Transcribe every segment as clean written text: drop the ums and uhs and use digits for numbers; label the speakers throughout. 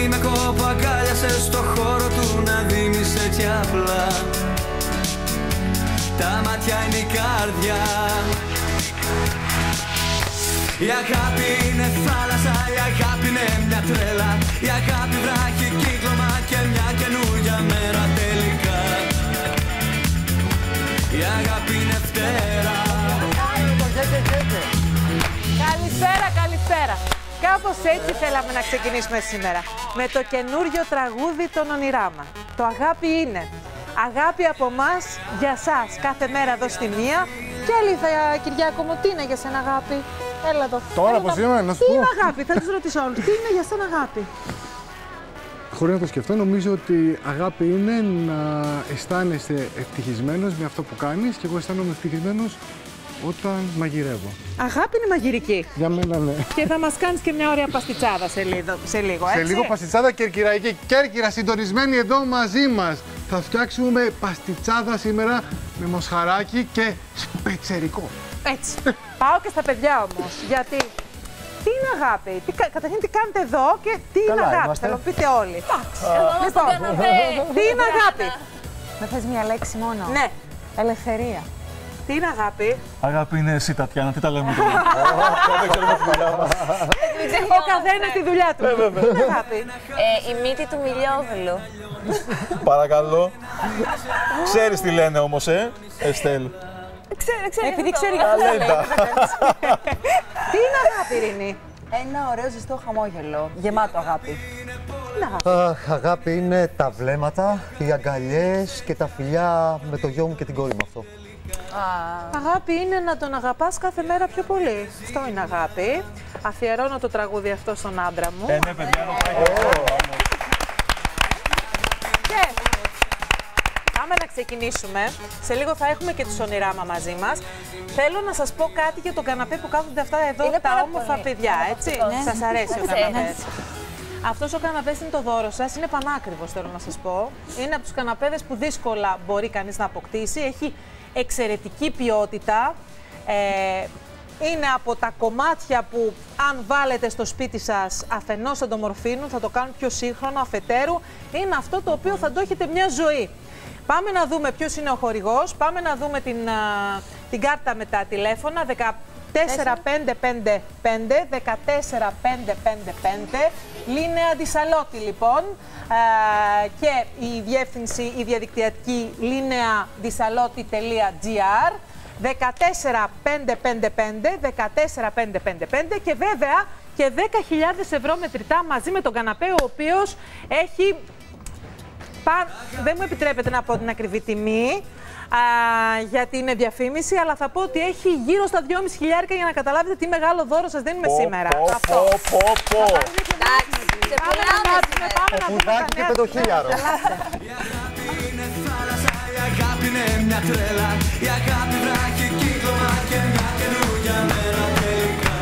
Speaker 1: Γυναικό που αγκάλιασε στο χώρο του να δίνεις έτσι απλά. Τα μάτια είναι η καρδιά. Η αγάπη είναι θάλασσα, η αγάπη είναι μια τρέλα. Η αγάπη βράχει κύκλωμα και μια καινούργια μέρα τελικά. Η αγάπη είναι φτερά.
Speaker 2: Καλησπέρα, καλησπέρα. Κάπως έτσι θέλαμε να ξεκινήσουμε σήμερα. Με το καινούριο τραγούδι των Ονειράμα. Το αγάπη είναι. Αγάπη από εμάς για σας. Κάθε μέρα εδώ στη μία. Και αλήθεια, Κυριάκο μου, τι είναι για σένα αγάπη? Έλα εδώ.
Speaker 3: Τώρα πώς είμαι, να σου πω.
Speaker 2: Τι είναι αγάπη, θα τους ρωτήσω όλους. Τι είναι για σένα αγάπη?
Speaker 3: Χωρίς να το σκεφτώ, νομίζω ότι αγάπη είναι να αισθάνεσαι ευτυχισμένος με αυτό που κάνεις και εγώ αισθάνομαι ευτυχισμένος όταν μαγειρεύω.
Speaker 2: Αγάπη είναι μαγειρική.
Speaker 3: Για μένα ναι.
Speaker 2: Και θα μας κάνεις και μια ωραία παστιτσάδα σε λίγο, έτσι?
Speaker 3: Σε λίγο παστιτσάδα κερκυραϊκή. Κέρκυρα συντονισμένη εδώ μαζί μας. Θα φτιάξουμε παστιτσάδα σήμερα με μοσχαράκι και σπετσερικό.
Speaker 2: Έτσι. Πάω και στα παιδιά όμως, γιατί τι είναι αγάπη, καταρχήν τι κάνετε εδώ και τι είναι αγάπη,
Speaker 3: είμαστε.
Speaker 2: θέλω να πείτε όλοι.
Speaker 4: Λοιπόν,
Speaker 2: τι είναι αγάπη?
Speaker 4: με θες μια λέξη μόνο?
Speaker 2: Ναι.
Speaker 4: Ελευθερία.
Speaker 2: Τι είναι αγάπη?
Speaker 5: Αγάπη είναι εσύ, Τατιάνα, τι τα λέμε τώρα.
Speaker 2: Ο καθένας τη δουλειά του. Τι είναι αγάπη?
Speaker 4: Η μύτη του μιλιόγλου.
Speaker 5: Παρακαλώ. Ξέρεις τι λένε όμως, Εστέλ.
Speaker 4: Ξέρω.
Speaker 2: Επειδή ξέρει
Speaker 5: Ταλέντα.
Speaker 2: Τι είναι αγάπη, Ειρήνη?
Speaker 4: Ένα ωραίο ζεστό χαμόγελο. Γεμάτο αγάπη.
Speaker 6: Αχ, αγάπη είναι τα βλέμματα, οι αγκαλιές και τα φιλιά με το γιο μου και την κόρη μου αυτό.
Speaker 2: Αγάπη είναι να τον αγαπάς κάθε μέρα πιο πολύ. Αυτό είναι αγάπη. Αφιερώνω το τραγούδι αυτό στον άντρα μου.
Speaker 5: Ναι, παιδιά,
Speaker 2: Και πάμε να ξεκινήσουμε. Σε λίγο θα έχουμε και τους Ονειράμα μαζί μας. Θέλω να σας πω κάτι για τον καναπέ που κάθονται αυτά εδώ
Speaker 4: Είναι
Speaker 2: τα
Speaker 4: πάρα
Speaker 2: όμορφα
Speaker 4: πολύ.
Speaker 2: παιδιά, έτσι.
Speaker 4: Ναι.
Speaker 2: Σας αρέσει ο
Speaker 4: Ναι.
Speaker 2: καναπές? Αυτός ο καναπές είναι το δώρο σας, είναι πανάκριβος θέλω να σας πω. Είναι από τους καναπέδες που δύσκολα μπορεί κανείς να αποκτήσει. Έχει εξαιρετική ποιότητα. Είναι από τα κομμάτια που αν βάλετε στο σπίτι σας αφενός θα το μορφύνουν, θα το κάνουν πιο σύγχρονο, αφετέρου. Είναι αυτό το οποίο θα το έχετε μια ζωή. Πάμε να δούμε ποιος είναι ο χορηγός, πάμε να δούμε την κάρτα με τα τηλέφωνα. 14555, 14555, Λίνεα Αντισαλώτη λοιπόν, και η διεύθυνση η διαδικτυακή lineadisalotti.gr, 14555, 14555 και βέβαια και 10.000 ευρώ μετρητά μαζί με τον καναπέ, ο οποίος έχει, δεν μου επιτρέπετε να πω την ακριβή τιμή, γιατί είναι διαφήμιση, αλλά θα πω ότι έχει γύρω στα 2.500 για να καταλάβετε τι μεγάλο δώρο σας δίνουμε σήμερα. Αυτό. Πάμε να δούμε
Speaker 6: και 5.000.
Speaker 1: Η αγάπη είναι θάλασσα, η αγάπη είναι μια τρέλα. Η αγάπη βράχει κύκλωμα και μια καινούργια μέρα τελικά.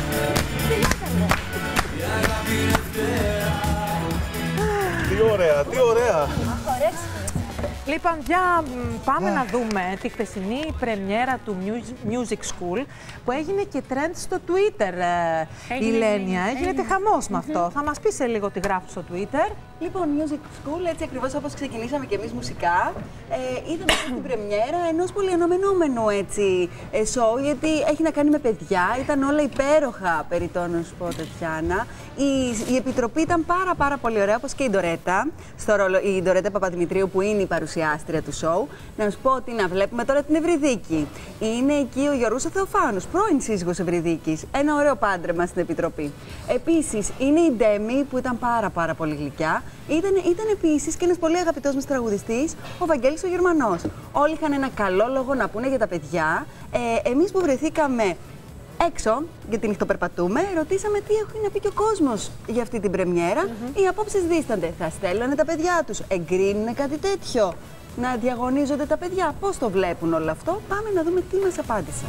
Speaker 1: Η αγάπη είναι φτερά.
Speaker 5: Τι ωραία, τι ωραία.
Speaker 2: Λοιπόν, για πάμε να δούμε τη χθεσινή πρεμιέρα του Music School που έγινε και trend στο Twitter, η Λένια. Έγινε χαμός με αυτό. Θα μας πει σε λίγο τι γράφει στο Twitter.
Speaker 7: Λοιπόν, Music School, έτσι ακριβώς όπως ξεκινήσαμε και εμείς μουσικά, είδαμε αυτή την πρεμιέρα ενός πολύ αναμενόμενου έτσι show, γιατί έχει να κάνει με παιδιά, ήταν όλα υπέροχα περί τόνου, να σου πω, Τατιάνα. Η επιτροπή ήταν πάρα πολύ ωραία, όπως και η Ντορέτα, στο ρόλο, η Ντορέτα Παπαδημητρίου που είναι η παρουσιάστρια του show. Να σου πω ότι να βλέπουμε τώρα την Ευρυδίκη. Είναι εκεί ο Γιώργος ο Θεοφάνος, πρώην σύζυγος Ευρυδίκης, ένα ωραίο πάντρεμα στην επιτροπή. Επίσης, είναι η Ντέμι που ήταν πάρα πολύ γλυκιά. Ήταν επίσης και ένας πολύ αγαπητός μας τραγουδιστής, ο Βαγγέλης ο Γερμανός. Όλοι είχαν ένα καλό λόγο να πούνε για τα παιδιά. Εμείς που βρεθήκαμε έξω, γιατί νυχτοπερπατούμε, ρωτήσαμε τι έχει να πει και ο κόσμος για αυτή την πρεμιέρα. Οι απόψεις δίστανται. Θα στέλνανε τα παιδιά τους, εγκρίνουν κάτι τέτοιο, να διαγωνίζονται τα παιδιά. Πώς το βλέπουν όλο αυτό? Πάμε να δούμε τι μας απάντησαν.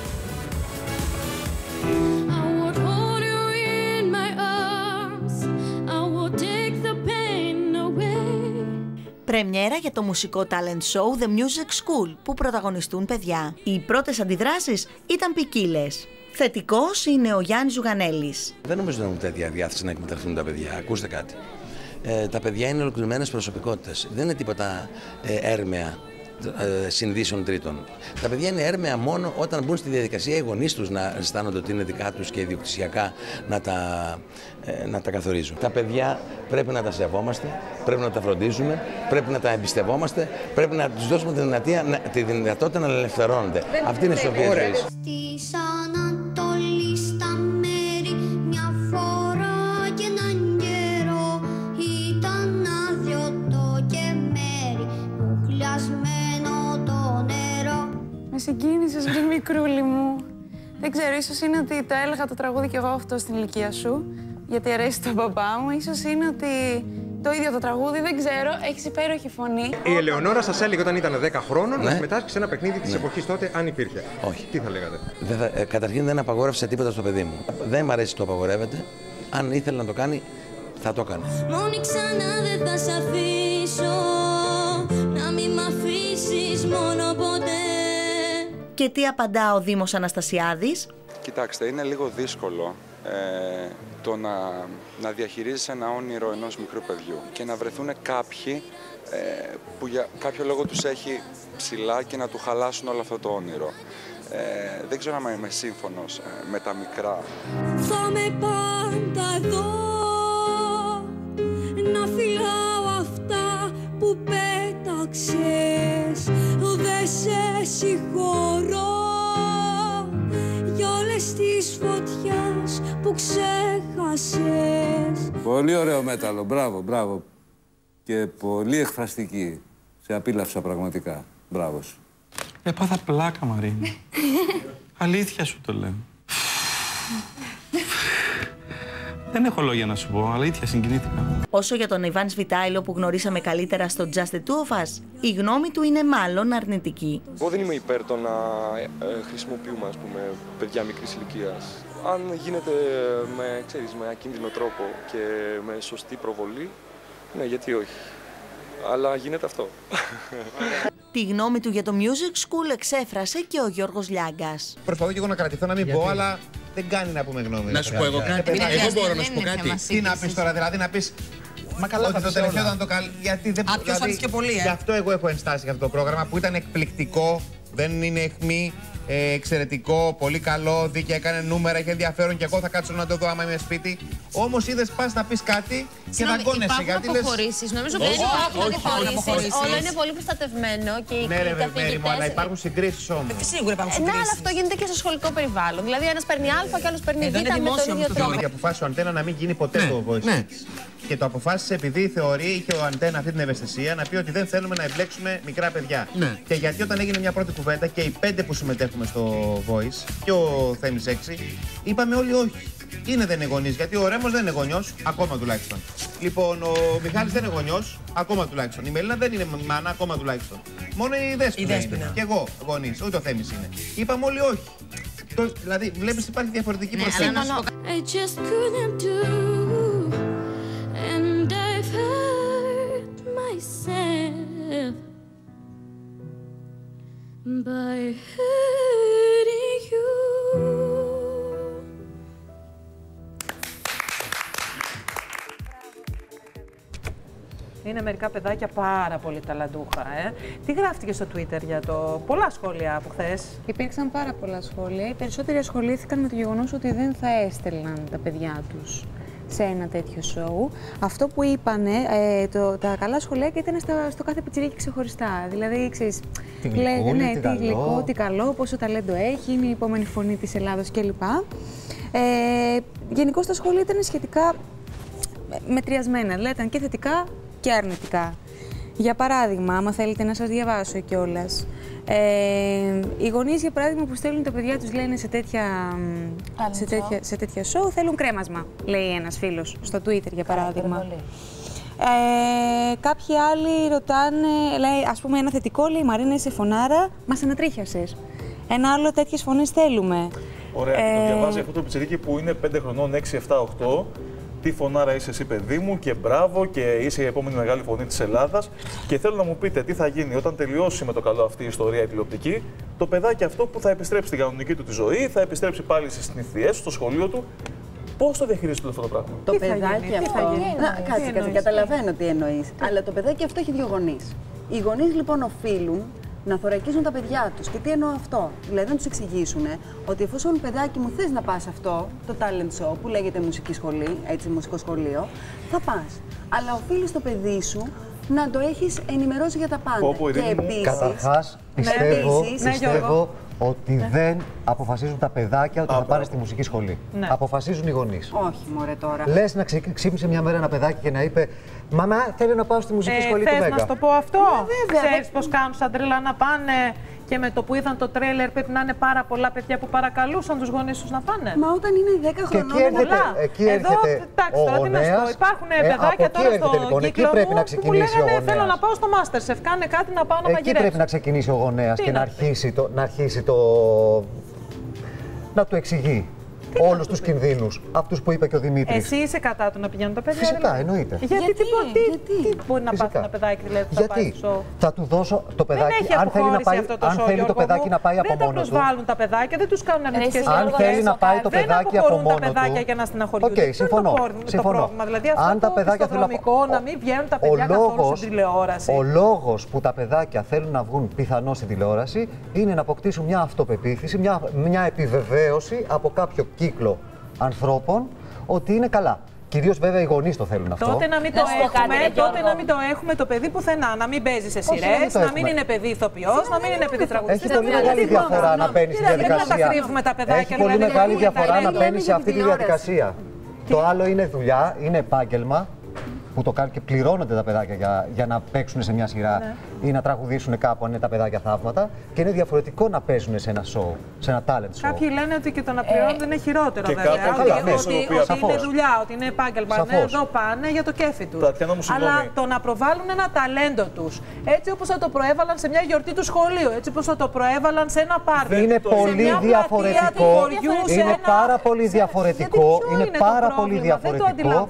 Speaker 8: Πρεμιέρα για το μουσικό talent show The Music School που πρωταγωνιστούν παιδιά. Οι πρώτες αντιδράσεις ήταν ποικίλες. Θετικός είναι ο Γιάννης Ζουγανέλης.
Speaker 9: Δεν νομίζω να έχουν τέτοια διάθεση να εκμεταλλευτούν τα παιδιά. Ακούστε κάτι. Τα παιδιά είναι ολοκληρωμένες προσωπικότητες. Δεν είναι τίποτα έρμεα συνδύσεων τρίτων. Τα παιδιά είναι έρμεα μόνο όταν μπουν στη διαδικασία οι γονείς τους να αισθάνονται ότι είναι δικά τους και ιδιοκτησιακά να τα καθορίζουν. Τα παιδιά πρέπει να τα σεβόμαστε, πρέπει να τα φροντίζουμε, πρέπει να τα εμπιστευόμαστε, πρέπει να τους δώσουμε τη δυνατότητα να ελευθερώνονται. Αυτή είναι η σοφία της ζωής.
Speaker 10: Με συγκίνησες, βρε μικρούλι μου. Δεν ξέρω, ίσως είναι ότι το έλεγα το τραγούδι κι εγώ αυτό στην ηλικία σου, γιατί αρέσει τον μπαμπά μου. Ίσως είναι ότι το ίδιο το τραγούδι, δεν ξέρω, έχεις υπέροχη φωνή.
Speaker 11: Η Ελεονόρα σας έλεγε όταν ήταν 10 χρόνων να συμμετάσχει σε ένα παιχνίδι της εποχής τότε, αν υπήρχε.
Speaker 9: Όχι.
Speaker 11: Τι θα λέγατε?
Speaker 9: Καταρχήν δεν απαγόρευσε τίποτα στο παιδί μου. Δεν μ' αρέσει το απαγορεύεται. Αν ήθελε να το κάνει, θα το έκανε.
Speaker 12: Μόνη ξανά δεν θα σ' αφήσω, να μην μ' αφήσεις μόνο ποτέ.
Speaker 8: Και τι απαντά ο Δήμος Αναστασιάδης?
Speaker 13: Κοιτάξτε, είναι λίγο δύσκολο το να διαχειρίζεις ένα όνειρο ενός μικρού παιδιού και να βρεθούν κάποιοι που για κάποιο λόγο τους έχει ψηλά και να του χαλάσουν όλο αυτό το όνειρο. Δεν ξέρω αν είμαι σύμφωνος με τα μικρά.
Speaker 12: Θα με πάντα εδώ, να φυλάω αυτά που πέταξες. Δεν σε συγχωρώ για όλες τις φωτιάς που ξέχασες.
Speaker 14: Πολύ ωραίο μέταλλο, μπράβο, μπράβο. Και πολύ εκφραστική. Σε απίλαυσα πραγματικά. Μπράβο σου.
Speaker 15: Έπαθα πλάκα, Μαρίνη. Αλήθεια σου το λέω. Δεν έχω λόγια να σου πω, αλήθεια συγκινήθηκα.
Speaker 8: Όσο για τον Ιβάν Σβιτάιλο που γνωρίσαμε καλύτερα στο Just the Two of Us, η γνώμη του είναι μάλλον αρνητική.
Speaker 16: Εγώ δεν είμαι υπέρ το να χρησιμοποιούμε, ας πούμε, παιδιά μικρής ηλικίας. Αν γίνεται με ακίνδυνο τρόπο και με σωστή προβολή, ναι, γιατί όχι. Αλλά γίνεται αυτό.
Speaker 8: Τη γνώμη του για το Music School εξέφρασε και ο Γιώργος Λιάγκας.
Speaker 17: Προσπαθώ και εγώ να κρατηθώ να μην πω, αλλά δεν κάνει να πούμε γνώμη.
Speaker 18: Να σου πω εγώ κάτι. Εγώ μπορώ να σου πω κάτι.
Speaker 17: Τι να πεις τώρα, δηλαδή να πεις. Μα καλά, θα το τελευταίο ήταν το καλό. Γιατί δεν
Speaker 18: ποιος δηλαδή, και πολύ,
Speaker 17: Γι' αυτό εγώ έχω ενστάσει για αυτό το πρόγραμμα που ήταν εκπληκτικό, δεν είναι αιχμή. Εξαιρετικό, πολύ καλό, δίκαια, έκανε νούμερα, είχε ενδιαφέρον και εγώ θα κάτσω να το δω άμα είμαι σπίτι. Όμως είδες πας να πεις κάτι και να γκώνεσαι.
Speaker 4: Υπάρχουν αποχωρήσεις, νομίζω δεν υπάρχουν αποχωρήσεις. Όλο είναι πολύ προστατευμένο και οι καθηγητές...
Speaker 17: αλλά υπάρχουν συγκρίσεις όμως.
Speaker 4: Σίγουρα υπάρχουν συγκρίσεις. Ναι, αλλά αυτό γίνεται και στο σχολικό περιβάλλον. Δηλαδή ένας παίρνει Α και άλλος παίρνει Β με τον ίδιο τρόπο.
Speaker 17: Και αποφάσισε ο Αντένα να μην γίνει ποτέ το voice. Και το αποφάσισε επειδή θεωρεί, είχε ο Αντένα αυτή την ευαισθησία, να πει ότι δεν θέλουμε να εμπλέξουμε μικρά παιδιά. Και γιατί όταν έγινε μια πρώτη κουβέντα και οι 5 που συμμετέχουμε στο Voice και ο Θέμης 6, είπαμε όλοι όχι. Είναι δεν είναι γονείς, γιατί ο Ρέμος δεν είναι γονιός, ακόμα τουλάχιστον. Λοιπόν, ο Μιχάλης δεν είναι γονιός, ακόμα τουλάχιστον. Η Μελίνα δεν είναι μάνα, ακόμα τουλάχιστον. Μόνο η Δέσποινα είναι. Και εγώ γονείς, ούτε ο Θέμης είναι. Είπαμε όλοι όχι. Δηλαδή, βλέπεις υπάρχει διαφορετική προσέγγιση.
Speaker 12: By hurting you.
Speaker 2: Είναι μερικά παιδάκια πάρα πολύ ταλαντούχα. Τι γράφτηκε στο Twitter για το... Πολλά σχόλια από χθες.
Speaker 10: Υπήρξαν πάρα πολλά σχόλια. Οι περισσότεροι ασχολήθηκαν με το γεγονός ότι δεν θα έστελναν τα παιδιά τους σε ένα τέτοιο σοου. Αυτό που είπανε, τα καλά σχολεία ήταν στο κάθε πιτσιρίκι ξεχωριστά. Δηλαδή, ξέρεις, λέγανε τι γλυκό, τι καλό, πόσο ταλέντο έχει, είναι η επόμενη φωνή της Ελλάδος κλπ. Γενικώς τα σχόλια ήταν σχετικά μετριασμένα, δηλαδή ήταν και θετικά και αρνητικά. Για παράδειγμα, άμα θέλετε να σας διαβάσω κιόλας, οι γονείς, για παράδειγμα, που στέλνουν τα παιδιά τους, λένε σε τέτοια show, θέλουν κρέμασμα, λέει ένας φίλος στο Twitter, για παράδειγμα. Κάποιοι άλλοι ρωτάνε, λέει, ας πούμε, ένα θετικό, λέει, Μαρίνα, είσαι φωνάρα, μας ανατρίχιασες. Ένα άλλο, τέτοιες φωνές θέλουμε.
Speaker 5: Ωραία, το διαβάζει αυτό το πιτσιρίκι που είναι 5 χρονών, 6, 7, 8. τι φωνάρα είσαι εσύ, παιδί μου, και μπράβο, και είσαι η επόμενη μεγάλη φωνή της Ελλάδας. Και θέλω να μου πείτε τι θα γίνει όταν τελειώσει με το καλό αυτή η ιστορία η τηλεοπτική, το παιδάκι αυτό που θα επιστρέψει στην κανονική του τη ζωή, θα επιστρέψει πάλι στις συνήθειές του, στο σχολείο του. Πώς το διαχειρίζεται αυτό το πράγμα?
Speaker 7: Το παιδάκι αυτό. Κάτσε, καταλαβαίνω τι εννοείς. Αλλά το παιδάκι αυτό έχει δύο γονείς. Οι γονείς λοιπόν οφείλουν να θωρακίζουν τα παιδιά τους. Και τι εννοώ αυτό? Δηλαδή να τους εξηγήσουν ότι εφόσον, παιδάκι μου, θες να πας αυτό, το talent show που λέγεται μουσική σχολή, έτσι, μουσικό σχολείο, θα πας. Αλλά οφείλεις το παιδί σου να το έχεις ενημερώσει για τα πάντα. Και επίσης,
Speaker 6: καταρχάς, πιστεύω ότι δεν αποφασίζουν τα παιδάκια ότι θα πάνε στη μουσική σχολή. Ναι. Αποφασίζουν οι γονείς.
Speaker 7: Όχι, μωρέ τώρα.
Speaker 6: Λες να ξύπνησε μια μέρα ένα παιδάκι και να είπε «Μαμά, θέλω να πάω στη μουσική σχολή του Μέγκα».
Speaker 2: Θες να σου το πω αυτό? Ξέρεις πώς κάνουν σαν τρέλα να πάνε και με το που είδαν το τρέλερ πρέπει να είναι πάρα πολλά παιδιά που παρακαλούσαν τους γονείς τους να πάνε.
Speaker 7: Μα όταν είναι 10 χρονών είναι πολλά.
Speaker 6: Εκεί έρχεται ο γονέας.
Speaker 2: Υπάρχουν παιδάκια τώρα στο κύκλο μου που λέγανε θέλω να πάω στο Masterchef, κάνε κάτι να πάω να μαγειρέψω.
Speaker 6: Εκεί πρέπει να ξεκινήσει ο γονέας και να αρχίσει να του εξηγεί όλους τους κινδύνους, αυτούς που είπε και ο Δημήτρης.
Speaker 2: Εσύ είσαι κατά του να πηγαίνουν τα παιδιά?
Speaker 6: Φυσικά, εννοείται.
Speaker 2: Γιατί τι μπορεί να πάθει ένα παιδάκι, δηλαδή, που θα πάει στο σοου?
Speaker 6: Θα του δώσω το παιδάκι, αν θέλει το παιδάκι να πάει από μόνο του.
Speaker 2: Δεν τα προσβάλλουν τα παιδάκια, δεν τους κάνουν αρνητικές
Speaker 6: Αν θέλει να πάει το παιδάκι από μόνο του.
Speaker 2: Δεν τα παιδάκια για να στεναχωριούνται.
Speaker 6: Οκ, συμφωνώ.
Speaker 2: Το πρόβλημα, δηλαδή αυτό το δρομικό να μην βγαίνουν τα παιδιά καθόλου στην τηλεόραση.
Speaker 6: Ο λόγος που τα παιδάκια θέλουν να βγουν πιθανώς στην τηλεόραση είναι να αποκτήσουν μια αυτοπεποίθηση, μια επιβεβαίωση από κάποιο κύκλο ανθρώπων ότι είναι καλά. Κυρίως βέβαια οι γονείς το θέλουν αυτό.
Speaker 2: Τότε να μην το έχουμε το παιδί πουθενά. Να μην παίζει σε σειρές, να μην είναι παιδί ηθοποιός, να μην είναι παιδί τραγουδιστής.
Speaker 6: Έχει πολύ μεγάλη διαφορά να μπαίνει στη διαδικασία. Έχει πολύ μεγάλη διαφορά να μπαίνει σε αυτή τη διαδικασία. Το άλλο είναι δουλειά, είναι επάγγελμα. Που το κάνουν και πληρώνονται τα παιδάκια για να παίξουν σε μια σειρά ή να τραγουδήσουν κάπου αν είναι τα παιδάκια θαύματα. Και είναι διαφορετικό να παίζουν σε ένα show, σε ένα talent show.
Speaker 2: Κάποιοι λένε ότι και το να πληρώνονται είναι χειρότερο βέβαια. Ότι είναι δουλειά, ότι είναι επάγγελμα. Εδώ πάνε για το κέφι τους. Αλλά το να προβάλλουν ένα ταλέντο τους, έτσι όπως θα το προέβαλαν σε μια γιορτή του σχολείου, έτσι όπως θα το προέβαλαν σε ένα πάρτι.
Speaker 6: Είναι πολύ διαφορετικό. Είναι πάρα πολύ διαφορετικό. Είναι πάρα πολύ διαφορετικό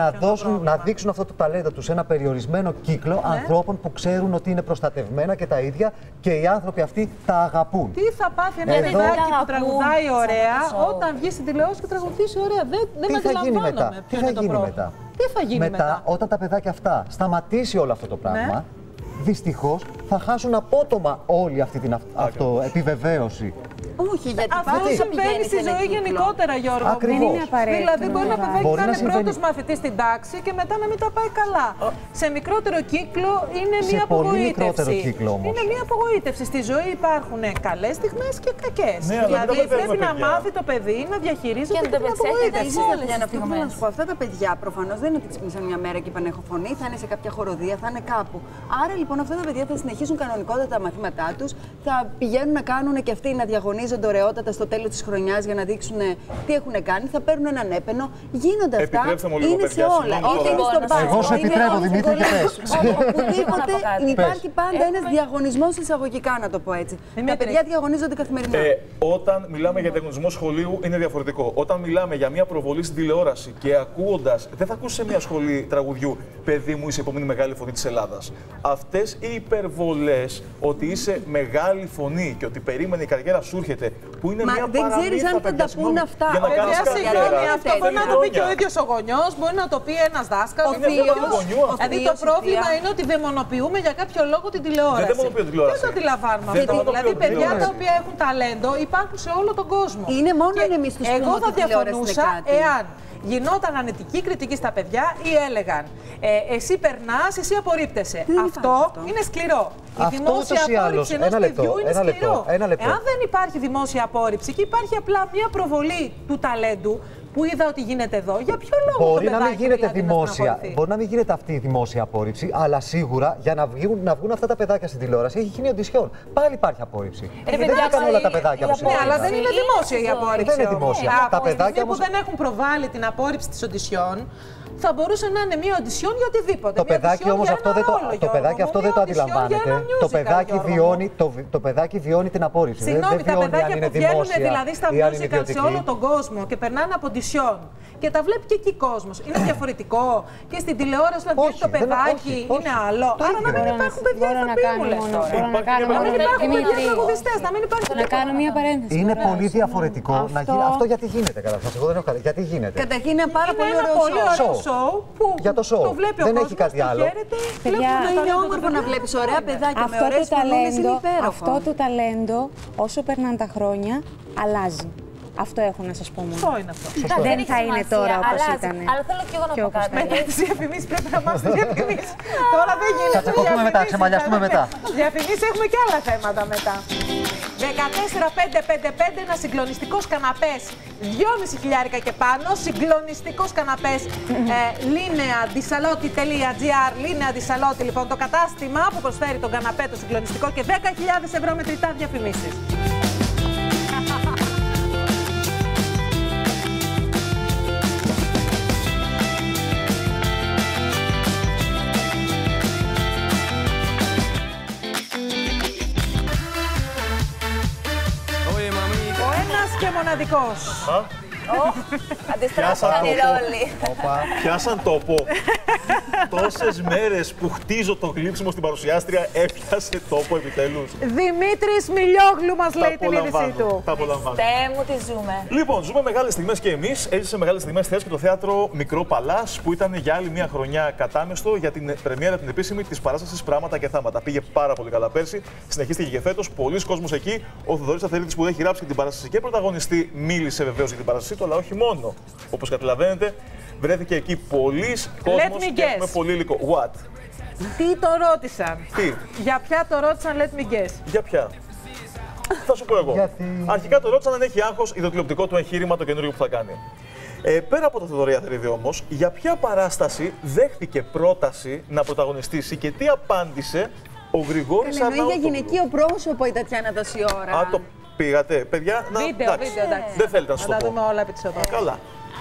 Speaker 6: να δείξουν αυτό το ταλέντο του σε ένα περιορισμένο κύκλο ανθρώπων που ξέρουν ότι είναι προστατευμένα και τα ίδια και οι άνθρωποι αυτοί τα αγαπούν.
Speaker 2: Τι θα πάθει ένα παιδάκι που τραγουδάει ωραία όταν βγει στην τηλεόραση και τραγουδήσει ωραία? Δεν αντιλαμβάνομαι ποιο είναι το πρόβλημα. Τι θα γίνει μετά?
Speaker 6: Όταν τα παιδάκια αυτά σταματήσει όλο αυτό το πράγμα, δυστυχώς θα χάσουν απότομα όλη αυτή την αυτοεπιβεβαίωση.
Speaker 7: Όχι, γιατί
Speaker 2: αυτό συμβαίνει στη ζωή γενικότερα, Γιώργο.
Speaker 6: Ακριβώς.
Speaker 2: Δεν είναι απαραίτητο. Δηλαδή, μπορεί ένα παιδάκι να είναι πρώτος μαθητής στην τάξη και μετά να μην τα πάει καλά. Σε μικρότερο κύκλο είναι μια απογοήτευση. Είναι μια απογοήτευση. Στη ζωή υπάρχουν καλές στιγμές και κακές. Δηλαδή, πρέπει να μάθει το παιδί να διαχειρίζεται την απογοήτευση.
Speaker 7: Να σου πω, αυτά τα παιδιά προφανώς δεν είναι ότι ξύπνησαν μια μέρα και είπαν έχω φωνή, θα είναι σε κάποια χοροδία, θα είναι κάπου. Άρα λοιπόν αυτά τα παιδιά θα συνεχίσουν κανονικότατα τα μαθήματά τους, θα πηγαίνουν να κάνουν και αυτοί να διαγωνίζονται ωραιότατα στο τέλος της χρονιάς για να δείξουν τι έχουν κάνει, θα παίρνουν έναν έπαινο. Γίνονται αυτά. Είναι σε όλα. Είναι στο μπάσκετ.
Speaker 6: Εγώ σε επιτρέπω, Δημήτρη, και πες.
Speaker 7: Οπουδήποτε υπάρχει πάντα ένας διαγωνισμός εισαγωγικά, να το πω έτσι. Τα παιδιά διαγωνίζονται καθημερινά.
Speaker 5: Όταν μιλάμε για διαγωνισμό σχολείου είναι διαφορετικό. Όταν μιλάμε για μια προβολή στην τηλεόραση και ακούοντας, δεν θα ακούσει σε μια σχολή τραγουδιού «Παιδί μου, είσαι η επόμενη μεγάλη φωνή της Ελλάδας». Αυτές οι υπερβολές ότι είσαι μεγάλη φωνή και ότι περίμενε η καριέρα σου έρχεται, που είναι μια
Speaker 7: δεν ξέρεις αν θα τα πούν αυτά.
Speaker 5: Για να κάνεις καριέρα.
Speaker 2: Αυτό μπορεί να το πει και ο ίδιος ο γονιός, μπορεί να το πει ένας δάσκαλος. Δηλαδή το πρόβλημα είναι ότι δαιμονοποιούμε για κάποιο λόγο την τηλεόραση. Δεν το αντιλαμβάνουμε αυτό. Δηλαδή παιδιά τα οποία έχουν ταλέντο υπάρχουν σε όλο τον κόσμο.
Speaker 7: Είναι μόνο εμείς τους πούμε.
Speaker 2: Εγώ θα διαφωνούσα εάν γινόταν αρνητική κριτική στα παιδιά ή έλεγαν εσύ περνάς, εσύ απορρίπτεσαι. Αυτό είναι σκληρό. Η δημόσια απόρριψη ενός παιδιού είναι σκληρό. Εάν δεν υπάρχει δημόσια απόρριψη και υπάρχει απλά μια προβολή του ταλέντου, που είδα ότι γίνεται εδώ, για ποιο λόγο
Speaker 6: μπορεί να μην γίνεται δημόσια, μπορεί να μην γίνεται αυτή η δημόσια απόρριψη, αλλά σίγουρα για να βγουν αυτά τα παιδάκια στην τηλεόραση έχει γίνει οντισιόν. Πάλι υπάρχει απόρριψη. Δεν ήταν όλα τα παιδάκια που
Speaker 2: ναι, αλλά δεν είναι δημόσια η απόρριψη.
Speaker 6: Δεν είναι δημόσια.
Speaker 2: Τα παιδάκια που δεν έχουν προβάλει την απόρριψη της οντισιόν, θα μπορούσε να είναι μια οντισιόν για οτιδήποτε.
Speaker 6: Το παιδάκι όμως αυτό δεν το αντιλαμβάνεται. Το παιδάκι βιώνει την απόρριψη.
Speaker 2: Συγγνώμη, τα παιδάκια που βγαίνουν δηλαδή στα musical σε όλο τον κόσμο και περνάνε από οντισιόν και τα βλέπει και εκεί κόσμος. Είναι διαφορετικό και στην τηλεόραση να βγαίνει το παιδάκι είναι άλλο. Άρα να μην υπάρχουν παιδιά ηθοποιοί, λες τώρα. Να μην υπάρχουν παιδιά τραγουδιστές, να μην υπάρχει
Speaker 10: να κάνω μια παρένθεση.
Speaker 6: Είναι πολύ διαφορετικό να γίνει αυτό. Γιατί γίνεται καταρχάς? Εγώ δεν έχω καταλάβει. Γιατί γίνεται?
Speaker 7: Καταρχήν είναι πάρα πολύ ωραίο σοου που το βλέπει ο κόσμος, το χαίρεται. Είναι όμορφο να βλέπεις ωραία παιδάκια με ωραίες φωνούλες, είναι υπέροχο.
Speaker 10: Αυτό το ταλέντο, όσο περνάνε τα χρόνια, αλλάζει. Αυτό έχω να σας πω μόνο.
Speaker 2: Αυτό είναι αυτό.
Speaker 10: Δεν θα είναι τώρα όπως ήταν.
Speaker 4: Αλλά θέλω και εγώ να πω κάτι.
Speaker 2: Μετά τις διαφημίσεις πρέπει να είμαστε διαφημίσεις. Τώρα δεν γίνεται.
Speaker 6: Θα τσακωθούμε μετά, ξεμαλιαστούμε μετά.
Speaker 2: Διαφημίσεις έχουμε και άλλα θέματα μετά. 14,555 ένα συγκλονιστικός καναπές, 2,5 χιλιάρικα και πάνω, συγκλονιστικός καναπές lineadisalotti.gr, Lineadisalotti λοιπόν το κατάστημα που προσφέρει τον καναπέ το συγκλονιστικό και 10.000 ευρώ μετρητά διαφημίσεις. Και μοναδικός.
Speaker 4: Αντιστράφηκαν οι ρόλοι.
Speaker 5: Πιάσαν τόπο. Τόσες μέρες που χτίζω το γλύψιμο στην παρουσιάστρια, έπιασε τόπο επιτέλους.
Speaker 2: Δημήτρης Μιλιόγλου μας λέει την είδησή του.
Speaker 5: Τα απολαμβάνω.
Speaker 4: Μου τι ζούμε.
Speaker 5: Λοιπόν, ζούμε μεγάλες στιγμές και εμείς. Έζησε μεγάλες στιγμές χθες και το θέατρο Μικρό Παλάς, που ήταν για άλλη μια χρονιά κατάμεστο για την πρεμιέρα την επίσημη της παράστασης Πράγματα και Θάματα. Πήγε πάρα πολύ καλά πέρσι, συνεχίστηκε και φέτος. Πολλοί κόσμος εκεί. Ο Θοδωρής Αθερίδης που έχει γράψει και την παράσταση και πρωταγωνιστή μίλησε βεβαίως για την παράστασή του, αλλά όχι μόνο. Όπως καταλαβαίνετε, βρέθηκε εκεί πολλοί κόσμος και έχουμε πολύ υλικό. What?
Speaker 2: Τι το ρώτησαν?
Speaker 5: Τι?
Speaker 2: Για ποια το ρώτησαν, let me guess.
Speaker 5: Για ποια? Θα σου πω εγώ. Αρχικά το ρώτησαν αν έχει άγχος για το τηλεοπτικό του εγχείρημα το καινούριο που θα κάνει. Πέρα από το Θοδωρή Αθερίδη όμως, για ποια παράσταση δέχτηκε πρόταση να πρωταγωνιστήσει και τι απάντησε ο Γρηγόρης Αρναούτογλου?
Speaker 7: Για γυναικείο πρόσωπο η Τατιάνα τόση ώρα.
Speaker 5: Α, το πήγατε, παιδιά.
Speaker 2: Βίντεο, εντάξει.
Speaker 5: Δεν θέλετε να σου το πω.
Speaker 2: Θα τα δούμε όλα επί της οδός.
Speaker 5: Καλά.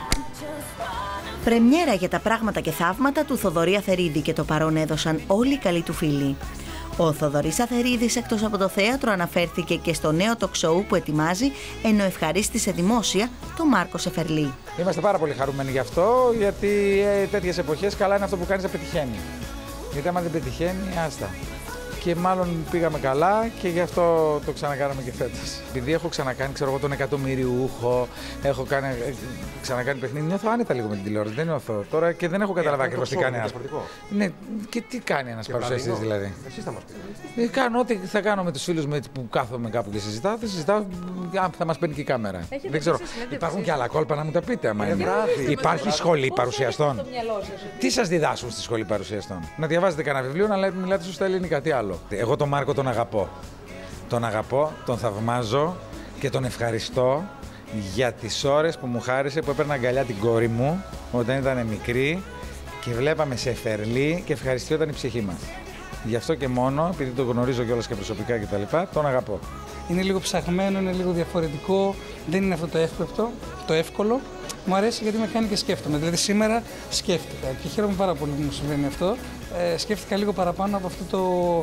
Speaker 8: Πρεμιέρα για τα πράγματα και θαύματα του Θοδωρή Αθερίδη και το παρόν έδωσαν όλοι οι καλοί του φίλοι. Ο Θοδωρής Αθερίδης εκτός από το θέατρο αναφέρθηκε και στο νέο talk show που ετοιμάζει, ενώ ευχαρίστησε δημόσια τον Μάρκο Σεφερλή.
Speaker 19: Είμαστε πάρα πολύ χαρούμενοι γι' αυτό, γιατί τέτοιες εποχές καλά είναι αυτό που κάνεις να πετυχαίνει. Γιατί άμα δεν πετυχαίνει, άστα. Και μάλλον πήγαμε καλά και γι' αυτό το ξανακάναμε και φέτος. Επειδή έχω ξανακάνει, ξέρω εγώ, τον εκατομμυριούχο, έχω ξανακάνει παιχνίδι, νιώθω άνετα λίγο με την τηλεόραση. Δεν νιώθω τώρα και δεν έχω καταλάβει ακριβώς τι κάνει ένας. Ναι, και τι κάνει ένας παρουσιαστής δηλαδή.
Speaker 11: Εσείς θα μας πείτε.
Speaker 19: Κάνω ό,τι θα κάνω με τους φίλους μου που κάθομαι κάπου και συζητάω. Θα μας παίρνει και η κάμερα. Δεν ξέρω. Υπάρχουν και άλλα κόλπα να μου τα πείτε, άμα είναι. Υπάρχει σχολή παρουσιαστών. Τι σας διδάσκουν στη σχολή παρουσιαστών? Να διαβάζετε κανένα βιβλίο, να μιλάτε σωστά ελληνικά, τι άλλο? Εγώ τον Μάρκο τον αγαπώ. Τον αγαπώ, τον θαυμάζω και τον ευχαριστώ για τις ώρες που μου χάρισε, που έπαιρνα αγκαλιά την κόρη μου όταν ήταν μικρή και βλέπαμε Σεφερλή και ευχαριστιόταν η ψυχή μας. Γι' αυτό και μόνο, επειδή τον γνωρίζω κιόλας και προσωπικά κτλ., τον αγαπώ.
Speaker 20: Είναι λίγο ψαγμένο, είναι λίγο διαφορετικό, δεν είναι αυτό το εύκολο. Μου αρέσει γιατί με κάνει και σκέφτομαι. Δηλαδή σήμερα σκέφτηκα και χαίρομαι πάρα πολύ που μου συμβαίνει αυτό. Σκέφτηκα λίγο παραπάνω από αυτό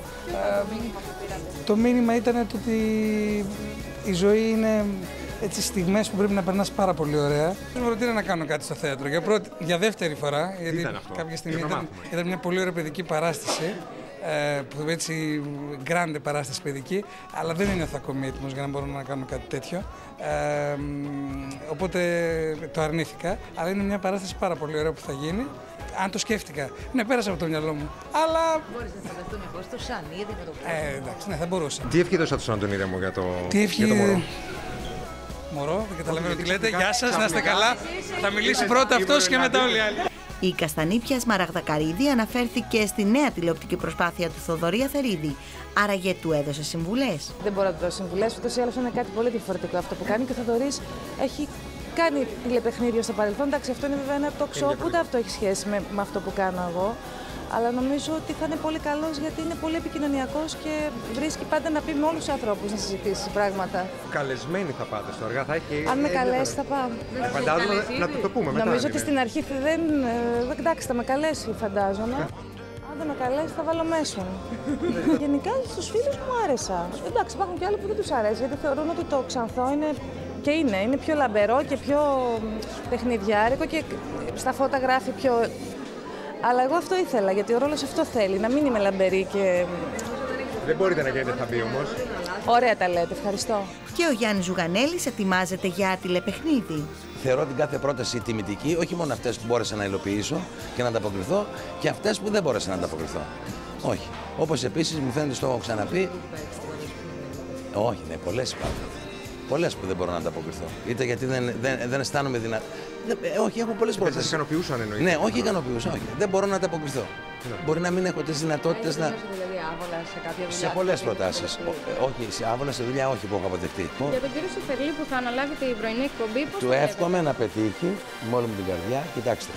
Speaker 20: το μήνυμα ήταν το ότι η ζωή είναι έτσι στιγμές που πρέπει να περνάς πάρα πολύ ωραία. Με ρωτήρα να κάνω κάτι στο θέατρο για δεύτερη φορά, γιατί κάποια στιγμή ήταν μια πολύ ωραία παιδική παράσταση. Που έτσι γκράντε παράσταση παιδική, αλλά δεν είναι ακόμη έτοιμος για να μπορώ να κάνω κάτι τέτοιο. Οπότε το αρνήθηκα, αλλά είναι μια παράσταση πάρα πολύ ωραία που θα γίνει. Αν το σκέφτηκα, ναι, πέρασε από το μυαλό μου. Αλλά.
Speaker 21: Μπορείς να φανταστούν εγώ στο Σανίδη με το
Speaker 20: εντάξει, ναι, θα μπορούσα.
Speaker 11: Τι ευχή δώσατε στον Αντωνίδη μου για το
Speaker 20: μωρό? Μωρό, δεν καταλαβαίνω τι λέτε. Γεια σας, να είστε καλά. Θα μιλήσει πρώτα αυτός και μετά όλοι οι άλλοι.
Speaker 8: Η Καστανίπια Σμαραγδακαρίδη αναφέρθηκε στη νέα τηλεοπτική προσπάθεια του Θοδωρή Αθερίδη. Άραγε του έδωσε συμβουλές.
Speaker 10: Δεν μπορώ να του δώσω συμβουλές, ούτως ή άλλως είναι κάτι πολύ διαφορετικό αυτό που κάνει και ο Θοδωρής έχει κάνει τηλεπαιχνίδια στο παρελθόν. Εντάξει, αυτό είναι βέβαια ένα talk show, ούτε αυτό έχει σχέση με αυτό που κάνω εγώ. Αλλά νομίζω ότι θα είναι πολύ καλός γιατί είναι πολύ επικοινωνιακός και βρίσκει πάντα να πει με όλους τους ανθρώπους να συζητήσει πράγματα.
Speaker 11: Καλεσμένοι θα πάτε στο αργά, θα έχει.
Speaker 10: Αν με καλέσει, θα πάω.
Speaker 11: Φαντάζομαι να το πούμε μετά.
Speaker 10: Νομίζω ότι στην αρχή δεν. Εντάξει, θα με καλέσει, φαντάζομαι. Αν δεν με καλέσει, θα βάλω μέσον. Γενικά στους φίλους μου άρεσα. Εντάξει, υπάρχουν και άλλοι που δεν τους αρέσει γιατί θεωρούν ότι το Ξανθό είναι. Και είναι πιο λαμπερό και πιο τεχνιδιάρικο και στα φώτα γράφει πιο. Αλλά εγώ αυτό ήθελα, γιατί ο ρόλος αυτό θέλει, να μην είμαι λαμπερή και...
Speaker 11: Δεν μπορείτε να γίνετε θαμπή όμως.
Speaker 10: Ωραία τα λέτε, ευχαριστώ.
Speaker 8: Και ο Γιάννης Ζουγανέλης ετοιμάζεται για τηλεπαιχνίδι.
Speaker 9: Θεωρώ την κάθε πρόταση τιμητική, όχι μόνο αυτές που μπόρεσα να υλοποιήσω και να ανταποκριθώ, και αυτές που δεν μπόρεσα να ανταποκριθώ. Όχι. Όπως επίσης μου φαίνεται, στο έχω ξαναπεί. Όχι, ναι, πολλές υπάρχουν. Πολλές που δεν μπορώ να ανταποκριθώ. Είτε γιατί δεν αισθάνομαι δυνατό. Όχι, έχω πολλές προτάσεις.
Speaker 11: Δεν σας ικανοποιούσαν εννοείται.
Speaker 9: Ναι, όχι ικανοποιούσαν, όχι. Δεν μπορώ να ανταποκριθώ. Μπορεί να μην έχω τις δυνατότητες να.
Speaker 10: Δηλαδή άβολα σε κάποια δουλειά.
Speaker 9: Σε πολλές προτάσεις. Όχι, σε άβολα σε δουλειά όχι που έχω αποδεχτεί.
Speaker 3: Για τον κύριο Σεφερλή που θα αναλάβει την πρωινή εκπομπή, πώς
Speaker 9: του εύχομαι να πετύχει με όλη μου την καρδιά. Κοιτάξτε.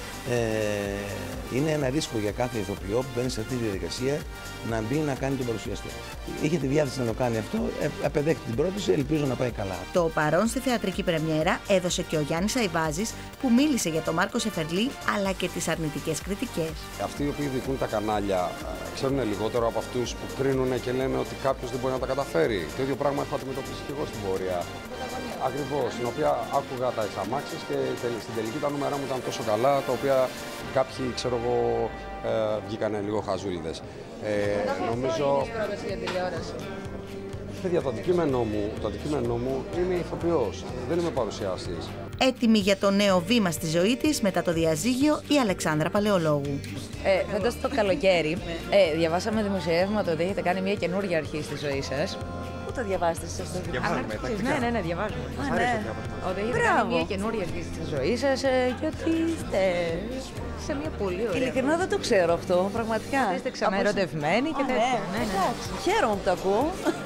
Speaker 9: Είναι ένα ρίσκο για κάθε ηθοποιό που μπαίνει σε αυτή τη διαδικασία να μπει να κάνει τον παρουσιαστή. Είχε τη διάθεση να το κάνει αυτό, απεδέχεται την πρόταση, ελπίζω να πάει καλά.
Speaker 8: Το παρόν στη θεατρική πρεμιέρα έδωσε και ο Γιάννης Αϊβάζης που μίλησε για τον Μάρκο Σεφερλή αλλά και τις αρνητικές κριτικές.
Speaker 22: Αυτοί οι οποίοι διοικούν τα κανάλια ξέρουν λιγότερο από αυτούς που κρίνουν και λένε ότι κάποιος δεν μπορεί να τα καταφέρει. Το ίδιο πράγμα έχω αντιμετωπίσει και εγώ στην πορεία. Ακριβώς, στην οποία άκουγα τα εξαμάξεις και στην τελική τα νούμερα μου ήταν τόσο καλά, τα οποία κάποιοι, ξέρω εγώ, βγήκανε λίγο χαζούλιδες. Νομίζω... Παιδιά, το αντικείμενό μου είναι ηθοποιός, δεν είμαι παρουσιαστής.
Speaker 8: Έτοιμη για το νέο βήμα στη ζωή της μετά το διαζύγιο η Αλεξάνδρα Παλαιολόγου.
Speaker 21: Φέτος το καλοκαίρι διαβάσαμε δημοσιεύματα ότι έχετε κάνει μια καινούργια αρχή στη ζωή σας. Πού το διαβάσετε στο διαβάζουμε. Ναι, διαβάζουμε. Ότι έχετε κάνει μια καινούργια αρχή στη ζωή σας και ότι είστε σε μια πολύ ωραία. Ειλικρινά δεν το ξέρω αυτό, πραγματικά. Είστε ξαναερωτευμένοι και τέτοια. Χαίρομαι που το ακούω.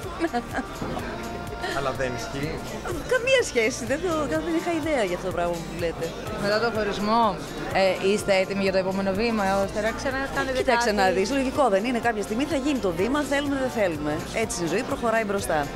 Speaker 11: Αλλά δεν ισχύει.
Speaker 21: Καμία σχέση. Δεν είχα ιδέα για αυτό το πράγμα που λέτε. Μετά το χωρισμό, είστε έτοιμοι για το επόμενο βήμα, ώστε να ξανακάνετε κάτι?
Speaker 23: Κοίταξε να δεις, λογικό δεν είναι. Κάποια στιγμή θα γίνει το βήμα, θέλουμε δεν θέλουμε. Έτσι η ζωή προχωράει μπροστά.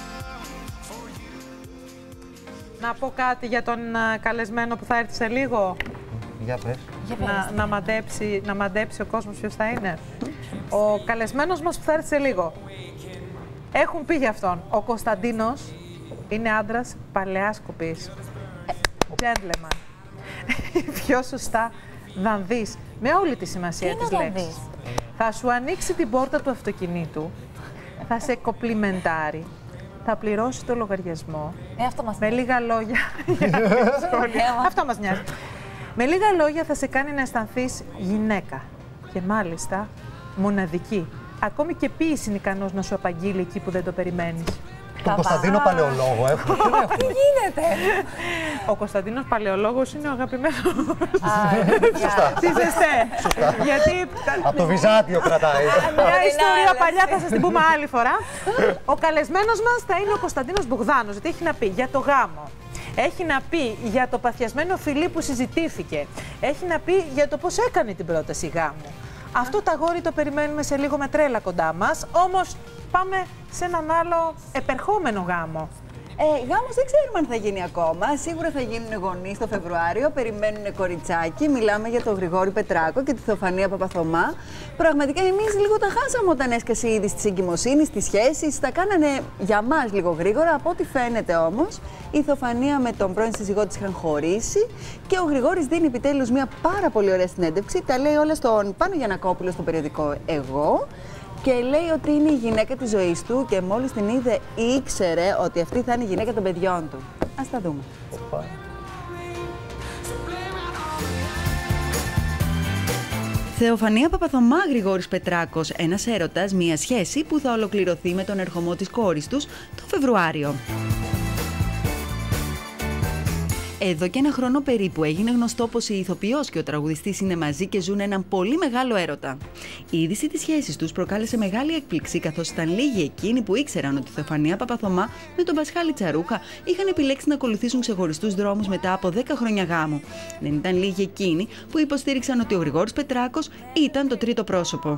Speaker 2: Να πω κάτι για τον καλεσμένο που θα έρθει σε λίγο.
Speaker 6: Για πες.
Speaker 2: Να μαντέψει ο κόσμος ποιος θα είναι. Ο καλεσμένος μας που θα έρθει σε λίγο. Έχουν πει για αυτόν. Ο Κωνσταντίνος είναι άντρας παλαιάς κοπής. Gentleman. Πιο σωστά, δανδύς. Με όλη τη σημασία της λέξης. Θα σου ανοίξει την πόρτα του αυτοκινήτου. Θα σε κοπλιμεντάρει. Θα πληρώσει το λογαριασμό.
Speaker 21: Αυτό μας
Speaker 2: με λίγα λόγια. Αυτό μας νοιάζει. Με λίγα λόγια θα σε κάνει να αισθανθείς γυναίκα. Και μάλιστα μοναδική. Ακόμη και ποίηση είναι ικανός να σου απαγγείλει εκεί που δεν το περιμένεις.
Speaker 6: Τον Κωνσταντίνο Παλαιολόγο έχουμε.
Speaker 21: Τι γίνεται!
Speaker 2: Ο Κωνσταντίνος Παλαιολόγος είναι ο αγαπημένος.
Speaker 6: Σωστά.
Speaker 2: Τι ζεστέ. Γιατί...
Speaker 6: Από το Βυζάντιο κρατάει.
Speaker 2: Μια ιστορία παλιά θα σας την πούμε άλλη φορά. Ο καλεσμένος μας θα είναι ο Κωνσταντίνος Μπογδάνος. Γιατί έχει να πει για το γάμο. Έχει να πει για το παθιασμένο φιλί που συζητήθηκε. Έχει να πει για το πώς έκανε την πρόταση γάμου. Αυτό το αγόρι το περιμένουμε σε λίγο με τρέλα κοντά μας, όμως πάμε σε έναν άλλο επερχόμενο γάμο.
Speaker 7: Γάμος δεν ξέρουμε αν θα γίνει ακόμα. Σίγουρα θα γίνουν γονείς το Φεβρουάριο. Περιμένουν κοριτσάκι. Μιλάμε για τον Γρηγόρη Πετράκο και τη Θεοφανία Παπαθωμά. Πραγματικά εμείς λίγο τα χάσαμε όταν έσκασε η είδηση της εγκυμοσύνης, τις σχέσεις. Τα κάνανε για μας λίγο γρήγορα. Από ό,τι φαίνεται όμως, η Θεοφανία με τον πρώην σύζυγό της είχαν χωρίσει και ο Γρηγόρης δίνει επιτέλους μια πάρα πολύ ωραία συνέντευξη. Τα λέει όλα στον Πάνο Γιαννακόπουλο στο περιοδικό Εγώ. Και λέει ότι είναι η γυναίκα της ζωής του και μόλις την είδε ήξερε ότι αυτή θα είναι η γυναίκα των παιδιών του. Ας τα δούμε. Θεοφανία Παπαθωμά, Γρηγόρης Πετράκος, ένας έρωτας, μια σχέση που θα ολοκληρωθεί με τον ερχομό της κόρης τους το Φεβρουάριο.
Speaker 1: Εδώ και ένα χρόνο περίπου έγινε γνωστό πως η ηθοποιός και ο τραγουδιστής είναι μαζί και ζουν έναν πολύ μεγάλο έρωτα. Η είδηση της σχέσης τους προκάλεσε μεγάλη έκπληξη, καθώς ήταν λίγοι εκείνοι που ήξεραν ότι η Θεοφανία Παπαθωμά με τον Πασχάλη Τσαρούχα είχαν επιλέξει να ακολουθήσουν ξεχωριστούς δρόμους μετά από 10 χρόνια γάμου. Δεν ήταν λίγοι εκείνοι που υποστήριξαν ότι ο Γρηγόρης Πετράκος ήταν το τρίτο πρόσωπο.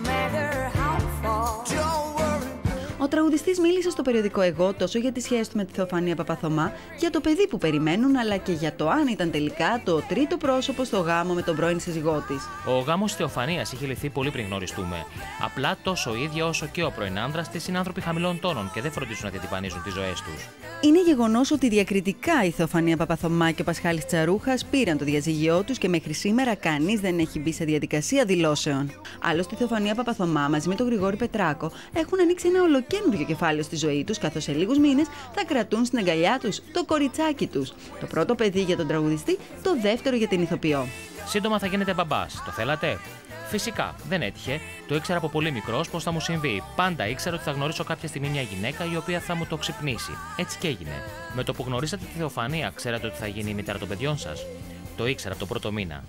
Speaker 1: Ο τραγουδιστής μίλησε στο περιοδικό Εγώ τόσο για τη σχέση του με τη Θεοφανία Παπαθωμά, για το παιδί που περιμένουν, αλλά και για το αν ήταν τελικά το τρίτο πρόσωπο στο γάμο με τον πρώην σύζυγό της.
Speaker 13: Ο γάμος Θεοφανίας είχε λυθεί πολύ πριν γνωριστούμε. Απλά τόσο η ίδια όσο και ο πρώην άνδρας της είναι άνθρωποι χαμηλών τόνων και δεν φροντίζουν να διατυμπανίζουν τις ζωές τους.
Speaker 1: Είναι γεγονός ότι διακριτικά η Θεοφανία Παπαθωμά και ο Πασχάλης Τσαρούχας πήραν το διαζύγιό τους και μέχρι σήμερα κανείς δεν έχει μπει σε διαδικασία δηλώσεων. Άλλωστε, η Θεοφανία Παπαθωμά μαζί με τον Γρηγόρη Πετράκο έχουν ανοίξει ένα ολοκαίνουργιο κεφάλαιο στη ζωή τους, καθώς σε λίγους μήνες θα κρατούν στην αγκαλιά τους το κοριτσάκι τους. Το πρώτο παιδί για τον τραγουδιστή, το δεύτερο για την ηθοποιό.
Speaker 13: Σύντομα θα γίνετε μπαμπάς. Το θέλατε? Φυσικά, δεν έτυχε. Το ήξερα από πολύ μικρός πως θα μου συμβεί. Πάντα ήξερα ότι θα γνωρίσω κάποια στιγμή μια γυναίκα η οποία θα μου το ξυπνήσει. Έτσι και έγινε. Με το που γνωρίσατε τη Θεοφανία, ξέρατε ότι θα γίνει η μητέρα των παιδιών σας? Το ήξερα από τον πρώτο μήνα.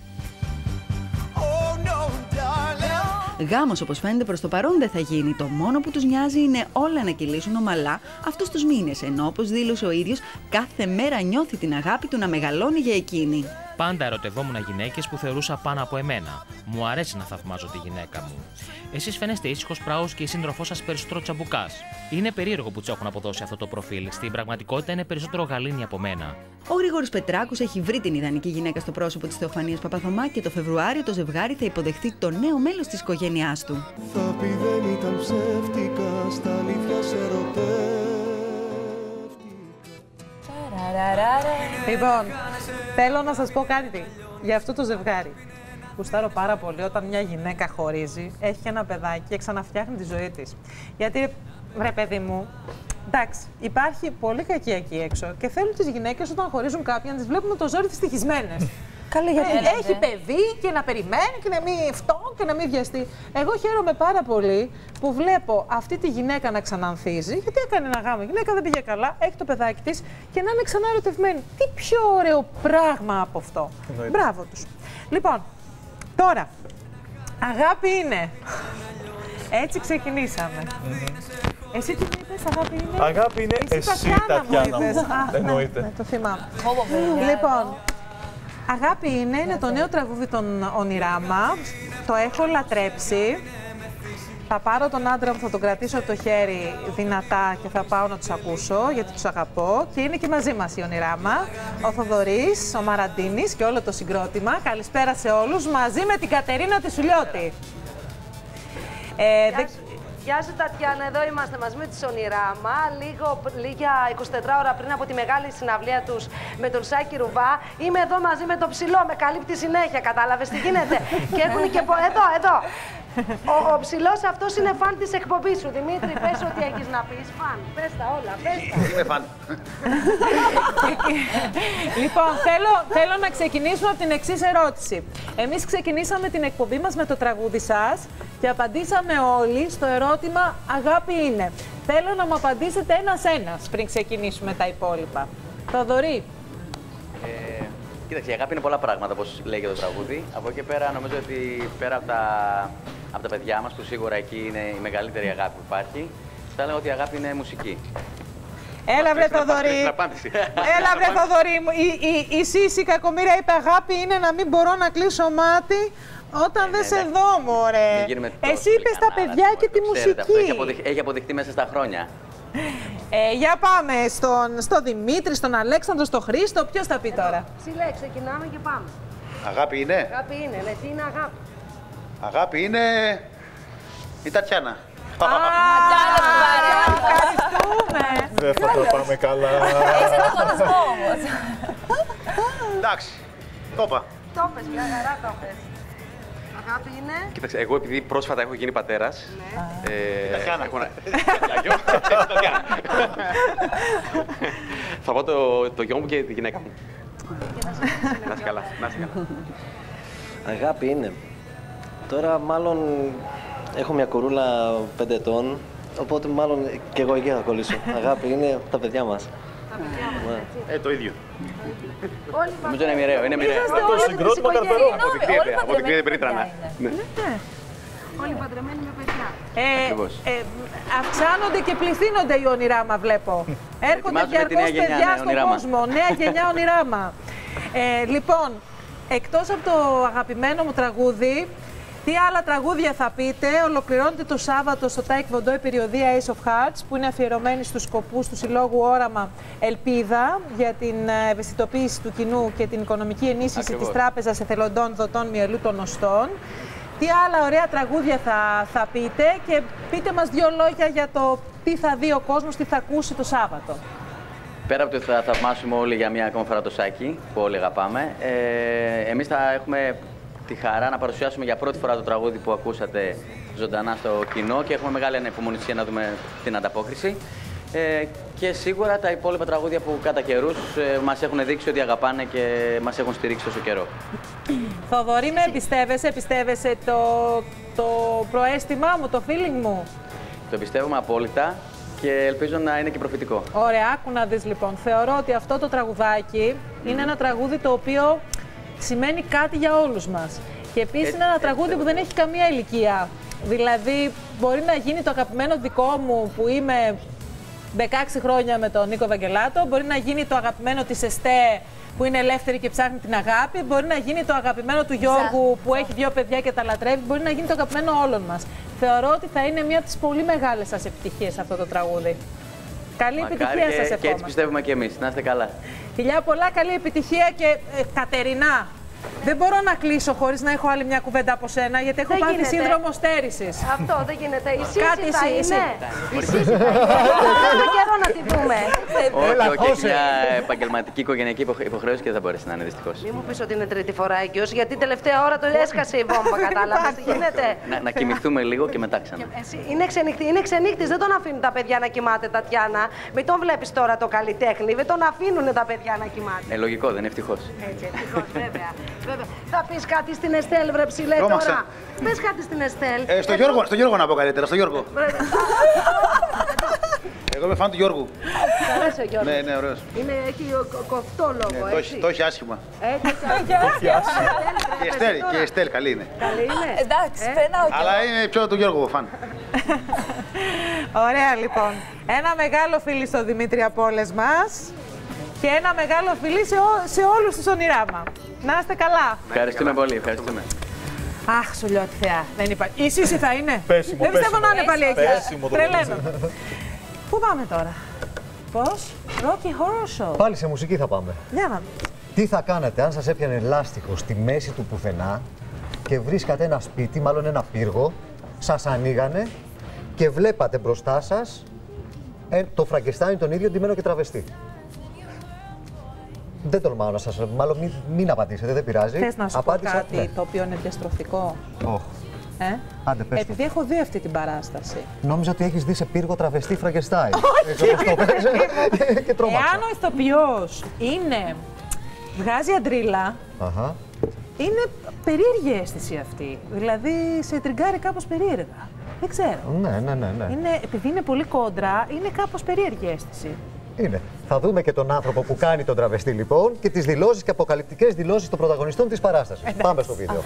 Speaker 1: Γάμος, όπως φαίνεται προς το παρόν, δεν θα γίνει. Το μόνο που τους νοιάζει είναι όλα να κυλήσουν ομαλά αυτούς τους μήνες. Ενώ, όπως δήλωσε ο ίδιος, κάθε μέρα νιώθει την αγάπη του να μεγαλώνει για εκείνη.
Speaker 13: Πάντα ερωτευόμουν γυναίκες που θεωρούσα πάνω από εμένα. Μου αρέσει να θαυμάζω τη γυναίκα μου. Εσείς φαίνεστε ήσυχος, πράος και η σύντροφός σας περισσότερο τσαμπουκάς. Είναι περίεργο που τους έχουν αποδώσει αυτό το προφίλ. Στην πραγματικότητα είναι περισσότερο γαλήνη από μένα.
Speaker 1: Ο Γρηγόρης Πετράκος έχει βρει την ιδανική γυναίκα στο πρόσωπο της Θεοφανίας Παπαθωμά και το Φεβρουάριο το ζευγάρι θα υποδεχθεί το νέο μέλος της οικογένειάς του.
Speaker 14: Θα πει δεν ήταν ψεύτικα, στα αλήθεια σε
Speaker 2: Λοιπόν, θέλω να σας πω κάτι για αυτό το ζευγάρι. Γουστάρω πάρα πολύ όταν μια γυναίκα χωρίζει, έχει ένα παιδάκι και ξαναφτιάχνει τη ζωή της. Γιατί, ρε παιδί μου, εντάξει, υπάρχει πολύ κακία εκεί έξω και θέλουν τις γυναίκες όταν χωρίζουν κάποιον να τις βλέπουν με το ζόρι δυστυχισμένες.
Speaker 1: Καλή, γιατί
Speaker 2: έχει παιδί και να περιμένει και να μην φτώ και να μην βιαστεί. Εγώ χαίρομαι πάρα πολύ που βλέπω αυτή τη γυναίκα να ξανανθίζει, γιατί έκανε ένα γάμο. Η γυναίκα δεν πήγε καλά, έχει το παιδάκι της και να είναι ξανά ερωτευμένη. Τι πιο ωραίο πράγμα από αυτό. Μπράβο τους. Λοιπόν, τώρα, αγάπη είναι. Έτσι ξεκινήσαμε. Εσύ τι είπες, αγάπη είναι?
Speaker 5: Αγάπη είναι εσύ, Τατιάνα μου. Εννοείται.
Speaker 2: Το θυμάμαι. Λοιπόν, αγάπη είναι το νέο τραγούδι των Ονειράμα. Το έχω λατρέψει. Θα πάρω τον άντρα μου, θα τον κρατήσω από το χέρι δυνατά και θα πάω να τους ακούσω, γιατί τους αγαπώ. Και είναι και μαζί μας η Ονειράμα. Ο Θοδωρής, ο Μαραντίνης και όλο το συγκρότημα. Καλησπέρα σε όλους, μαζί με την Κατερίνα τη Σουλιώτη.
Speaker 24: Γεια σου Τατιάνα, εδώ είμαστε μαζί με τη Ονειράμα. Λίγα 24 ώρα πριν από τη μεγάλη συναυλία τους με τον Σάκη Ρουβά. Είμαι εδώ μαζί με το ψηλό, με καλύπτει συνέχεια, κατάλαβες τι γίνεται. Και έχουν και εδώ. Ο ψηλός αυτός είναι φαν της εκπομπής σου. Δημήτρη, πες ό,τι έχεις να πεις. Φαν, πες τα όλα, πες τα.
Speaker 17: Είμαι φαν.
Speaker 2: Λοιπόν, θέλω να ξεκινήσουμε από την εξής ερώτηση. Εμείς ξεκινήσαμε την εκπομπή μας με το τραγούδι σας και απαντήσαμε όλοι στο ερώτημα αγάπη είναι. Θέλω να μου απαντήσετε ένας-ένας πριν ξεκινήσουμε τα υπόλοιπα. Θοδωρή.
Speaker 25: Κοίταξε, η αγάπη είναι πολλά πράγματα, όπως λέει και το τραγούδι. Από εκεί πέρα, νομίζω ότι πέρα από τα παιδιά μας, που σίγουρα εκεί είναι η μεγαλύτερη αγάπη που υπάρχει, θα έλεγα ότι η αγάπη είναι μουσική.
Speaker 2: Έλα βρε Θοδωρή. Έλα βρε Θοδωρή. Η Σύση κακομοίρα είπε αγάπη είναι να μην μπορώ να κλείσω μάτι όταν δεν σε δω, μωρέ. Εσύ είπες τα παιδιά και τη μουσική.
Speaker 25: Έχει αποδειχτεί μέσα στα χρόνια.
Speaker 2: Για πάμε στον Δημήτρη, στον Αλέξανδρο, στον Χρήστο. Ποιος θα πει τώρα?
Speaker 24: Ψηλέ, ξεκινάμε και πάμε.
Speaker 17: Αγάπη είναι.
Speaker 24: Αγάπη είναι, ναι, τι είναι αγάπη?
Speaker 17: Αγάπη είναι η Τατιάνα.
Speaker 2: Ευχαριστούμε.
Speaker 5: Δεν θα το πάμε καλά.
Speaker 24: Έχεις ένα χωρισμό όμως.
Speaker 17: Εντάξει, το είπα.
Speaker 24: Το πες, μια χαρά το πες. Αγάπη είναι.
Speaker 25: Κοίταξε, εγώ επειδή πρόσφατα έχω γίνει πατέρας.
Speaker 17: Τατιάνα.
Speaker 25: Θα πω το γιο μου και τη γυναίκα μου. Να είσαι καλά.
Speaker 26: Αγάπη είναι. Τώρα μάλλον έχω μια κορούλα 5 ετών, οπότε μάλλον και εγώ εκεί θα κολλήσω. Αγάπη είναι τα παιδιά μας.
Speaker 17: Το ίδιο.
Speaker 25: Νομίζω είναι μοιραίο. Είναι μοιραίο.
Speaker 5: Το συγκρότημα Καρπερό.
Speaker 17: Αποδεικνύεται περίτρανα.
Speaker 24: Όλοι παντρεμένοι με παιδιά.
Speaker 2: Αυξάνονται και πληθύνονται οι Ονειράμα, βλέπω. Έρχονται διαρκώς παιδιά στον κόσμο. Νέα γενιά Ονειράμα. Λοιπόν, εκτός από το αγαπημένο μου τραγούδι, τι άλλα τραγούδια θα πείτε? Ολοκληρώνεται το Σάββατο στο Taekwondo η περιοδία Ace of Hearts, που είναι αφιερωμένη στους σκοπούς του Συλλόγου Όραμα Ελπίδα για την ευαισθητοποίηση του κοινού και την οικονομική ενίσχυση της Τράπεζας Εθελοντών Δοτών Μυελού των Οστών. Τι άλλα ωραία τραγούδια θα πείτε και πείτε μας δύο λόγια για το τι θα δει ο κόσμος, τι θα ακούσει το Σάββατο.
Speaker 25: Πέρα από το ότι θα θαυμάσουμε όλοι για μια ακόμα φορά το Σάκη, που όλοι αγαπάμε, εμείς θα έχουμε τη χαρά να παρουσιάσουμε για πρώτη φορά το τραγούδι που ακούσατε ζωντανά στο κοινό και έχουμε μεγάλη ανεπομονησία να δούμε την ανταπόκριση. Και σίγουρα τα υπόλοιπα τραγούδια που κατά καιρούς μας έχουν δείξει ότι αγαπάνε και μας έχουν στηρίξει τόσο καιρό.
Speaker 2: Θοδωρή, με εμπιστεύεσαι το προαίσθημά μου, το feeling μου?
Speaker 25: Το εμπιστεύομαι απόλυτα και ελπίζω να είναι και προφητικό.
Speaker 2: Ωραία, άκου να δεις λοιπόν. Θεωρώ ότι αυτό το τραγουδάκι είναι ένα τραγούδι το οποίο σημαίνει κάτι για όλους μας. Και επίσης είναι ένα τραγούδι που δεν έχει καμία ηλικία. Δηλαδή, μπορεί να γίνει το αγαπημένο δικό μου που είμαι 16 χρόνια με τον Νίκο Βαγγελάτο, μπορεί να γίνει το αγαπημένο της Εστέ που είναι ελεύθερη και ψάχνει την αγάπη, μπορεί να γίνει το αγαπημένο του Γιώργου που έχει 2 παιδιά και τα λατρεύει, μπορεί να γίνει το αγαπημένο όλων μας. Θεωρώ ότι θα είναι μία από τις πολύ μεγάλες σας επιτυχίες αυτό το τραγούδι. Καλή επιτυχία σας εύχομαι.
Speaker 25: Και έτσι πιστεύουμε και εμείς. Να είστε καλά.
Speaker 2: Φιλιά πολλά, καλή επιτυχία και Κατερινά. Δεν μπορώ να κλείσω χωρίς να έχω άλλη μια κουβέντα από σένα, γιατί έχω πάθει σύνδρομο στέρησης.
Speaker 24: Αυτό δεν γίνεται. Η Σύση
Speaker 2: Κάτι
Speaker 24: θα είναι. Η Σύση θα είναι. Έχουμε καιρό να τη δούμε.
Speaker 25: Όχι, έχει μια επαγγελματική οικογενειακή υποχρέωση και δεν θα μπορέσει να είναι δυστυχώς.
Speaker 24: Μην μου πεις ότι είναι τρίτη φορά οικειός, γιατί τελευταία ώρα το έσκασε η βόμβα, κατάλαβες τι γίνεται.
Speaker 25: Να κοιμηθούμε λίγο και μετά ξανά.
Speaker 24: Είναι ξενύχτης, δεν τον αφήνουν τα παιδιά να κοιμάται, Τατιάνα. Μην τον βλέπεις τώρα το καλλιτέχνη, δεν τον αφήνουν τα παιδιά να κοιμάται.
Speaker 25: Λογικό, δεν είναι ευτυχώς.
Speaker 24: Έτσι, ευτυχώς, βέβαια. Θα πεις κάτι στην Εστέλ, βρε ψηλέ τώρα. Πες κάτι στην Εστέλ.
Speaker 17: Στο Γιώργο να πω καλύτερα, στο Γιώργο. Εγώ είμαι φαν του Γιώργου.
Speaker 24: Σ' αρέσει ο Γιώργος?
Speaker 17: Ναι, ωραίος.
Speaker 24: Έχει κοφτό λόγο, έτσι.
Speaker 17: Το έχει άσχημα. Και η Εστέλ καλή είναι.
Speaker 24: Καλή είναι.
Speaker 3: Εντάξει, περνάω κι.
Speaker 17: Αλλά είναι πιο του Γιώργου φαν.
Speaker 2: Ωραία, λοιπόν. Ένα μεγάλο φίλι στο Δημήτρη από όλες μας και ένα μεγάλο φιλί σε όλους τους Ονειράμα. Να είστε καλά.
Speaker 25: Ευχαριστούμε πολύ, ευχαριστούμε.
Speaker 2: Αχ, σου λέω τη θεά. Δεν υπάρχει. Η Σύση θα είναι.
Speaker 5: Πέσιμο,
Speaker 2: δεν πιστεύω να είναι πάλι εκεί. Τρελαίνω. Πού πάμε τώρα? Πώς? Rocky Horror Show.
Speaker 6: Πάλι σε μουσική θα πάμε.
Speaker 2: Για να.
Speaker 6: Τι θα κάνετε αν σας έπιανε λάστιχο στη μέση του πουθενά και βρίσκατε ένα σπίτι, μάλλον ένα πύργο, σας ανοίγανε και βλέπατε μπροστά σας το Φραγκεστάιν τον ίδιο ντυμένο και τραβεστή. Δεν τολμάω να σας... Μάλλον μην απαντήσετε, δεν πειράζει.
Speaker 2: Θες να σου πω κάτι το οποίο είναι διαστροφικό?
Speaker 6: Άντε, πες.
Speaker 2: Επειδή έχω δει αυτή την παράσταση.
Speaker 6: Νόμιζα ότι έχεις δει σε πύργο τραβεστή Φραγκεστάιν.
Speaker 2: Εάν ο ηθοποιός βγάζει αντρίλα, είναι περίεργη αίσθηση αυτή. Δηλαδή σε τριγκάρει κάπως περίεργα. Δεν ξέρω.
Speaker 6: Ναι.
Speaker 2: Επειδή είναι πολύ κόντρα, είναι κάπως περίεργη αίσθηση.
Speaker 6: Είναι. Θα δούμε και τον άνθρωπο που κάνει τον τραβεστή λοιπόν και τις δηλώσεις και αποκαλυπτικές δηλώσεις των πρωταγωνιστών της παράστασης. Πάμε στο βίντεο.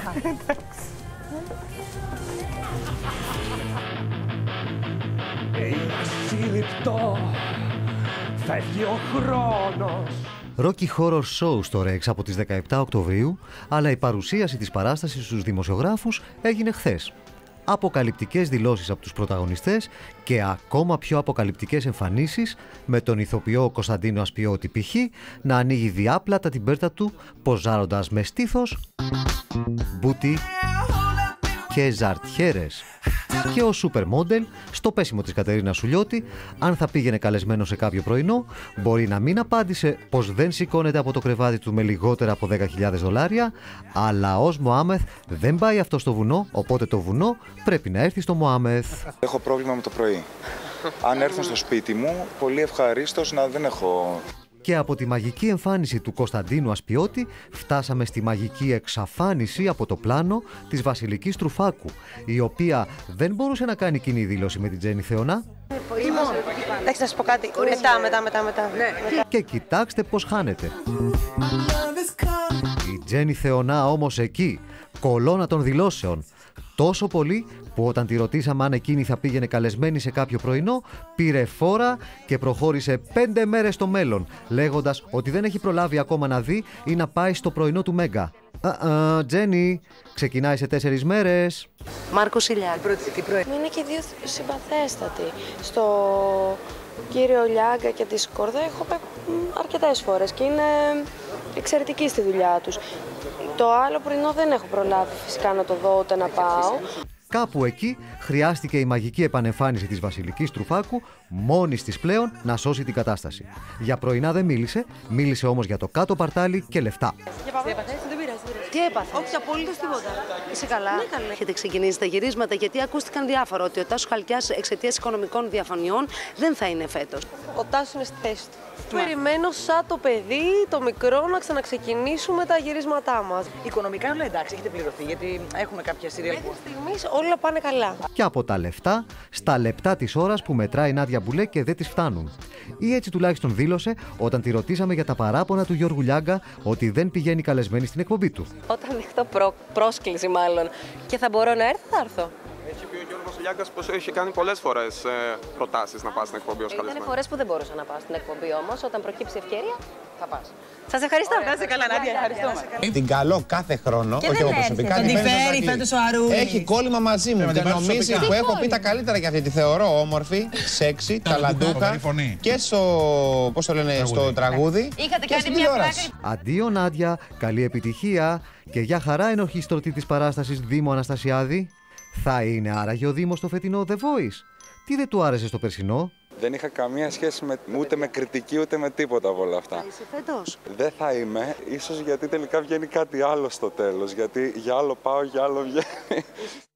Speaker 14: Είναι σύλληπτο, φεύγει ο χρόνος.
Speaker 6: Rocky Horror Show στο Rex από τις 17 Οκτωβρίου, αλλά η παρουσίαση της παράστασης στους δημοσιογράφους έγινε χθες. Αποκαλυπτικές δηλώσεις από τους πρωταγωνιστές και ακόμα πιο αποκαλυπτικές εμφανίσεις με τον ηθοποιό Κωνσταντίνο Ασπιώτη π.χ. να ανοίγει διάπλατα την πέρτα του ποζάροντας με στήθος, μπούτι και ζαρτιέρες. Και ο σούπερ μόντελ στο πέσιμο της Κατερίνας Σουλιώτη, αν θα πήγαινε καλεσμένο σε κάποιο πρωινό, μπορεί να μην απάντησε πως δεν σηκώνεται από το κρεβάτι του με λιγότερα από $10.000, αλλά ως Μωάμεθ δεν πάει αυτό στο βουνό, οπότε το βουνό πρέπει να έρθει στο Μωάμεθ.
Speaker 4: Έχω πρόβλημα με το πρωί. Αν έρθουν στο σπίτι μου, πολύ ευχαρίστως να δεν έχω...
Speaker 6: Και από τη μαγική εμφάνιση του Κωνσταντίνου Ασπιώτη φτάσαμε στη μαγική εξαφάνιση από το πλάνο της Βασιλικής Τρουφάκου, η οποία δεν μπορούσε να κάνει κοινή δήλωση με την Τζέννη Θεωνά.
Speaker 24: Είμαι Εντάξει, θα σας πω κάτι. Μετά.
Speaker 6: Και κοιτάξτε πως χάνεται. Η Τζέννη Θεωνά όμως εκεί, κολόνα των δηλώσεων. Τόσο πολύ που όταν τη ρωτήσαμε αν εκείνη θα πήγαινε καλεσμένη σε κάποιο πρωινό, πήρε φόρα και προχώρησε 5 μέρες στο μέλλον, λέγοντας ότι δεν έχει προλάβει ακόμα να δει ή να πάει στο πρωινό του Μέγκα. Τζέννη, ξεκινάει σε 4 μέρες.
Speaker 24: Μάρκο Ηλιάκη.
Speaker 12: Είναι και δύο συμπαθέστατοι. Στο κύριο Λιάγκα και τη Σκόρδα έχω πάει αρκετές φορές και είναι εξαιρετικοί στη δουλειά τους. Το άλλο πρωινό δεν έχω προλάβει φυσικά να το δω ούτε να πάω.
Speaker 6: Κάπου εκεί χρειάστηκε η μαγική επανεμφάνιση της Βασιλικής Τρουφάκου, μόνης της πλέον, να σώσει την κατάσταση. Για πρωινά δεν μίλησε όμως για το κάτω παρτάλι και λεφτά.
Speaker 24: Τι έπαθε? Όχι, απολύτως τίποτα. Είσαι καλά? Ναι, καλά. Έχετε ξεκινήσει τα γυρίσματα, γιατί ακούστηκαν διάφορα ότι ο Τάσος Χαλκιάς εξαιτίας οικονομικών διαφωνιών δεν θα είναι φέτος. Ο Τάσος είναι στη θέση του. Περιμένω σαν το παιδί, το μικρό, να ξαναξεκινήσουμε τα γυρίσματά μας.
Speaker 15: Οικονομικά όλα εντάξει, έχετε πληρωθεί, γιατί έχουμε κάποια σειρά.
Speaker 24: Μέχρι στιγμής όλα πάνε καλά.
Speaker 6: Και από τα λεφτά, στα λεπτά της ώρας που μετράει η Νάντια Μπουλέ και δεν της φτάνουν. Ή έτσι τουλάχιστον δήλωσε όταν τη ρωτήσαμε για τα παράπονα του Γιώργου Λιάγκα ότι δεν πηγαίνει καλεσμένη στην εκπομπή του.
Speaker 24: Όταν δεχτώ πρόσκληση μάλλον και θα μπορώ να έρθω, θα έρθω.
Speaker 16: Έχει πει ο Γιώργος Λιάγκας πως έχει κάνει πολλές φορές προτάσεις να πας στην εκπομπή ως καλεσμένη.
Speaker 24: Ήταν φορές που δεν μπορούσα να πάω στην εκπομπή όμως, όταν προκύψει ευκαιρία θα πας. Σας ευχαριστώ.
Speaker 15: Να είστε καλά, Νάντια, ευχαριστούμε.
Speaker 17: Την καλώ κάθε χρόνο,
Speaker 24: και
Speaker 17: όχι εγώ προσωπικά.
Speaker 15: Την φέρει φέτος ο Αρούλης.
Speaker 17: Έχει κόλλημα μαζί μου και νομίζει που έχω πει τα καλύτερα για αυτή. Τη θεωρώ όμορφη, σεξι, ταλαντούχα και στο τραγούδι και στην τηλεόραση.
Speaker 6: Αντίο Νάντια, καλή επιτυχία και για χαρά ενορχιστρωτή της παράστασης Δήμο Αναστασιάδη. Θα είναι άραγε ο Δήμος στο φετινό The Voice? Τι δεν του άρεσε στο περσινό?
Speaker 4: Δεν είχα καμία σχέση ούτε με κριτική ούτε με τίποτα από όλα αυτά.
Speaker 24: Θα είσαι φέτος?
Speaker 4: Δεν θα είμαι, ίσως γιατί τελικά βγαίνει κάτι άλλο στο τέλος. Γιατί για άλλο πάω, για άλλο βγαίνει.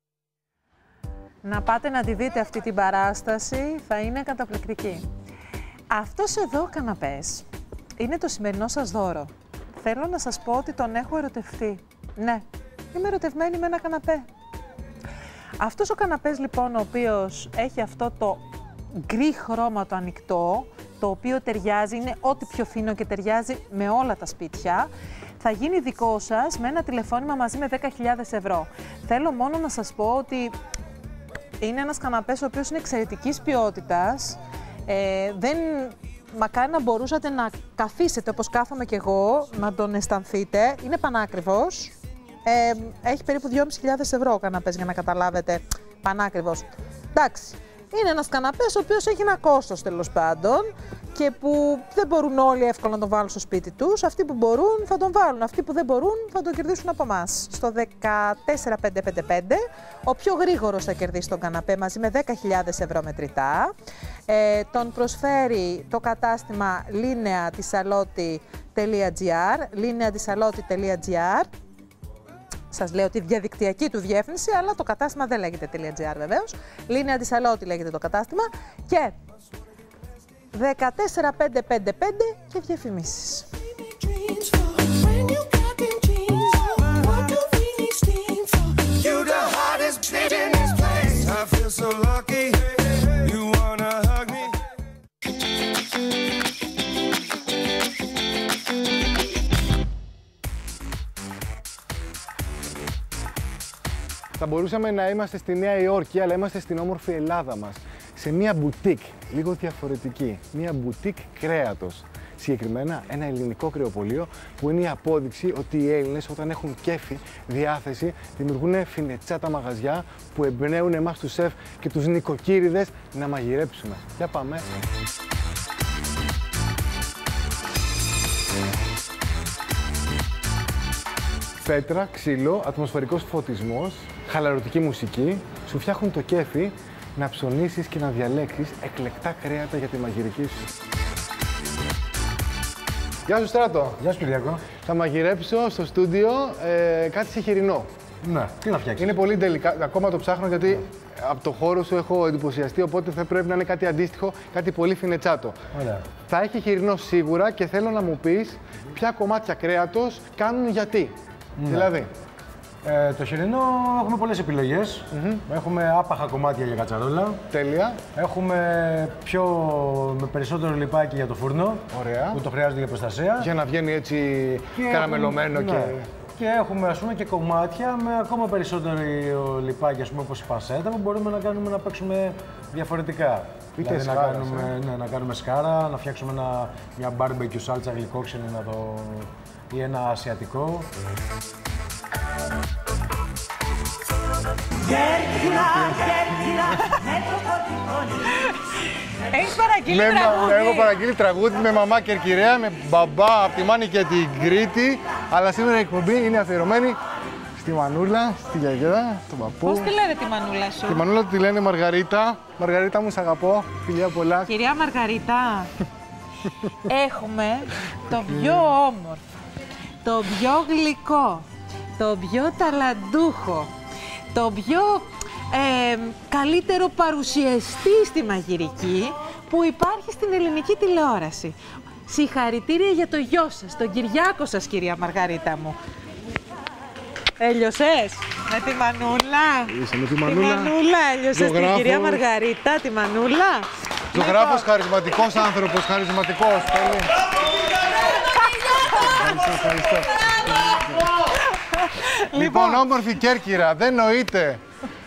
Speaker 2: Να πάτε να τη δείτε αυτή την παράσταση, θα είναι καταπληκτική. Αυτός εδώ ο καναπές είναι το σημερινό σας δώρο. Θέλω να σας πω ότι τον έχω ερωτευτεί. Ναι, είμαι ερωτευμένη με ένα καναπέ. Αυτός ο καναπές λοιπόν, ο οποίος έχει αυτό το γκρι χρώμα το ανοιχτό, το οποίο ταιριάζει, είναι ό,τι πιο φίνο και ταιριάζει με όλα τα σπίτια, θα γίνει δικό σας με ένα τηλεφώνημα μαζί με 10.000 ευρώ. Θέλω μόνο να σας πω ότι είναι ένας καναπές ο οποίος είναι εξαιρετικής ποιότητας. Μακάρι να μπορούσατε να καθίσετε όπως κάθομαι κι εγώ, να τον αισθανθείτε. Είναι πανάκριβος. Έχει περίπου 2.500 ευρώ ο καναπές, για να καταλάβετε, πανάκριβος. Εντάξει, είναι ένας καναπές ο οποίος έχει ένα κόστος τέλος πάντων και που δεν μπορούν όλοι εύκολα να τον βάλουν στο σπίτι τους. Αυτοί που μπορούν θα τον βάλουν, αυτοί που δεν μπορούν θα τον κερδίσουν από εμάς. Στο 14555 ο πιο γρήγορος θα κερδίσει τον καναπέ μαζί με 10.000 ευρώ μετρητά. Τον προσφέρει το κατάστημα lineatisalotti.gr, lineatisalotti.gr. Σας λέω τη διαδικτυακή του διεύθυνση, αλλά το κατάστημα δεν λέγεται .gr βεβαίως. lineatisalotti λέγεται το κατάστημα και 14555 και διαφημίσεις.
Speaker 18: Θα μπορούσαμε να είμαστε στη Νέα Υόρκη, αλλά είμαστε στην όμορφη Ελλάδα μας. Σε μια μπουτίκ, λίγο διαφορετική. Μια μπουτίκ κρέατος. Συγκεκριμένα ένα ελληνικό κρεοπωλείο που είναι η απόδειξη ότι οι Έλληνες όταν έχουν κέφι, διάθεση, δημιουργούν φινετσάτα μαγαζιά που εμπνέουν εμάς τους σεφ και τους νοικοκύριδες να μαγειρέψουμε. Για πάμε! Πέτρα, ξύλο, ατμοσφαιρικός φωτισμός, χαλαρωτική μουσική, σου φτιάχνουν το κέφι να ψωνίσεις και να διαλέξεις εκλεκτά κρέατα για τη μαγειρική σου. Γεια σου Στράτο.
Speaker 19: Γεια σου Κυριακό.
Speaker 18: Θα μαγειρέψω στο στούντιο κάτι σε χοιρινό.
Speaker 19: Ναι, τι να φτιάξεις?
Speaker 18: Είναι πολύ τελικά, ακόμα το ψάχνω γιατί από το χώρο σου έχω εντυπωσιαστεί, οπότε θα πρέπει να είναι κάτι αντίστοιχο, κάτι πολύ φινετσάτο.
Speaker 19: Ωραία.
Speaker 18: Θα έχει χοιρινό σίγουρα και θέλω να μου πεις ποια κομμάτια κρέατος κάνουν γιατί.
Speaker 19: Ναι.
Speaker 18: Δηλαδή.
Speaker 8: Το χοιρινό έχουμε πολλές επιλογές. Έχουμε άπαχα κομμάτια για κατσαρόλα.
Speaker 18: Τέλεια.
Speaker 8: Έχουμε με περισσότερο λιπάκι για το φούρνο.
Speaker 18: Ωραία.
Speaker 8: Που το χρειάζεται για προστασία.
Speaker 18: Για να βγαίνει έτσι καραμελωμένο και...
Speaker 8: Και έχουμε ας πούμε και κομμάτια με ακόμα περισσότερο λιπάκι, ας πούμε, όπως η πανσέτα, που μπορούμε να παίξουμε διαφορετικά.
Speaker 18: Είτε
Speaker 8: δηλαδή
Speaker 18: σκάρας,
Speaker 8: να κάνουμε σκάρα, να φτιάξουμε μια barbecue σάλτσα γλυκόξενη ή ένα ασιατικό.
Speaker 2: Έχεις παραγγείλει τραγούδι.
Speaker 18: Έχω παραγγείλει τραγούδι με μαμά Κερκυραία, με μπαμπά από τη Μάνη και την Κρήτη. Αλλά σήμερα η εκπομπή είναι αφιερωμένη στη Μανούλα, στη γιαγιά, στον παππού.
Speaker 2: Πώς τη λένε τη Μανούλα σου?
Speaker 18: Τη Μανούλα τη λένε Μαργαρίτα. Μαργαρίτα μου, σ' αγαπώ. Φιλιά πολλά.
Speaker 2: Κυρία Μαργαρίτα, έχουμε το πιο όμορφο, το πιο γλυκό, το πιο ταλαντούχο, το πιο καλύτερο παρουσιαστή στη μαγειρική που υπάρχει στην ελληνική τηλεόραση. Συγχαρητήρια για το γιο σας, τον Κυριάκο σας, κυρία Μαργαρίτα μου. Έλειωσες με τη Μανούλα.
Speaker 18: Είσαι με τη Μανούλα.
Speaker 2: Τη Μανούλα, έλειωσες την κυρία Μαργαρίτα, τη Μανούλα.
Speaker 18: Ζωγράφος, χαρισματικός άνθρωπος, χαρισματικός. Ευχαριστώ. Λοιπόν, όμορφη Κέρκυρα, δεν νοείται.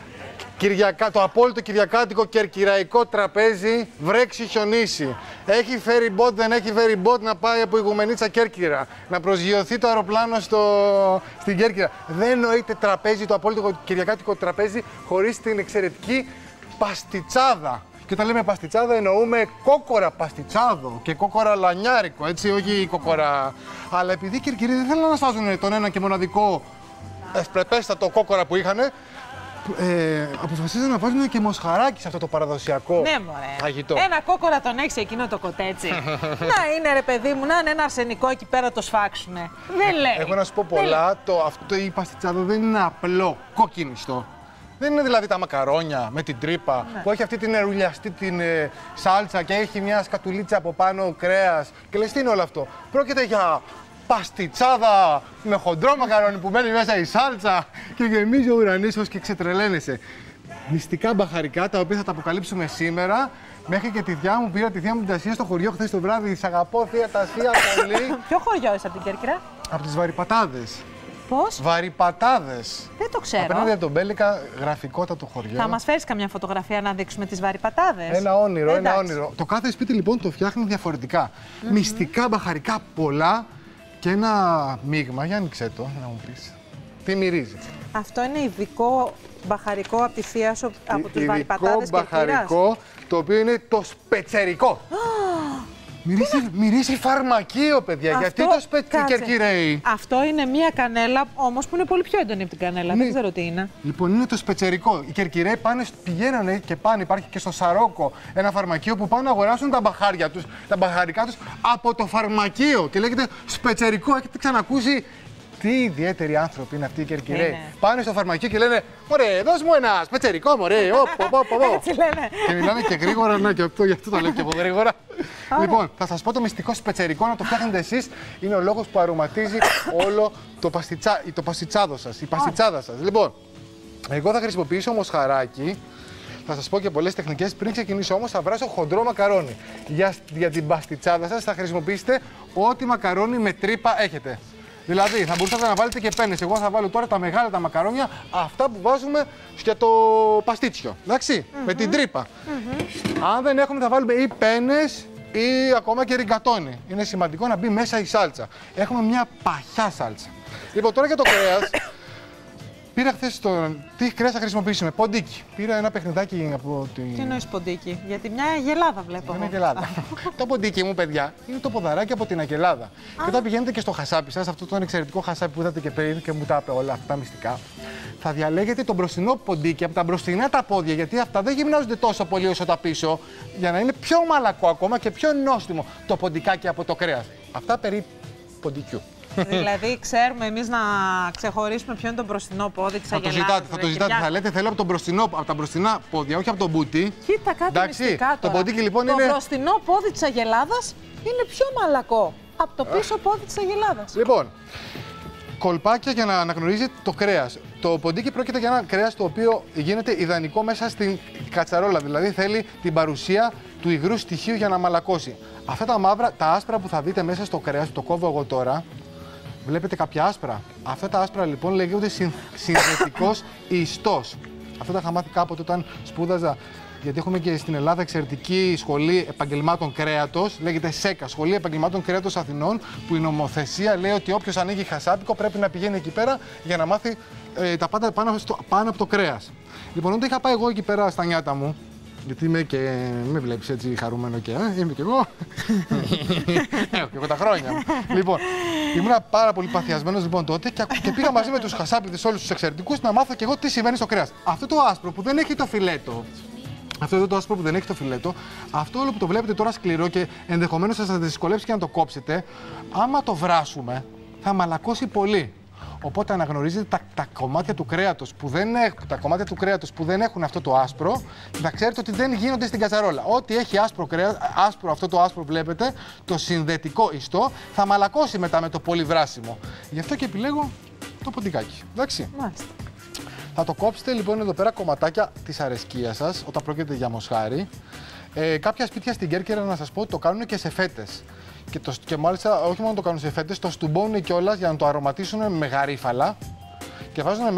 Speaker 18: Το απόλυτο κυριακάτικο κερκυραϊκό τραπέζι, βρέξει, χιονίσει. Έχει φέρει μπότ, δεν έχει φέρει μπότ, να πάει από Ηγουμενίτσα Κέρκυρα. Να προσγειωθεί το αεροπλάνο στην Κέρκυρα. Δεν νοείται τραπέζι, το απόλυτο κυριακάτικο τραπέζι, χωρίς την εξαιρετική παστιτσάδα. Και όταν λέμε παστιτσάδα εννοούμε κόκορα παστιτσάδο και κόκορα λανιάρικο, έτσι, όχι κόκορα. Αλλά επειδή οι Κερκυροί δεν θέλουν να σφάζουν τον ένα και μοναδικό ευπρεπέστατο κόκορα που είχαν, αποφασίζαν να βάζουν και μοσχαράκι σε αυτό το παραδοσιακό φαγητό.
Speaker 2: Ένα κόκορα τον έχει εκείνο το κοτέτσι. Να είναι, ρε παιδί μου, να είναι ένα αρσενικό εκεί πέρα το σφάξουνε. Δεν λέει.
Speaker 18: Έχω να σου πω πολλά. Αυτό η παστιτσάδο δεν είναι απλό κόκκινιστό. Δεν είναι δηλαδή τα μακαρόνια με την τρύπα που έχει αυτή την ρουλιαστή την σάλτσα και έχει μια σκατουλίτσα από πάνω κρέας. Και λες, τι είναι όλο αυτό? Πρόκειται για παστιτσάδα με χοντρό μακαρόνι που μένει μέσα η σάλτσα και γεμίζει ο ουρανίσος και ξετρελαίνεσαι. Μυστικά μπαχαρικά τα οποία θα τα αποκαλύψουμε σήμερα. Μέχρι και τη θεία μου, πήρα τη θεία μου την Τασία στο χωριό χθες το βράδυ. Σ' αγαπώ, θεία Τασία, πολύ.
Speaker 2: Ποιο χωριό είσαι από την Κέρκυρα?
Speaker 18: Από τις Βαρυπατάδες.
Speaker 2: Πώς?
Speaker 18: Βαρυπατάδες.
Speaker 2: Δεν το ξέρω.
Speaker 18: Απέναντι από τον Μπέλικα, γραφικότατο χωριό.
Speaker 2: Θα μας φέρεις καμιά φωτογραφία να δείξουμε τις Βαρυπατάδες?
Speaker 18: Ένα όνειρο, ένα όνειρο. Το κάθε σπίτι λοιπόν το φτιάχνει διαφορετικά. Μυστικά μπαχαρικά πολλά και ένα μείγμα. Για άνοιξε το, να μου πεις. Τι μυρίζει? Αυτό
Speaker 2: είναι ειδικό μπαχαρικό από τη θεία σου, από τους Βαρυπατάδες Κερκύρας.
Speaker 18: Ειδικό μπαχαρικό, το οποίο είναι το σπετσερικό. Μυρίζει φαρμακείο, παιδιά. Γιατί το Κερκυραίοι?
Speaker 2: Αυτό είναι μία κανέλα, όμως που είναι πολύ πιο έντονη από την κανέλα. Δεν ξέρω τι είναι.
Speaker 18: Λοιπόν, είναι το σπετσερικό. Οι Κερκυραίοι πηγαίνανε και πάνε, υπάρχει και στο Σαρόκο ένα φαρμακείο που πάνε να αγοράσουν τα μπαχάρια τους, τα μπαχαρικά τους από το φαρμακείο. Και λέγεται σπετσερικό. Έχετε ξανακούσει? Τι ιδιαίτεροι άνθρωποι είναι αυτοί οι Κερκυραίοι. Πάνε στο φαρμακείο και λένε: μωρέ, δώσ' μου ένα σπετσερικό, μωρέ.
Speaker 2: Έτσι λένε.
Speaker 18: Και μιλάνε και γρήγορα, ναι, και γι' αυτό το λέω και από γρήγορα. Λοιπόν, θα σας πω το μυστικό σπετσερικό, να το φτιάχνετε εσείς. Είναι ο λόγος που αρωματίζει όλο το παστιτσάδο σας, η παστιτσάδα σας. Λοιπόν, εγώ θα χρησιμοποιήσω μοσχαράκι. Θα σας πω και πολλές τεχνικές. Πριν ξεκινήσω όμως, θα βράσω χοντρό μακαρόνι. Για την παστιτσάδα σας θα χρησιμοποιήσετε ό,τι μακαρόνι με τρύπα έχετε. Δηλαδή, θα μπορούσατε να βάλετε και πένες. Εγώ θα βάλω τώρα τα μεγάλα τα μακαρόνια, αυτά που βάζουμε για το παστίτσιο. Εντάξει, με την τρύπα. Αν δεν έχουμε, θα βάλουμε ή πένες ή ακόμα και ριγκατόνι. Είναι σημαντικό να μπει μέσα η σάλτσα. Έχουμε μια παχιά σάλτσα. Λοιπόν, τώρα για το κρέας. Πήρα χθες τι κρέας θα χρησιμοποιήσουμε? Ποντίκι. Πήρα ένα παιχνιδάκι από την.
Speaker 2: Τι εννοείς ποντίκι? Γιατί μια αγελάδα βλέπω.
Speaker 18: Είναι αγελάδα. Το ποντίκι μου, παιδιά, είναι το ποδαράκι από την αγελάδα. Και όταν πηγαίνετε και στο χασάπι σας, αυτό το εξαιρετικό χασάπι που είδατε και πριν και μου τα είπε όλα αυτά μυστικά, θα διαλέγετε το μπροστινό ποντίκι από τα μπροστινά τα πόδια, γιατί αυτά δεν γυμνάζονται τόσο πολύ όσο τα πίσω, για να είναι πιο μαλακό ακόμα και πιο νόστιμο το ποντικάκι από το κρέας. Αυτά περί ποντικιού.
Speaker 2: Δηλαδή, ξέρουμε εμείς να ξεχωρίσουμε ποιο είναι το μπροστινό πόδι της αγελάδας.
Speaker 18: Θα το ζητάτε, θα λέτε θέλω από τα μπροστινά πόδια, όχι από τον μπούτι.
Speaker 2: Κοίτα κάτι μυστικά τώρα.
Speaker 18: Το ποντίκι λοιπόν είναι.
Speaker 2: Το μπροστινό πόδι της αγελάδας είναι πιο μαλακό από το πίσω πόδι της αγελάδας.
Speaker 18: Λοιπόν, κολπάκια για να αναγνωρίζετε το κρέας. Το ποντίκι πρόκειται για ένα κρέας το οποίο γίνεται ιδανικό μέσα στην κατσαρόλα. Δηλαδή θέλει την παρουσία του υγρού στοιχείου για να μαλακώσει. Αυτά τα μαύρα, τα άσπρα που θα δείτε μέσα στο κρέας, που το κόβω εγώ τώρα, βλέπετε κάποια άσπρα. Αυτά τα άσπρα λοιπόν λέγονται συνδετικός ιστός. Αυτά τα είχα μάθει κάποτε όταν σπούδαζα. Γιατί έχουμε και στην Ελλάδα εξαιρετική σχολή επαγγελμάτων κρέατος, λέγεται ΣΕΚΑ, Σχολή Επαγγελμάτων Κρέατος Αθηνών, που η νομοθεσία λέει ότι όποιος ανοίγει χασάπικο πρέπει να πηγαίνει εκεί πέρα για να μάθει τα πάντα πάνω από το κρέας. Λοιπόν, όταν είχα πάει εγώ εκεί πέρα στα νιάτα μου, γιατί είμαι και. Με βλέπεις έτσι χαρούμενο και. Είμαι κι εγώ. Έχω και εγώ τα χρόνια μου. Λοιπόν, ήμουν πάρα πολύ παθιασμένος λοιπόν τότε και πήγα μαζί με τους χασάπιδες όλους τους εξαιρετικούς να μάθω κι εγώ τι συμβαίνει στο κρέας. Αυτό το άσπρο που δεν έχει το φιλέτο. Αυτό εδώ το άσπρο που δεν έχει το φιλέτο, αυτό όλο που το βλέπετε τώρα σκληρό και ενδεχομένως θα σας δυσκολεύσει και να το κόψετε, άμα το βράσουμε θα μαλακώσει πολύ. Οπότε αναγνωρίζετε τα κομμάτια του κρέατος που δεν έχουν αυτό το άσπρο, θα ξέρετε ότι δεν γίνονται στην κατσαρόλα. Ό,τι έχει άσπρο, αυτό το άσπρο βλέπετε, το συνδετικό ιστό, θα μαλακώσει μετά με το πολύ βράσιμο. Γι' αυτό και επιλέγω το ποντικάκι. Εντάξει.
Speaker 2: Μάλιστα.
Speaker 18: Θα το κόψετε λοιπόν εδώ πέρα κομματάκια της αρεσκίας σας, όταν πρόκειται για μοσχάρι. Κάποια σπίτια στην Κέρκυρα, να σας πω, το κάνουν και σε φέτες. Και μάλιστα όχι μόνο το κάνουν σε φέτες, το στουμπώνουν κιόλας για να το αρωματίσουν με γαρίφαλα. Και βάζουν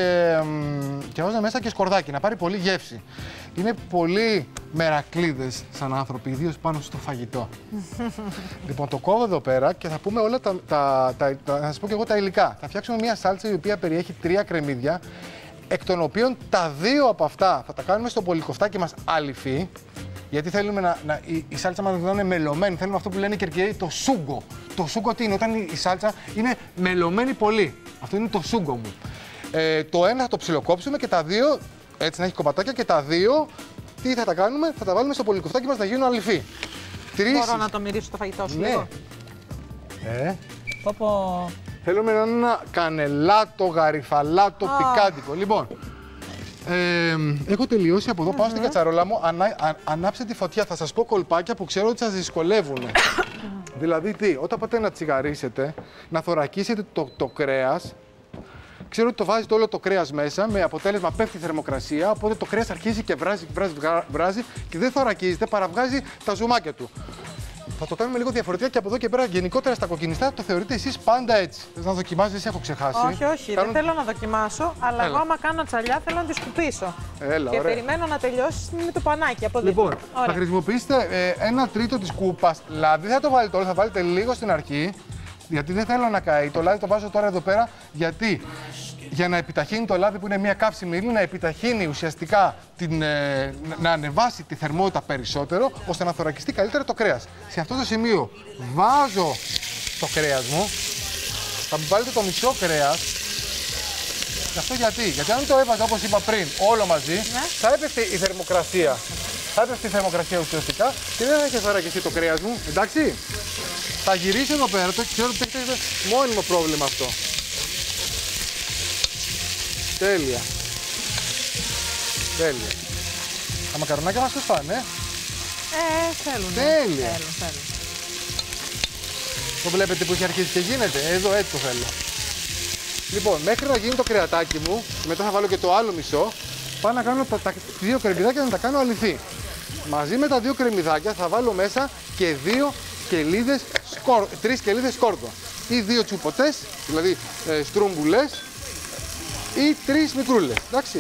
Speaker 18: μέσα και σκορδάκι, να πάρει πολύ γεύση. Είναι πολύ μερακλείδες σαν άνθρωποι, ιδίως πάνω στο φαγητό. Λοιπόν, το κόβω εδώ πέρα και θα πούμε όλα να σας πω και εγώ τα υλικά. Θα φτιάξουμε μια σάλτσα η οποία περιέχει 3 κρεμμύδια, εκ των οποίων τα 2 από αυτά θα τα κάνουμε στο πολυκοφτάκι μας αληφή. Γιατί θέλουμε η σάλτσα μας να είναι μελωμένη. Θέλουμε αυτό που λένε οι Κερκυραίοι, το σούγκο. Το σούγκο τι είναι, όταν η σάλτσα είναι μελωμένη πολύ. Αυτό είναι το σούγκο μου. Το ένα θα το ψιλοκόψουμε και τα 2, έτσι να έχει κομματάκια, και τα 2, τι θα τα κάνουμε, θα τα βάλουμε στο πολυκοφτάκι μας να γίνουν αληφή.
Speaker 2: Μπορώ να το μυρίσω το φαγητό σου λίγο?
Speaker 18: Θέλουμε να είναι ένα κανελάτο, γαριφαλάτο, πικάντικο. Λοιπόν, έχω τελειώσει από εδώ, πάω στην κατσαρόλα μου, ανάψτε τη φωτιά. Θα σας πω κολπάκια που ξέρω ότι σας δυσκολεύουν. Δηλαδή τι, όταν πάτε να τσιγαρίσετε, να θωρακίσετε το κρέας, ξέρω ότι το βάζετε όλο το κρέας μέσα, με αποτέλεσμα πέφτει η θερμοκρασία, οπότε το κρέας αρχίζει και βράζει και δεν θωρακίζεται, παραβγάζει τα ζουμάκια του. Θα το κάνουμε λίγο διαφορετικά και από εδώ και πέρα γενικότερα στα κοκκινιστά το θεωρείτε εσείς πάντα έτσι. Θες να δοκιμάζεις, εσύ έχω ξεχάσει.
Speaker 2: Όχι, δεν θέλω να δοκιμάσω, αλλά εγώ άμα κάνω τσαλιά θέλω να τη σκουπίσω. Και περιμένω να τελειώσει με το πανάκι από δίπλα.
Speaker 18: Λοιπόν, θα χρησιμοποιήσετε 1/3 της κούπας λάδι, δεν θα το βάλετε όλο, θα βάλετε λίγο στην αρχή. Γιατί δεν θέλω να καεί. Το λάδι το βάζω τώρα εδώ πέρα, γιατί για να επιταχύνει το λάδι που είναι μια καύσιμη ύλη, να επιταχύνει ουσιαστικά να ανεβάσει τη θερμότητα περισσότερο, ώστε να θωρακιστεί καλύτερα το κρέας. Σε αυτό το σημείο βάζω το κρέας μου, θα μου βάλετε το μισό κρέας. Και αυτό γιατί αν το έβαζα όπως είπα πριν όλο μαζί, θα έπεφτε η θερμοκρασία. Θα έπεφτε η θερμοκρασία ουσιαστικά και δεν θα έχει θωρακιστεί το κρέας μου, εντάξει. Θα γυρίσει εδώ πέρα, το ξέρω ότι έχετε μόνιμο πρόβλημα αυτό. Τέλεια. Τέλεια. Τα μακαρονάκια μας τους φάνε,
Speaker 2: θέλουν.
Speaker 18: Τέλεια.
Speaker 2: Θέλουν.
Speaker 18: Το βλέπετε που έχει αρχίσει και γίνεται, εδώ έτσι το θέλω. Λοιπόν, μέχρι να γίνει το κρεατάκι μου, μετά θα βάλω και το άλλο μισό, πάω να κάνω τα 2 κρεμμυδάκια να τα κάνω αληθή. Μαζί με τα 2 κρεμμυδάκια θα βάλω μέσα και 3 σκελίδες σκόρδο. Ή 2 τσουποτές, δηλαδή στρούμπουλες, ή 3 μικρούλες, εντάξει.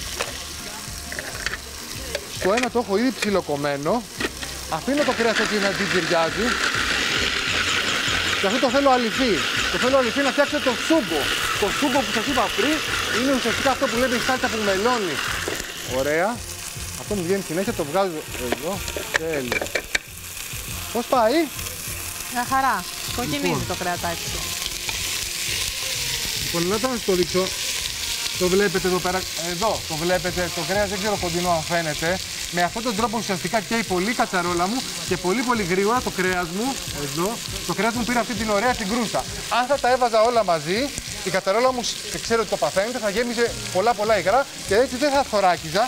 Speaker 18: Στο ένα το έχω ήδη ψιλοκομμένο. Αφήνω το κρέας εκεί να τυριάζει. Και αυτό το θέλω αληθή. Το θέλω αληθή να φτιάξετε το σούγκο. Το σούγκο που σας είπα πριν είναι ουσιαστικά αυτό που λέμε η σάλτσα που μελώνει. Ωραία. Αυτό μου βγαίνει συνέχεια, το βγάζω εδώ. Τέλεια. Πώς πάει?
Speaker 2: Μια χαρά. Κοκκινίζει το κρεατάκι σου.
Speaker 18: Λοιπόν, να σας το δείξω. Το βλέπετε εδώ πέρα, εδώ το βλέπετε, το κρέας δεν ξέρω κοντινό αν φαίνεται. Με αυτόν τον τρόπο ουσιαστικά καίει πολύ η κατσαρόλα μου και πολύ γρήγορα το κρέας μου, εδώ, το κρέας μου πήρε αυτή την ωραία την κρούστα. Αν θα τα έβαζα όλα μαζί, η κατσαρόλα μου, και ξέρω ότι το παθαίνετε, θα γέμιζε πολλά υγρά και έτσι δεν θα θωράκιζα.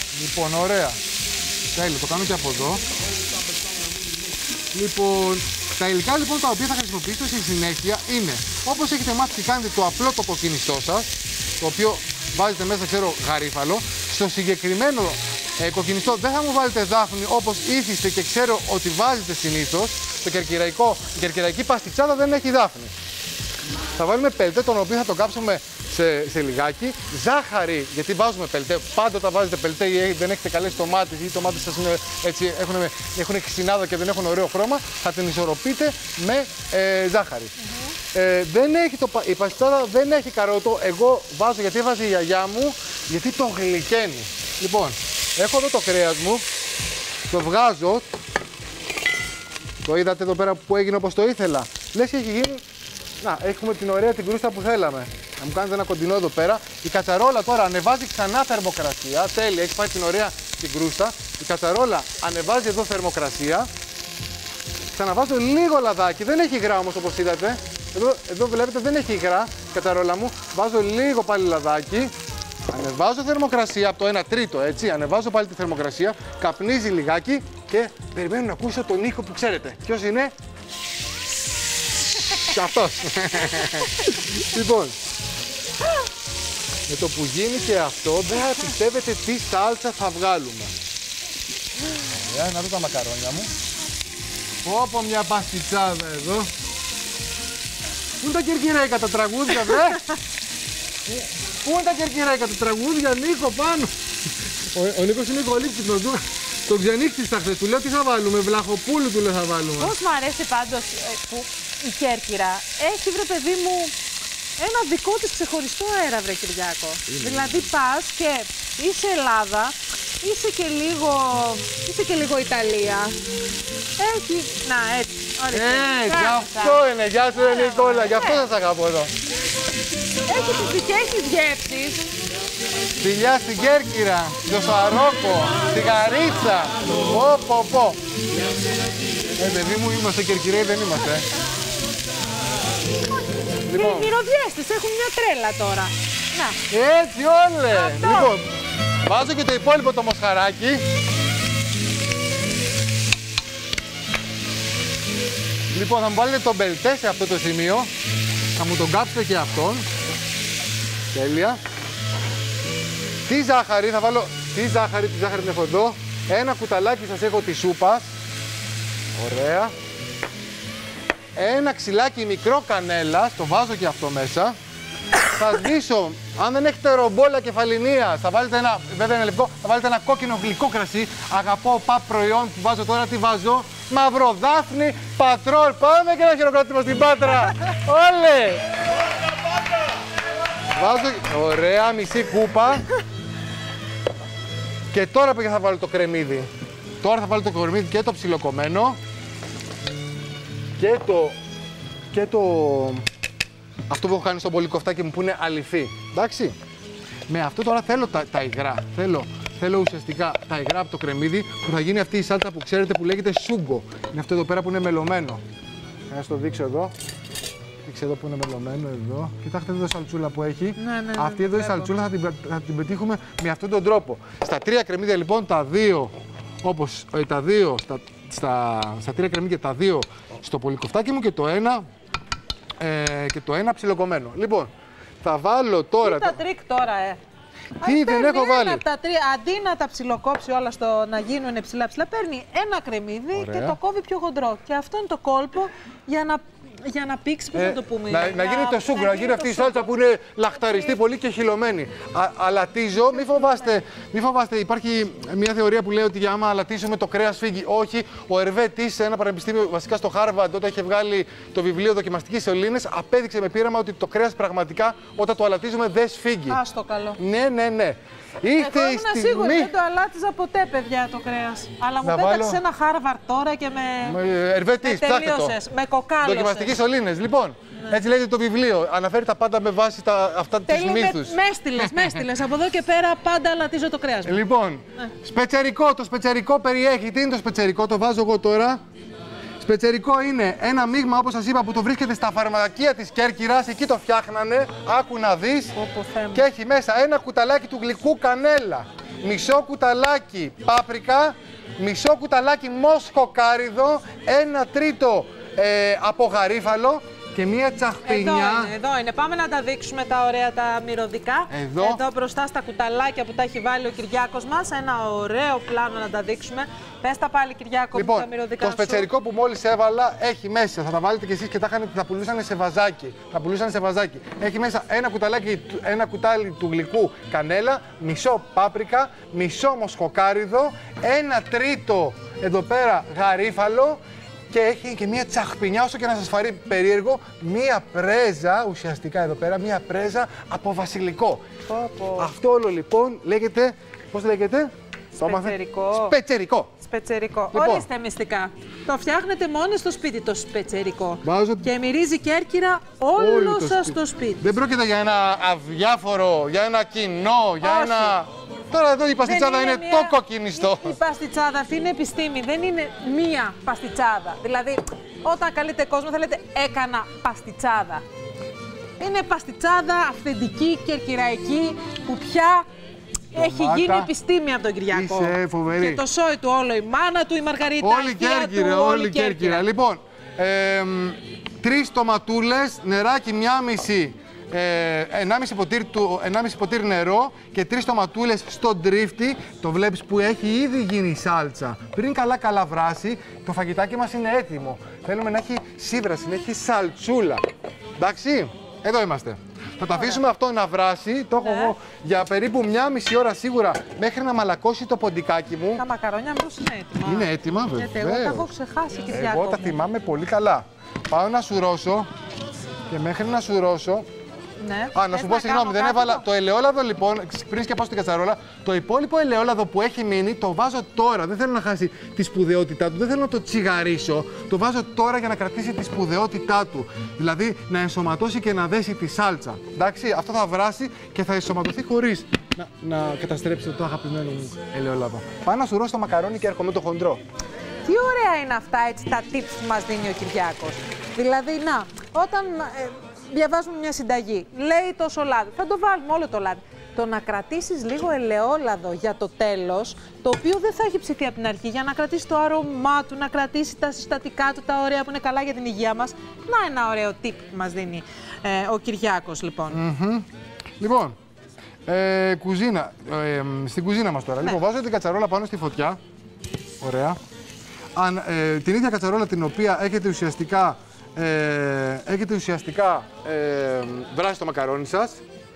Speaker 18: Λοιπόν, ωραία. Τέλειο, το κάνω και από εδώ. Λοιπόν, Τα υλικά λοιπόν τα οποία θα χρησιμοποιήσετε στη συνέχεια είναι, όπως έχετε μάθει και κάνετε το απλό το κοκκινιστό σας, το οποίο βάζετε μέσα, ξέρω, γαρίφαλο. Στο συγκεκριμένο κοκκινιστό δεν θα μου βάλετε δάφνη όπως ήθιστε και ξέρω ότι βάζετε συνήθως. Η κερκυραϊκή παστιτσάδα δεν έχει δάφνη. Θα βάλουμε πελτέ, τον οποίο θα το κάψουμε σε λιγάκι. Ζάχαρη, γιατί βάζουμε πελτέ. Πάντοτε βάζετε πελτέ ή δεν έχετε καλές τομάτες ή οι τομάτες σας είναι έτσι, έχουν ξινάδα και δεν έχουν ωραίο χρώμα. Θα την ισορροπείτε με ζάχαρη. Δεν έχει η παστιτσάδα δεν έχει καρότο. Εγώ βάζω, γιατί έβαζε η γιαγιά μου, γιατί το γλυκαίνει. Λοιπόν, έχω εδώ το κρέας μου. Το βγάζω. Το είδατε εδώ πέρα που έγινε όπως το ήθελα. Λες και έχει γίνει. Να, έχουμε την ωραία την κρούστα που θέλαμε. Να μου κάνετε ένα κοντινό εδώ πέρα. Η κατσαρόλα τώρα ανεβάζει ξανά θερμοκρασία. Τέλεια, έχει πάει την ωραία την κρούστα. Η κατσαρόλα ανεβάζει εδώ θερμοκρασία. Ξαναβάζω λίγο λαδάκι. Δεν έχει υγρά όμως όπως είδατε. Εδώ βλέπετε δεν έχει υγρά η κατσαρόλα μου. Βάζω λίγο πάλι λαδάκι. Ανεβάζω θερμοκρασία από το 1 τρίτο, έτσι. Ανεβάζω πάλι τη θερμοκρασία. Καπνίζει λιγάκι και περιμένω να ακούσω τον ήχο που ξέρετε. Ποιος είναι? Και αυτός. Λοιπόν, με το που γίνει και αυτό, δεν θα πιστεύετε τι σάλτσα θα βγάλουμε. Ωραία, να δω τα μακαρόνια μου. Πω μια παστιτσάδα εδώ. Πού είναι τα κερκυραϊκά τα τραγούδια, βρε? Πού είναι τα κερκυραϊκά τα τραγούδια, Νίκο, πάνω? Ο Νίκος είναι πολύ ξυπνός. Τον ξενύχτησα χθες, του λέω τι θα βάλουμε, βλαχοπούλου του λέω θα βάλουμε.
Speaker 2: Πώς μου αρέσει πάντως που η Κέρκυρα έχει, βρε παιδί μου, ένα δικό της ξεχωριστό αέρα, βρε Κυριάκο. Δηλαδή πας και είσαι Ελλάδα, είσαι και λίγο Ιταλία. Έχει, να έτσι, ωραία.
Speaker 18: Γι' αυτό είναι, γεια σου ρε Νικόλα, γι' αυτό σας αγαπώ εδώ.
Speaker 2: Έχει τις δικές της γεύσεις.
Speaker 18: Φιλιά στην Κέρκυρα, στο Σαρόκο, στη Γαρίτσα. Πω. Παιδί μου, είμαστε Κερκυραίοι, δεν είμαστε.
Speaker 2: Λοιπόν. Οι μυρωδιές της έχουν μια τρέλα τώρα. Να.
Speaker 18: Έτσι όλε. Λοιπόν, βάζω και το υπόλοιπο το μοσχαράκι. Λοιπόν, θα μου βάλετε τον μπελτέ σε αυτό το σημείο. Θα μου τον κάψετε και αυτόν. Τέλεια. Τη ζάχαρη, θα βάλω τη ζάχαρη την έχω εδώ. Ένα κουταλάκι σας έχω της σούπας. Ωραία. Ένα ξυλάκι μικρό κανέλας, το βάζω και αυτό μέσα. Θα σβήσω, αν δεν έχετε ρομπόλα κεφαλινίας, θα βάλετε ένα, βέβαια είναι λευκό, θα βάλετε ένα κόκκινο γλυκό κρασί. Αγαπώ παπ προϊόν που βάζω τώρα, τι βάζω? Μαυροδάφνη, πατρόλ. Πάμε και ένα χειροκρότημα στην Πάτρα. Όλε! Βάζω, ωραία, μισή κούπα. Και τώρα θα βάλω το κρεμμύδι. Τώρα θα βάλω το κρεμμύδι και το ψιλοκομμένο. Και το... Αυτό που έχω κάνει στο πολυκοφτάκι μου που είναι αληθή. Εντάξει. Με αυτό τώρα θέλω τα υγρά. Θέλω ουσιαστικά τα υγρά από το κρεμμύδι που θα γίνει αυτή η σάλτσα που ξέρετε που λέγεται σούγκο. Είναι αυτό εδώ πέρα που είναι μελωμένο. Θα σας το δείξω εδώ. Δείξτε εδώ που είναι μελωμένο εδώ. Κοιτάξτε εδώ η σαλτσούλα που έχει. Ναι, αυτή εδώ η σαλτσούλα θα την πετύχουμε με αυτόν τον τρόπο. Στα 3 κρεμμύδια λοιπόν τα 2 όπως τα 2 στα 3 κρεμμύδια τα 2 στο πολυκοφτάκι μου και το ένα ψιλοκομμένο. Λοιπόν, θα βάλω τώρα...
Speaker 2: Τι τα τρίκ τώρα,
Speaker 18: Τι δεν έχω βάλει.
Speaker 2: Αντί να τα ψιλοκόψει όλα να γίνουν ψηλά, παίρνει ένα κρεμμύδι και το κόβει πιο χοντρό. Και αυτό είναι το κόλπο για να πήξει, πώς να το πούμε.
Speaker 18: Να γίνει το σούγκο, να γίνει αυτή η σάλτσα που είναι λαχταριστή πολύ και χυλωμένη. Αλατίζω, μη φοβάστε, υπάρχει μια θεωρία που λέει ότι άμα αλατίζουμε το κρέας φύγει. Όχι, ο Ερβέ Τις σε ένα πανεπιστήμιο, βασικά στο Χάρβαρντ, όταν είχε βγάλει το βιβλίο Δοκιμαστικής Σωλήνης, απέδειξε με πείραμα ότι το κρέας πραγματικά όταν το αλατίζουμε δεν σφίγγει.
Speaker 2: Άστο καλό.
Speaker 18: Ναι.
Speaker 2: Εγώ ήμουν σίγουρη, δεν το αλάτιζα ποτέ, παιδιά, το κρέας. Αλλά μου πέταξε ένα Χάρβαρντ τώρα και με τελείωσες, με κοκάλωσες.
Speaker 18: Δοκιμαστικής Σωλήνης. Λοιπόν, έτσι λέγεται το βιβλίο. Αναφέρει τα πάντα με βάση αυτά τους μύθους.
Speaker 2: Με έστειλες. Από εδώ και πέρα πάντα αλατίζω το κρέας μου.
Speaker 18: Λοιπόν, σπετσερικό. Το σπετσερικό περιέχει. Τι είναι το σπετσερικό? Το βάζω εγώ τώρα. Σπετσερικό είναι ένα μείγμα, όπως σας είπα, που το βρίσκεται στα φαρμακεία της Κέρκυρας. Εκεί το φτιάχνανε. Άκου να δεις. Και έχει μέσα ένα κουταλάκι του γλυκού κανέλα, μισό κουταλάκι πάπρικα, μισό κουταλάκι μόσχο κάριδο, 1 τρίτο από γαρίφαλο και μία τσαχπινιά.
Speaker 2: Εδώ είναι. Πάμε να τα δείξουμε τα ωραία τα μυρωδικά. Εδώ μπροστά στα κουταλάκια που τα έχει βάλει ο Κυριάκος μας. Ένα ωραίο πλάνο να τα δείξουμε. Πες τα πάλι, Κυριάκο,
Speaker 18: λοιπόν,
Speaker 2: τα μυρωδικά
Speaker 18: το σπετσερικό που μόλις έβαλα έχει μέσα, θα τα βάλετε κι εσείς και τα πουλούσαν σε βαζάκι. Τα πουλούσαν σε βαζάκι. Έχει μέσα ένα κουτάλι του γλυκού κανέλα, μισό πάπρικα, μισό μοσχοκάριδο, 1/3 εδώ πέρα γαρίφαλο. Και έχει και μία τσαχπινιά, όσο και να σας φαρεί περίεργο, μία πρέζα, ουσιαστικά εδώ πέρα, μία πρέζα από βασιλικό. Αυτό όλο λοιπόν λέγεται, πώς λέγεται?
Speaker 2: Σπετσερικό.
Speaker 18: Σπετσερικό.
Speaker 2: Σπετσερικό.
Speaker 18: Λοιπόν.
Speaker 2: Ορίστε μυστικά. Το φτιάχνετε μόνοι στο σπίτι το σπετσερικό.
Speaker 18: Βάζω...
Speaker 2: Και μυρίζει Κέρκυρα όλο σας το σπίτι.
Speaker 18: Δεν πρόκειται για ένα αδιάφορο, για ένα κοινό, για ένα... Τώρα εδώ η παστιτσάδα είναι το κοκκινιστό.
Speaker 2: Η παστιτσάδα αυτή είναι επιστήμη, δεν είναι μία παστιτσάδα. Δηλαδή, όταν καλείτε κόσμο θα λέτε έκανα παστιτσάδα. Είναι παστιτσάδα αυθεντική, κερκυραϊκή, που πια έχει γίνει επιστήμη από τον Κυριακό.
Speaker 18: Είσαι φοβερή.
Speaker 2: Και το σόι του όλο, η μάνα του, η Μαργαρίτα,
Speaker 18: όλη Κέρκυρα, όλη Κέρκυρα. Λοιπόν, 3 ντοματούλες, νεράκι 1,5 ποτήρι νερό και 3 ντοματούλες στο τρίφτη. Το βλέπεις που έχει ήδη γίνει σάλτσα. Πριν καλά βράσει, το φαγητάκι μας είναι έτοιμο. Θέλουμε να έχει σύβραση, να έχει σαλτσούλα. Εντάξει, εδώ είμαστε. Θα το αφήσουμε αυτό να βράσει, το έχω εγώ για περίπου 1,5 ώρα σίγουρα, μέχρι να μαλακώσει το ποντικάκι μου.
Speaker 2: Τα μακαρόνια μου είναι έτοιμα.
Speaker 18: Είναι έτοιμα, βέβαια.
Speaker 2: Γιατί εγώ τα έχω ξεχάσει, Κυριάκο.
Speaker 18: Εγώ τα θυμάμαι πολύ καλά. Πάω να σουρώσω και μέχρι να σουρώσω...
Speaker 2: Ναι.
Speaker 18: Να σου πω συγγνώμη, δεν έβαλα το ελαιόλαδο λοιπόν, πριν και πάω στην κατσαρόλα, το υπόλοιπο ελαιόλαδο που έχει μείνει το βάζω τώρα. Δεν θέλω να χάσει τη σπουδαιότητά του, δεν θέλω να το τσιγαρίσω. Το βάζω τώρα για να κρατήσει τη σπουδαιότητά του. Δηλαδή να ενσωματώσει και να δέσει τη σάλτσα. Εντάξει, αυτό θα βράσει και θα ενσωματωθεί χωρίς να καταστρέψει το αγαπημένο μου ελαιόλαδο. Πάω να σουρώσω το μακαρόνι και έρχομαι το χοντρό.
Speaker 2: Τι ωραία είναι αυτά έτσι τα tips που μας δίνει ο Κυριάκος. Δηλαδή, όταν διαβάζουμε μια συνταγή, λέει τόσο λάδι, θα το βάλουμε όλο το λάδι. Το να κρατήσεις λίγο ελαιόλαδο για το τέλος, το οποίο δεν θα έχει ψηθεί από την αρχή, για να κρατήσει το άρωμά του, να κρατήσει τα συστατικά του, τα ωραία που είναι καλά για την υγεία μας. Να, ένα ωραίο tip που μας δίνει ο Κυριάκος, λοιπόν.
Speaker 18: Λοιπόν, κουζίνα, στην κουζίνα μας τώρα. Λοιπόν, βάζω την κατσαρόλα πάνω στη φωτιά. Ωραία. Την ίδια κατσαρόλα την οποία έχετε ουσιαστικά βράσει το μακαρόνι σας.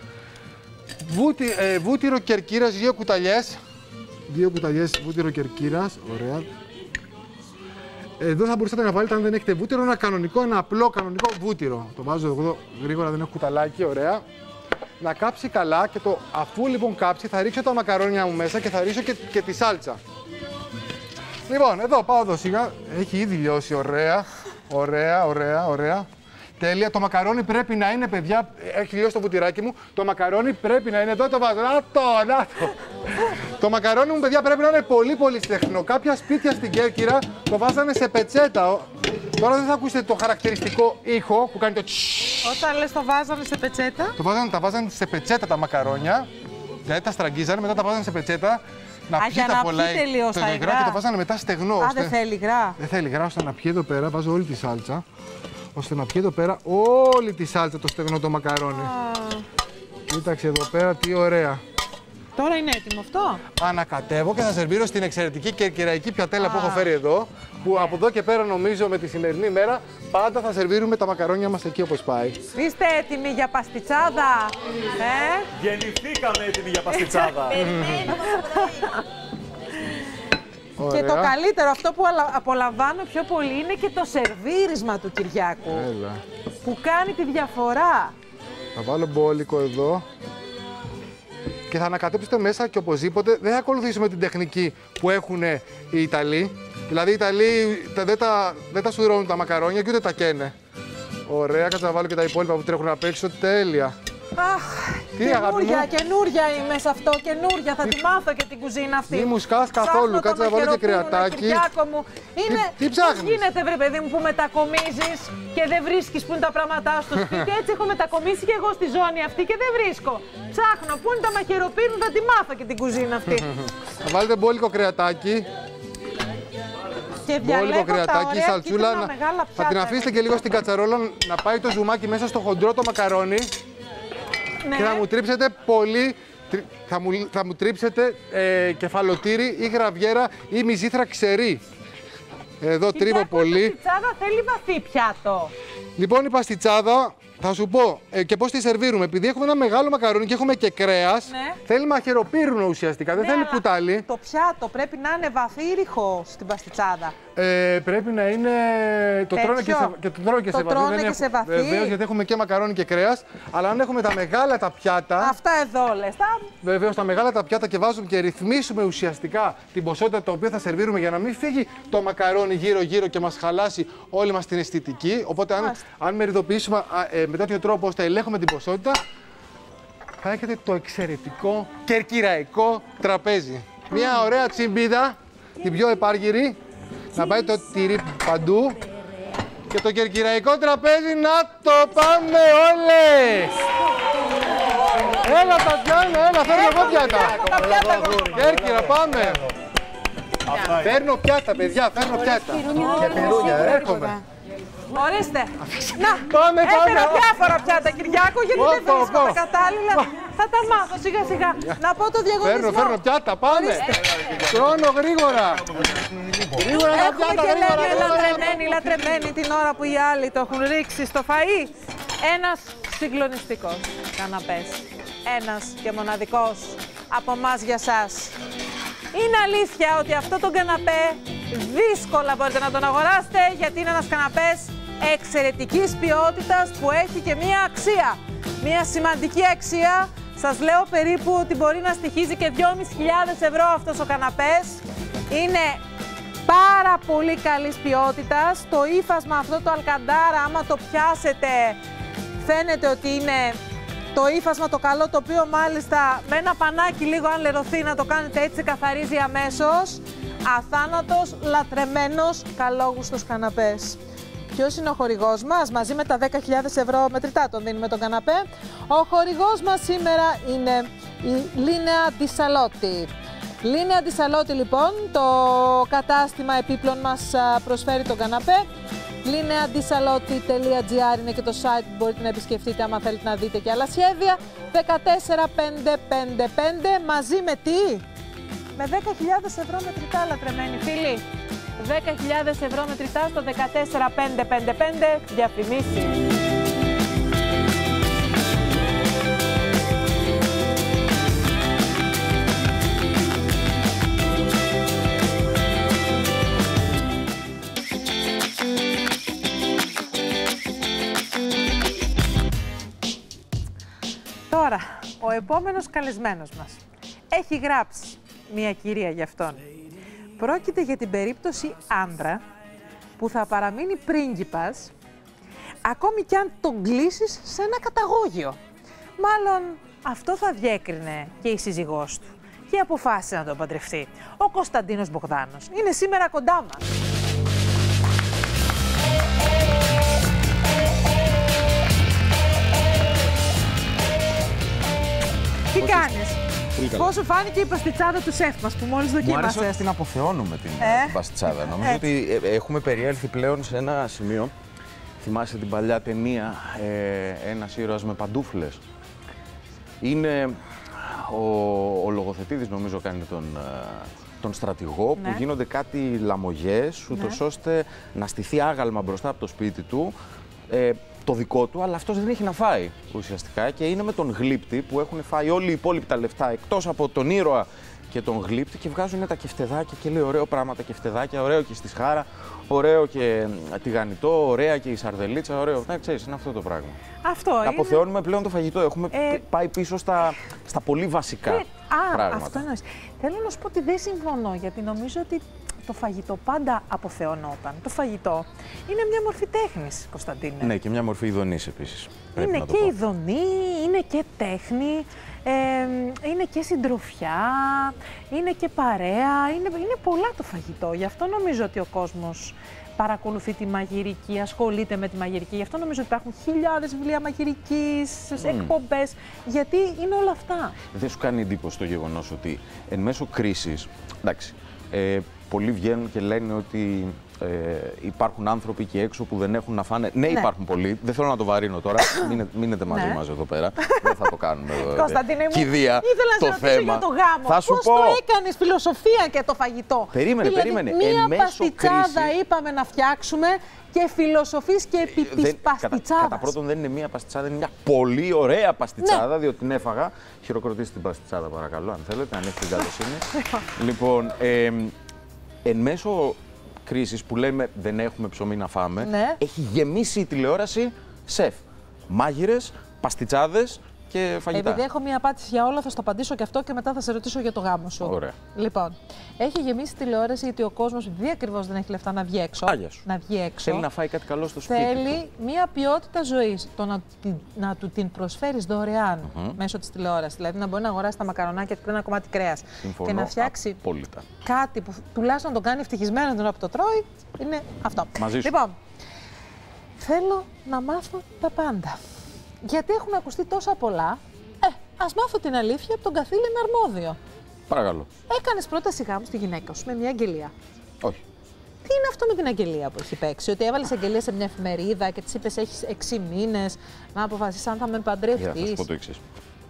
Speaker 18: Βούτυρο κερκύρας, 2 κουταλιές. 2 κουταλιές βούτυρο κερκύρας, ωραία. Εδώ θα μπορούσατε να βάλετε, αν δεν έχετε βούτυρο, ένα απλό κανονικό βούτυρο. Το βάζω εδώ γρήγορα, δεν έχω κουταλάκι, ωραία. Να κάψει καλά και αφού λοιπόν κάψει θα ρίξω τα μακαρόνια μου μέσα και θα ρίξω και τη σάλτσα. Λοιπόν, εδώ πάω εδώ σιγά, έχει ήδη λιώσει, ωραία. Ωραία. Τέλεια. Το μακαρόνι πρέπει να είναι, παιδιά, έχει λιώσει το βουτυράκι μου. Το μακαρόνι πρέπει να είναι, εδώ το βάζω, να το. Το μακαρόνι μου, παιδιά, πρέπει να είναι πολύ στεγνό. Κάποια σπίτια στην Κέρκυρα το βάζανε σε πετσέτα. Τώρα δεν θα ακούσετε το χαρακτηριστικό ήχο που κάνει το
Speaker 2: Όταν λες το βάζανε σε πετσέτα.
Speaker 18: Τα βάζανε σε πετσέτα τα μακαρόνια. Δηλαδή τα στραγγίζανε, μετά τα βάζανε σε πετσέτα. Να πιει τα πολλά το υγρά και το βάζανε μετά στεγνό.
Speaker 2: Δεν θέλει υγρά.
Speaker 18: Δεν θέλει υγρά, ώστε να πιει εδώ πέρα, βάζω όλη τη σάλτσα. Ώστε να πιει εδώ πέρα όλη τη σάλτσα το στεγνό το μακαρόνι. Κοίταξε εδώ πέρα, τι ωραία.
Speaker 2: Τώρα είναι έτοιμο αυτό.
Speaker 18: Ανακατεύω και θα σερβίρω στην εξαιρετική κερκυραϊκή πιατέλα που έχω φέρει εδώ. Που από εδώ και πέρα νομίζω με τη σημερινή μέρα πάντα θα σερβίρουμε τα μακαρόνια μας εκεί όπως πάει.
Speaker 2: Είστε έτοιμοι για παστιτσάδα,
Speaker 5: Γεννηθήκαμε έτοιμοι για παστιτσάδα.
Speaker 2: Και το καλύτερο, αυτό που απολαμβάνω πιο πολύ, είναι και το σερβίρισμα του Κυριάκου. Που κάνει τη διαφορά.
Speaker 18: Θα βάλω μπόλικο εδώ. Και θα ανακατέψετε μέσα και οπωσδήποτε δεν θα ακολουθήσουμε την τεχνική που έχουν οι Ιταλοί. Δηλαδή οι Ιταλοί δεν τα σουρώνουν τα μακαρόνια και ούτε τα καίνε. Ωραία, κάτσε να βάλω και τα υπόλοιπα που τρέχουν απ' έξω. Τέλεια.
Speaker 2: Αχ, καινούρια είμαι σε αυτό, καινούρια. Θα τη μάθω και την κουζίνα αυτή.
Speaker 18: Μη μου σκάς καθόλου, κάτσε να βάλω και κρεατάκι.
Speaker 2: Τι ψάχνεις? Πώς γίνεται, βρε παιδί μου, που μετακομίζεις και δεν βρίσκεις που είναι τα πράγματά στο σπίτι? Έτσι έχω μετακομίσει και εγώ στη ζώνη αυτή και δεν βρίσκω. Ψάχνω, πού είναι τα μαχαιροπύρουν, θα τη μάθω και την κουζίνα αυτή.
Speaker 18: Θα βάλετε μπόλικο κρεατάκι.
Speaker 9: μπόλικο, κρεατάκι, σαλτσούλα. Θα την αφήσετε και λίγο στην κατσαρόλα να πάει το ζουμάκι μέσα στο χοντρό το μακαρόνι. Ναι. Και να μου τρίψετε πολύ. Θα μου τρίψετε κεφαλοτήρι ή γραβιέρα ή μυζήθρα ξερή. Εδώ τρίβω πολύ.
Speaker 2: Η παστιτσάδα θέλει βαθύ πιάτο.
Speaker 9: Λοιπόν, η παστιτσάδα, θα σου πω και πώς τη σερβίρουμε. Επειδή έχουμε ένα μεγάλο μακαρόνι και έχουμε και κρέας, ναι. Θέλει μαχαιροπύρνο ουσιαστικά, δεν θέλει κουτάλι.
Speaker 2: Το πιάτο πρέπει να είναι βαθύ ή ρηχό στην παστιτσάδα.
Speaker 9: Πρέπει να είναι. Το τρώνε και σε βαθύ. Βεβαίως, γιατί έχουμε και μακαρόνι και κρέας. Αλλά αν έχουμε τα μεγάλα τα πιάτα.
Speaker 2: Αυτά εδώ λες.
Speaker 9: Βεβαίως, τα μεγάλα τα πιάτα και βάζουμε και ρυθμίσουμε ουσιαστικά την ποσότητα το οποίο θα σερβίρουμε για να μην φύγει το μακαρόνι γύρω-γύρω και μας χαλάσει όλη μας την αισθητική. Οπότε, αν μεριδοποιήσουμε με τέτοιο τρόπο ώστε ελέγχουμε την ποσότητα, θα έχετε το εξαιρετικό κερκυραϊκό τραπέζι. Μια ωραία τσιμπίδα, την πιο επάργυρη. Να πάει το τυρί παντού. Και το κερκυραϊκό τραπέζι, να το πάμε όλες! Έλα Τατιάνα, έλα, φέρνω εγώ πιάτα. Κέρκυρα, πάμε. Φέρνω πιάτα, παιδιά, φέρνω πιάτα.
Speaker 6: Και πυρούνια,
Speaker 9: έρχομαι.
Speaker 2: Ορίστε. Να, έφερα διάφορα πιάτα, Κυριάκο, γιατί δεν βρίσκω τα κατάλληλα. Θα τα μάθω σιγά σιγά. Να πω το διαγωνισμό.
Speaker 9: Φέρνω πιάτα, πάμε. Χρόνο γρήγορα. Γρήγορα τα πιάτα,
Speaker 2: γρήγορα. Λατρεμένοι την ώρα που οι άλλοι το έχουν ρίξει στο φαΐ. Ένας συγκλονιστικός καναπές. Ένας και μοναδικός από εμάς για σας. Είναι αλήθεια ότι αυτό το καναπέ δύσκολα μπορείτε να τον αγοράσετε, γιατί είναι ένας καναπές εξαιρετικής ποιότητας που έχει και μία αξία. Μία σημαντική αξία. Σας λέω περίπου ότι μπορεί να στοιχίζει και 2.500 ευρώ αυτός ο καναπές. Είναι πάρα πολύ καλής ποιότητας. Το ύφασμα αυτό το αλκαντάρα, άμα το πιάσετε, φαίνεται ότι είναι το ύφασμα το καλό, το οποίο μάλιστα με ένα πανάκι λίγο αν λερωθεί να το κάνετε έτσι καθαρίζει αμέσως. Αθάνατος, λατρεμένος, καλόγουστος καναπές. Ποιος είναι ο χορηγός μας? Μαζί με τα 10.000 ευρώ μετρητά τον δίνουμε τον καναπέ. Ο χορηγός μας σήμερα είναι η Λίνεα Ντισαλότη. Λίνεα Ντισαλότη λοιπόν, το κατάστημα επίπλων μας προσφέρει τον καναπέ. lineadisalotti.gr είναι και το site που μπορείτε να επισκεφτείτε άμα θέλετε να δείτε και άλλα σχέδια. 14555 μαζί με τι? Με 10.000 ευρώ μετρητά, λατρεμένοι φίλοι. 10.000 ευρώ μετρητά στο 14555 διαφημίσεις. Τώρα, ο επόμενος καλεσμένος μας έχει γράψει μια κυρία για αυτόν. Πρόκειται για την περίπτωση άντρα που θα παραμείνει πρίγκιπας ακόμη κι αν τον κλείσεις σε ένα καταγόγιο. Μάλλον αυτό θα διέκρινε και η σύζυγός του και αποφάσισε να τον παντρευτεί. Ο Κωνσταντίνος Μπογδάνος είναι σήμερα κοντά μας. Τι κάνεις? Πώς σου φάνηκε η παστιτσάδα του σεφ μας που μόλις δοκίμασες?
Speaker 10: Μου άρεσε ότι την αποθεώνουμε την παστιτσάδα. Νομίζω ότι έχουμε περιέλθει πλέον σε ένα σημείο. Θυμάσαι την παλιά ταινία «Ένας ήρωας με παντούφλες»? Είναι ο λογοθετήδης, νομίζω, κάνει τον στρατηγό, που γίνονται κάτι λαμογές, ούτως ώστε να στηθεί άγαλμα μπροστά από το σπίτι του, το δικό του, αλλά αυτός δεν έχει να φάει ουσιαστικά και είναι με τον γλύπτη που έχουν φάει όλοι οι υπόλοιποι τα λεφτά εκτός από τον ήρωα και τον γλύπτη και βγάζουν τα κεφτεδάκια και λέει ωραίο πράγμα τα κεφτεδάκια, ωραίο και στη σχάρα, ωραίο και τηγανιτό, ωραία και η σαρδελίτσα, ωραίο. Να ξέρεις, είναι αυτό το πράγμα.
Speaker 2: Αυτό είναι.
Speaker 10: Αποθεώνουμε πλέον το φαγητό, έχουμε πάει πίσω στα πολύ βασικά πράγματα.
Speaker 2: Αυτό εννοείς. Θέλω να σου πω ότι δεν συμφωνώ, γιατί νομίζω ότι το φαγητό πάντα αποθεωνόταν. Το φαγητό είναι μια μορφή τέχνης, Κωνσταντίνε.
Speaker 10: Ναι, και μια μορφή ειδονής επίσης.
Speaker 2: Είναι και ειδονή, είναι και τέχνη, είναι και συντροφιά, είναι και παρέα, είναι πολλά το φαγητό. Γι' αυτό νομίζω ότι ο κόσμος παρακολουθεί τη μαγειρική, ασχολείται με τη μαγειρική. Γι' αυτό νομίζω ότι υπάρχουν χιλιάδες βιβλία μαγειρικής, εκπομπές, γιατί είναι όλα αυτά.
Speaker 10: Δεν σου κάνει εντύπωση το γεγονός ότι εν μέσω κρίσης, εντάξει, πολλοί βγαίνουν και λένε ότι υπάρχουν άνθρωποι εκεί έξω που δεν έχουν να φάνε. Ναι, υπάρχουν πολλοί. Δεν θέλω να το βαρύνω τώρα. Μείνετε μαζί μας εδώ πέρα. Δεν θα το κάνουμε εδώ.
Speaker 2: Κωνσταντίνε μου,
Speaker 10: κηδεία,
Speaker 2: ήθελα να σε ρωτήσω για το γάμο.
Speaker 10: Θα σου
Speaker 2: πώς
Speaker 10: πω.
Speaker 2: το έκανες φιλοσοφία και το φαγητό?
Speaker 10: Περίμενε.
Speaker 2: Μία παστιτσάδα είπαμε να φτιάξουμε και φιλοσοφείς και επί της παστιτσάδας.
Speaker 10: Κατά πρώτον, δεν είναι μία παστιτσάδα, είναι μια πολύ ωραία παστιτσάδα, διότι την έφαγα. Χειροκροτήστε την παστιτσάδα, παρακαλώ, αν θέλετε, αν έχετε την καλοσύνη. Λοιπόν, εν μέσω κρίσης που λέμε δεν έχουμε ψωμί να φάμε, έχει γεμίσει η τηλεόραση σεφ. Μάγειρες, παστιτσάδες και φαγητά.
Speaker 2: Επειδή έχω μία απάντηση για όλα, θα στο απαντήσω και αυτό και μετά θα σε ρωτήσω για το γάμο σου.
Speaker 10: Ωραία.
Speaker 2: Λοιπόν, έχει γεμίσει τηλεόραση γιατί ο κόσμος, επειδή ακριβώς δεν έχει λεφτά να βγει έξω. Να βγει έξω.
Speaker 10: Θέλει να φάει κάτι καλό στο σπίτι.
Speaker 2: Θέλει μία ποιότητα ζωής. Το να του την προσφέρεις δωρεάν μέσω της τηλεόρασης. Δηλαδή να μπορεί να αγοράσει τα μακαρονάκια και ένα κομμάτι κρέας.
Speaker 10: Συμφωνώ,
Speaker 2: και να φτιάξει
Speaker 10: απόλυτα
Speaker 2: κάτι που τουλάχιστον τον κάνει ευτυχισμένο τον που το τρώει. Είναι αυτό.
Speaker 10: Μαζί σου.
Speaker 2: Λοιπόν, θέλω να μάθω τα πάντα. Γιατί έχουν ακουστεί τόσα πολλά, ας μάθω την αλήθεια από τον καθήλυν αρμόδιο.
Speaker 10: Παρακαλώ.
Speaker 2: Έκανες πρόταση γάμου στη γυναίκα σου με μια αγγελία.
Speaker 10: Όχι.
Speaker 2: Τι είναι αυτό με την αγγελία που έχει παίξει? Ότι έβαλες αγγελία σε μια εφημερίδα και της είπες έχεις 6 μήνες να αποφασίσεις αν θα με παντρευτείς.
Speaker 10: Θα σου πω το εξής.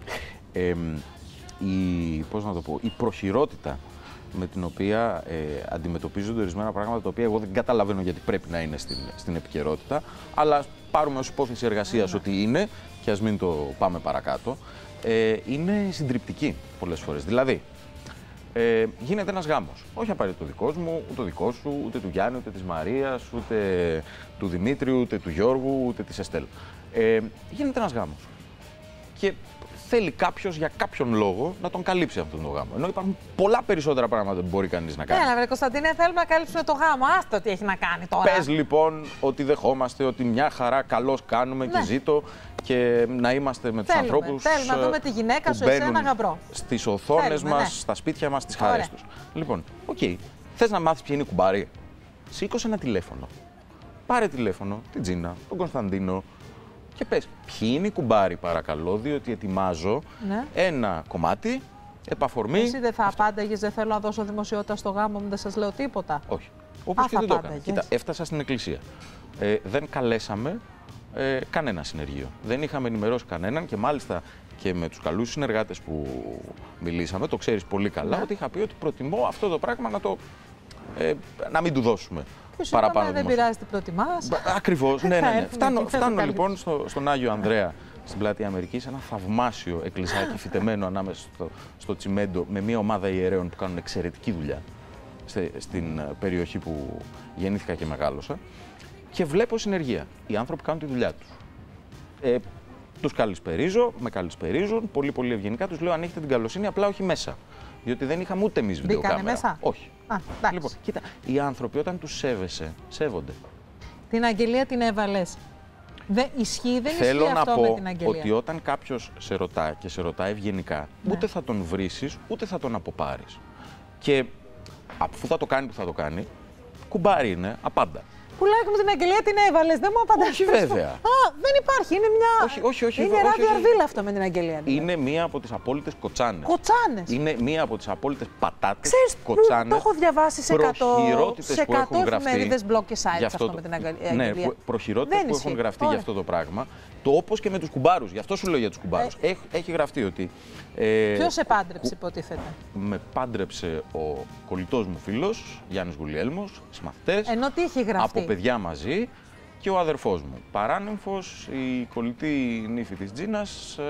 Speaker 10: Πώς να το πω, η προχειρότητα με την οποία αντιμετωπίζονται ορισμένα πράγματα τα οποία εγώ δεν καταλαβαίνω γιατί πρέπει να είναι στην επικαιρότητα, αλλά πάρουμε ως υπόθεση εργασίας ότι είναι και ας μην το πάμε παρακάτω, είναι συντριπτική πολλές φορές. Δηλαδή, γίνεται ένας γάμος. Όχι απαραίτητο δικός μου, ούτε δικό σου, ούτε του Γιάννη, ούτε της Μαρίας, ούτε του Δημήτριου, ούτε του Γιώργου, ούτε της Εστέλ. Γίνεται ένας γάμος. Και θέλει κάποιος για κάποιον λόγο να τον καλύψει αυτόν τον γάμο. Ενώ υπάρχουν πολλά περισσότερα πράγματα που μπορεί κανείς να κάνει.
Speaker 2: Έλα, βρε Κωνσταντίνε, θέλουμε να καλύψουμε το γάμο. Άστο τι έχει να κάνει τώρα.
Speaker 10: Πες λοιπόν ότι δεχόμαστε, ότι μια χαρά καλώς κάνουμε και ζήτω και να είμαστε με τους ανθρώπους.
Speaker 2: Θέλουμε να δούμε τη γυναίκα σου, εσένα γαμπρό.
Speaker 10: Στις οθόνες μας, στα σπίτια μας, στις χαρές τους. Λοιπόν, θες να μάθεις ποια είναι η κουμπάρη? Σήκωσε ένα τηλέφωνο. Πάρε τηλέφωνο την Τζίνα, τον Κωνσταντίνο. Και πες, ποιοι είναι οι κουμπάροι, παρακαλώ, διότι ετοιμάζω ένα κομμάτι, επαφορμή.
Speaker 2: Εσύ δεν θα απάνταγες, δεν θέλω να δώσω δημοσιότητα στο γάμο μου, δεν σας λέω τίποτα?
Speaker 10: Όχι. Όπως και δεν το έκανα. Κοίτα, έφτασα στην εκκλησία. Δεν καλέσαμε κανένα συνεργείο. Δεν είχαμε ενημερώσει κανέναν και μάλιστα και με τους καλούς συνεργάτες που μιλήσαμε, το ξέρεις πολύ καλά, ότι είχα πει ότι προτιμώ αυτό το πράγμα να μην του δώσουμε. Παραπάνω
Speaker 2: δεν πειράζει τι προτιμάς.
Speaker 10: Ακριβώς, ναι. Φτάνω λοιπόν στον Άγιο Ανδρέα στην πλατεία Αμερικής, ένα θαυμάσιο εκκλησάκι φυτεμένο ανάμεσα στο τσιμέντο με μια ομάδα ιερέων που κάνουν εξαιρετική δουλειά στην περιοχή που γεννήθηκα και μεγάλωσα. Και βλέπω συνεργεία. Οι άνθρωποι κάνουν τη δουλειά τους. Τους καλησπερίζω, με καλησπερίζουν, πολύ πολύ ευγενικά. Τους λέω αν έχετε την καλοσύνη, απλά όχι μέσα. Διότι δεν είχαμε ούτε εμείς βιντεοκάμερα.
Speaker 2: Μέσα?
Speaker 10: Όχι. Λοιπόν, κοίτα, οι άνθρωποι όταν τους σέβεσαι, σέβονται.
Speaker 2: Την αγγελία την έβαλες. Ισχύει, δεν
Speaker 10: Θέλω
Speaker 2: ισχύει αυτό με την αγγελία?
Speaker 10: Θέλω να πω ότι όταν κάποιος σε ρωτά και σε ρωτά ευγενικά, ούτε θα τον βρίσεις, ούτε θα τον αποπάρεις. Και αφού θα το κάνει που θα το κάνει, κουμπάρι είναι απάντα.
Speaker 2: Πουλάκι μου, την αγγελία την έβαλες, δεν μου απαντάς.
Speaker 10: Όχι βέβαια.
Speaker 2: Δεν υπάρχει, είναι μια...
Speaker 10: Όχι.
Speaker 2: Είναι ράδιο αρβίλα αυτό με την αγγελία.
Speaker 10: Είναι μία από τις απόλυτες κοτσάνες.
Speaker 2: Κοτσάνες.
Speaker 10: Είναι μία από τις απόλυτες πατάτες.
Speaker 2: Ξέρεις
Speaker 10: κοτσάνες.
Speaker 2: Το έχω διαβάσει σε 100 εφημερίδες, blog και sites αυτό με την αγγελία.
Speaker 10: Ναι, προχειρότητες που έχουν γραφτεί για αυτό το πράγμα. Το όπως και με τους κουμπάρους. Γι' αυτό σου λέω για τους κουμπάρους. Έχει γραφτεί ότι...
Speaker 2: Ποιος σε πάντρεψε, υποτίθεται?
Speaker 10: Με πάντρεψε ο κολλητός μου φίλος, Γιάννης Γουλιέλμος, συμμαθητές.
Speaker 2: Ενώ τι έχει γραφτεί?
Speaker 10: Από παιδιά μαζί και ο αδερφός μου. Παράνυμφος, η κολλητή νύφη της Τζίνας,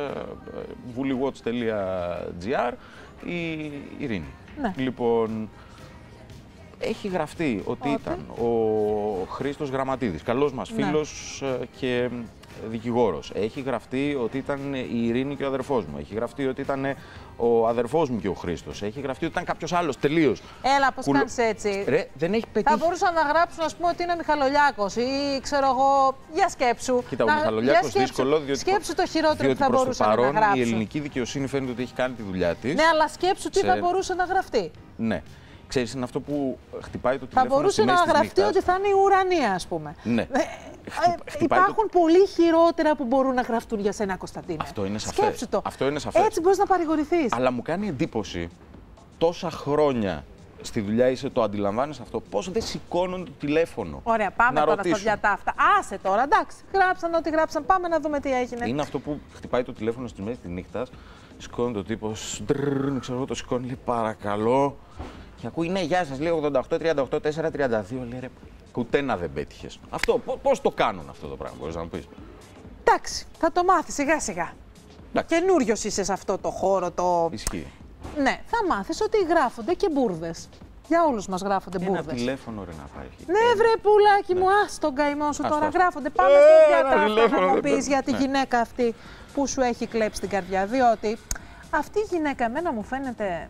Speaker 10: woolywatch.gr, η Ειρήνη.
Speaker 2: Ναι.
Speaker 10: Λοιπόν, έχει γραφτεί ότι ήταν ο Χρήστος Γραμματίδης, καλός μας φίλος και δικηγόρος. Έχει γραφτεί ότι ήταν η Ειρήνη και ο αδερφός μου. Έχει γραφτεί ότι ήταν ο αδερφός μου και ο Χρήστος. Έχει γραφτεί ότι ήταν κάποιος άλλος τελείως.
Speaker 2: Έλα, πώς κάνεις έτσι?
Speaker 10: Ρε, δεν έχει πετύχει.
Speaker 2: Θα μπορούσαν να γράψουν, ας πούμε, ότι είναι Μιχαλολιάκος ή ξέρω εγώ. Για σκέψου.
Speaker 10: Κοίτα, ο Μιχαλολιάκος δύσκολο, διότι.
Speaker 2: Σκέψου το χειρότερο που θα μπορούσε να γράψει.
Speaker 10: Η ελληνική δικαιοσύνη φαίνεται ότι έχει κάνει τη δουλειά της.
Speaker 2: Ναι, αλλά σκέψου τι θα μπορούσε να γραφτεί.
Speaker 10: Ναι. Ξέρεις, είναι αυτό που χτυπάει το τηλέφωνο.
Speaker 2: Θα μπορούσε να γραφτεί ότι θα είναι η ουρανία, ας πούμε.
Speaker 10: Ναι.
Speaker 2: Υπάρχουν πολύ χειρότερα που μπορούν να γραφτούν για σένα, Κωνσταντίνε.
Speaker 10: Αυτό είναι σαφές.
Speaker 2: Σκέψου το.
Speaker 10: Αυτό είναι σαφές.
Speaker 2: Έτσι μπορείς να παρηγορηθείς.
Speaker 10: Αλλά μου κάνει εντύπωση τόσα χρόνια στη δουλειά είσαι, το αντιλαμβάνεσαι αυτό. Πώς δεν σηκώνουν το τηλέφωνο.
Speaker 2: Ωραία, πάμε
Speaker 10: να
Speaker 2: τώρα
Speaker 10: ρωτήσουν.
Speaker 2: στα διατάφτα. Άσε τώρα, εντάξει. Γράψαν ό,τι γράψαν. Πάμε να δούμε τι έγινε.
Speaker 10: Είναι αυτό που χτυπάει το τηλέφωνο στη μέση τη νύχτα, σηκώνει το τύπο, ξέρω εγώ, το σηκώνει, λέει παρακαλώ. Και ακούει, ναι, γεια σας, λέει 88, 38, 4, 32. Λέει ρε, ούτε ένα δεν πέτυχες. Αυτό, πώς το κάνουν αυτό το πράγμα, μπορείς να μου πεις.
Speaker 2: Εντάξει, θα το μάθεις σιγά σιγά. Καινούριος είσαι σε αυτό το χώρο.
Speaker 10: Ισχύει.
Speaker 2: Ναι, θα μάθεις ότι γράφονται και μπουρδες. Για όλους μας γράφονται μπουρδες.
Speaker 10: Ένα τηλέφωνο ρε να πάει.
Speaker 2: Ναι, βρε πουλάκι μου, ας τον καημό σου τώρα. Γράφονται. Πάμε στο διατάφτα να μου πεις για τη γυναίκα αυτή που σου έχει κλέψει την καρδιά. Διότι αυτή η γυναίκα εμένα μου φαίνεται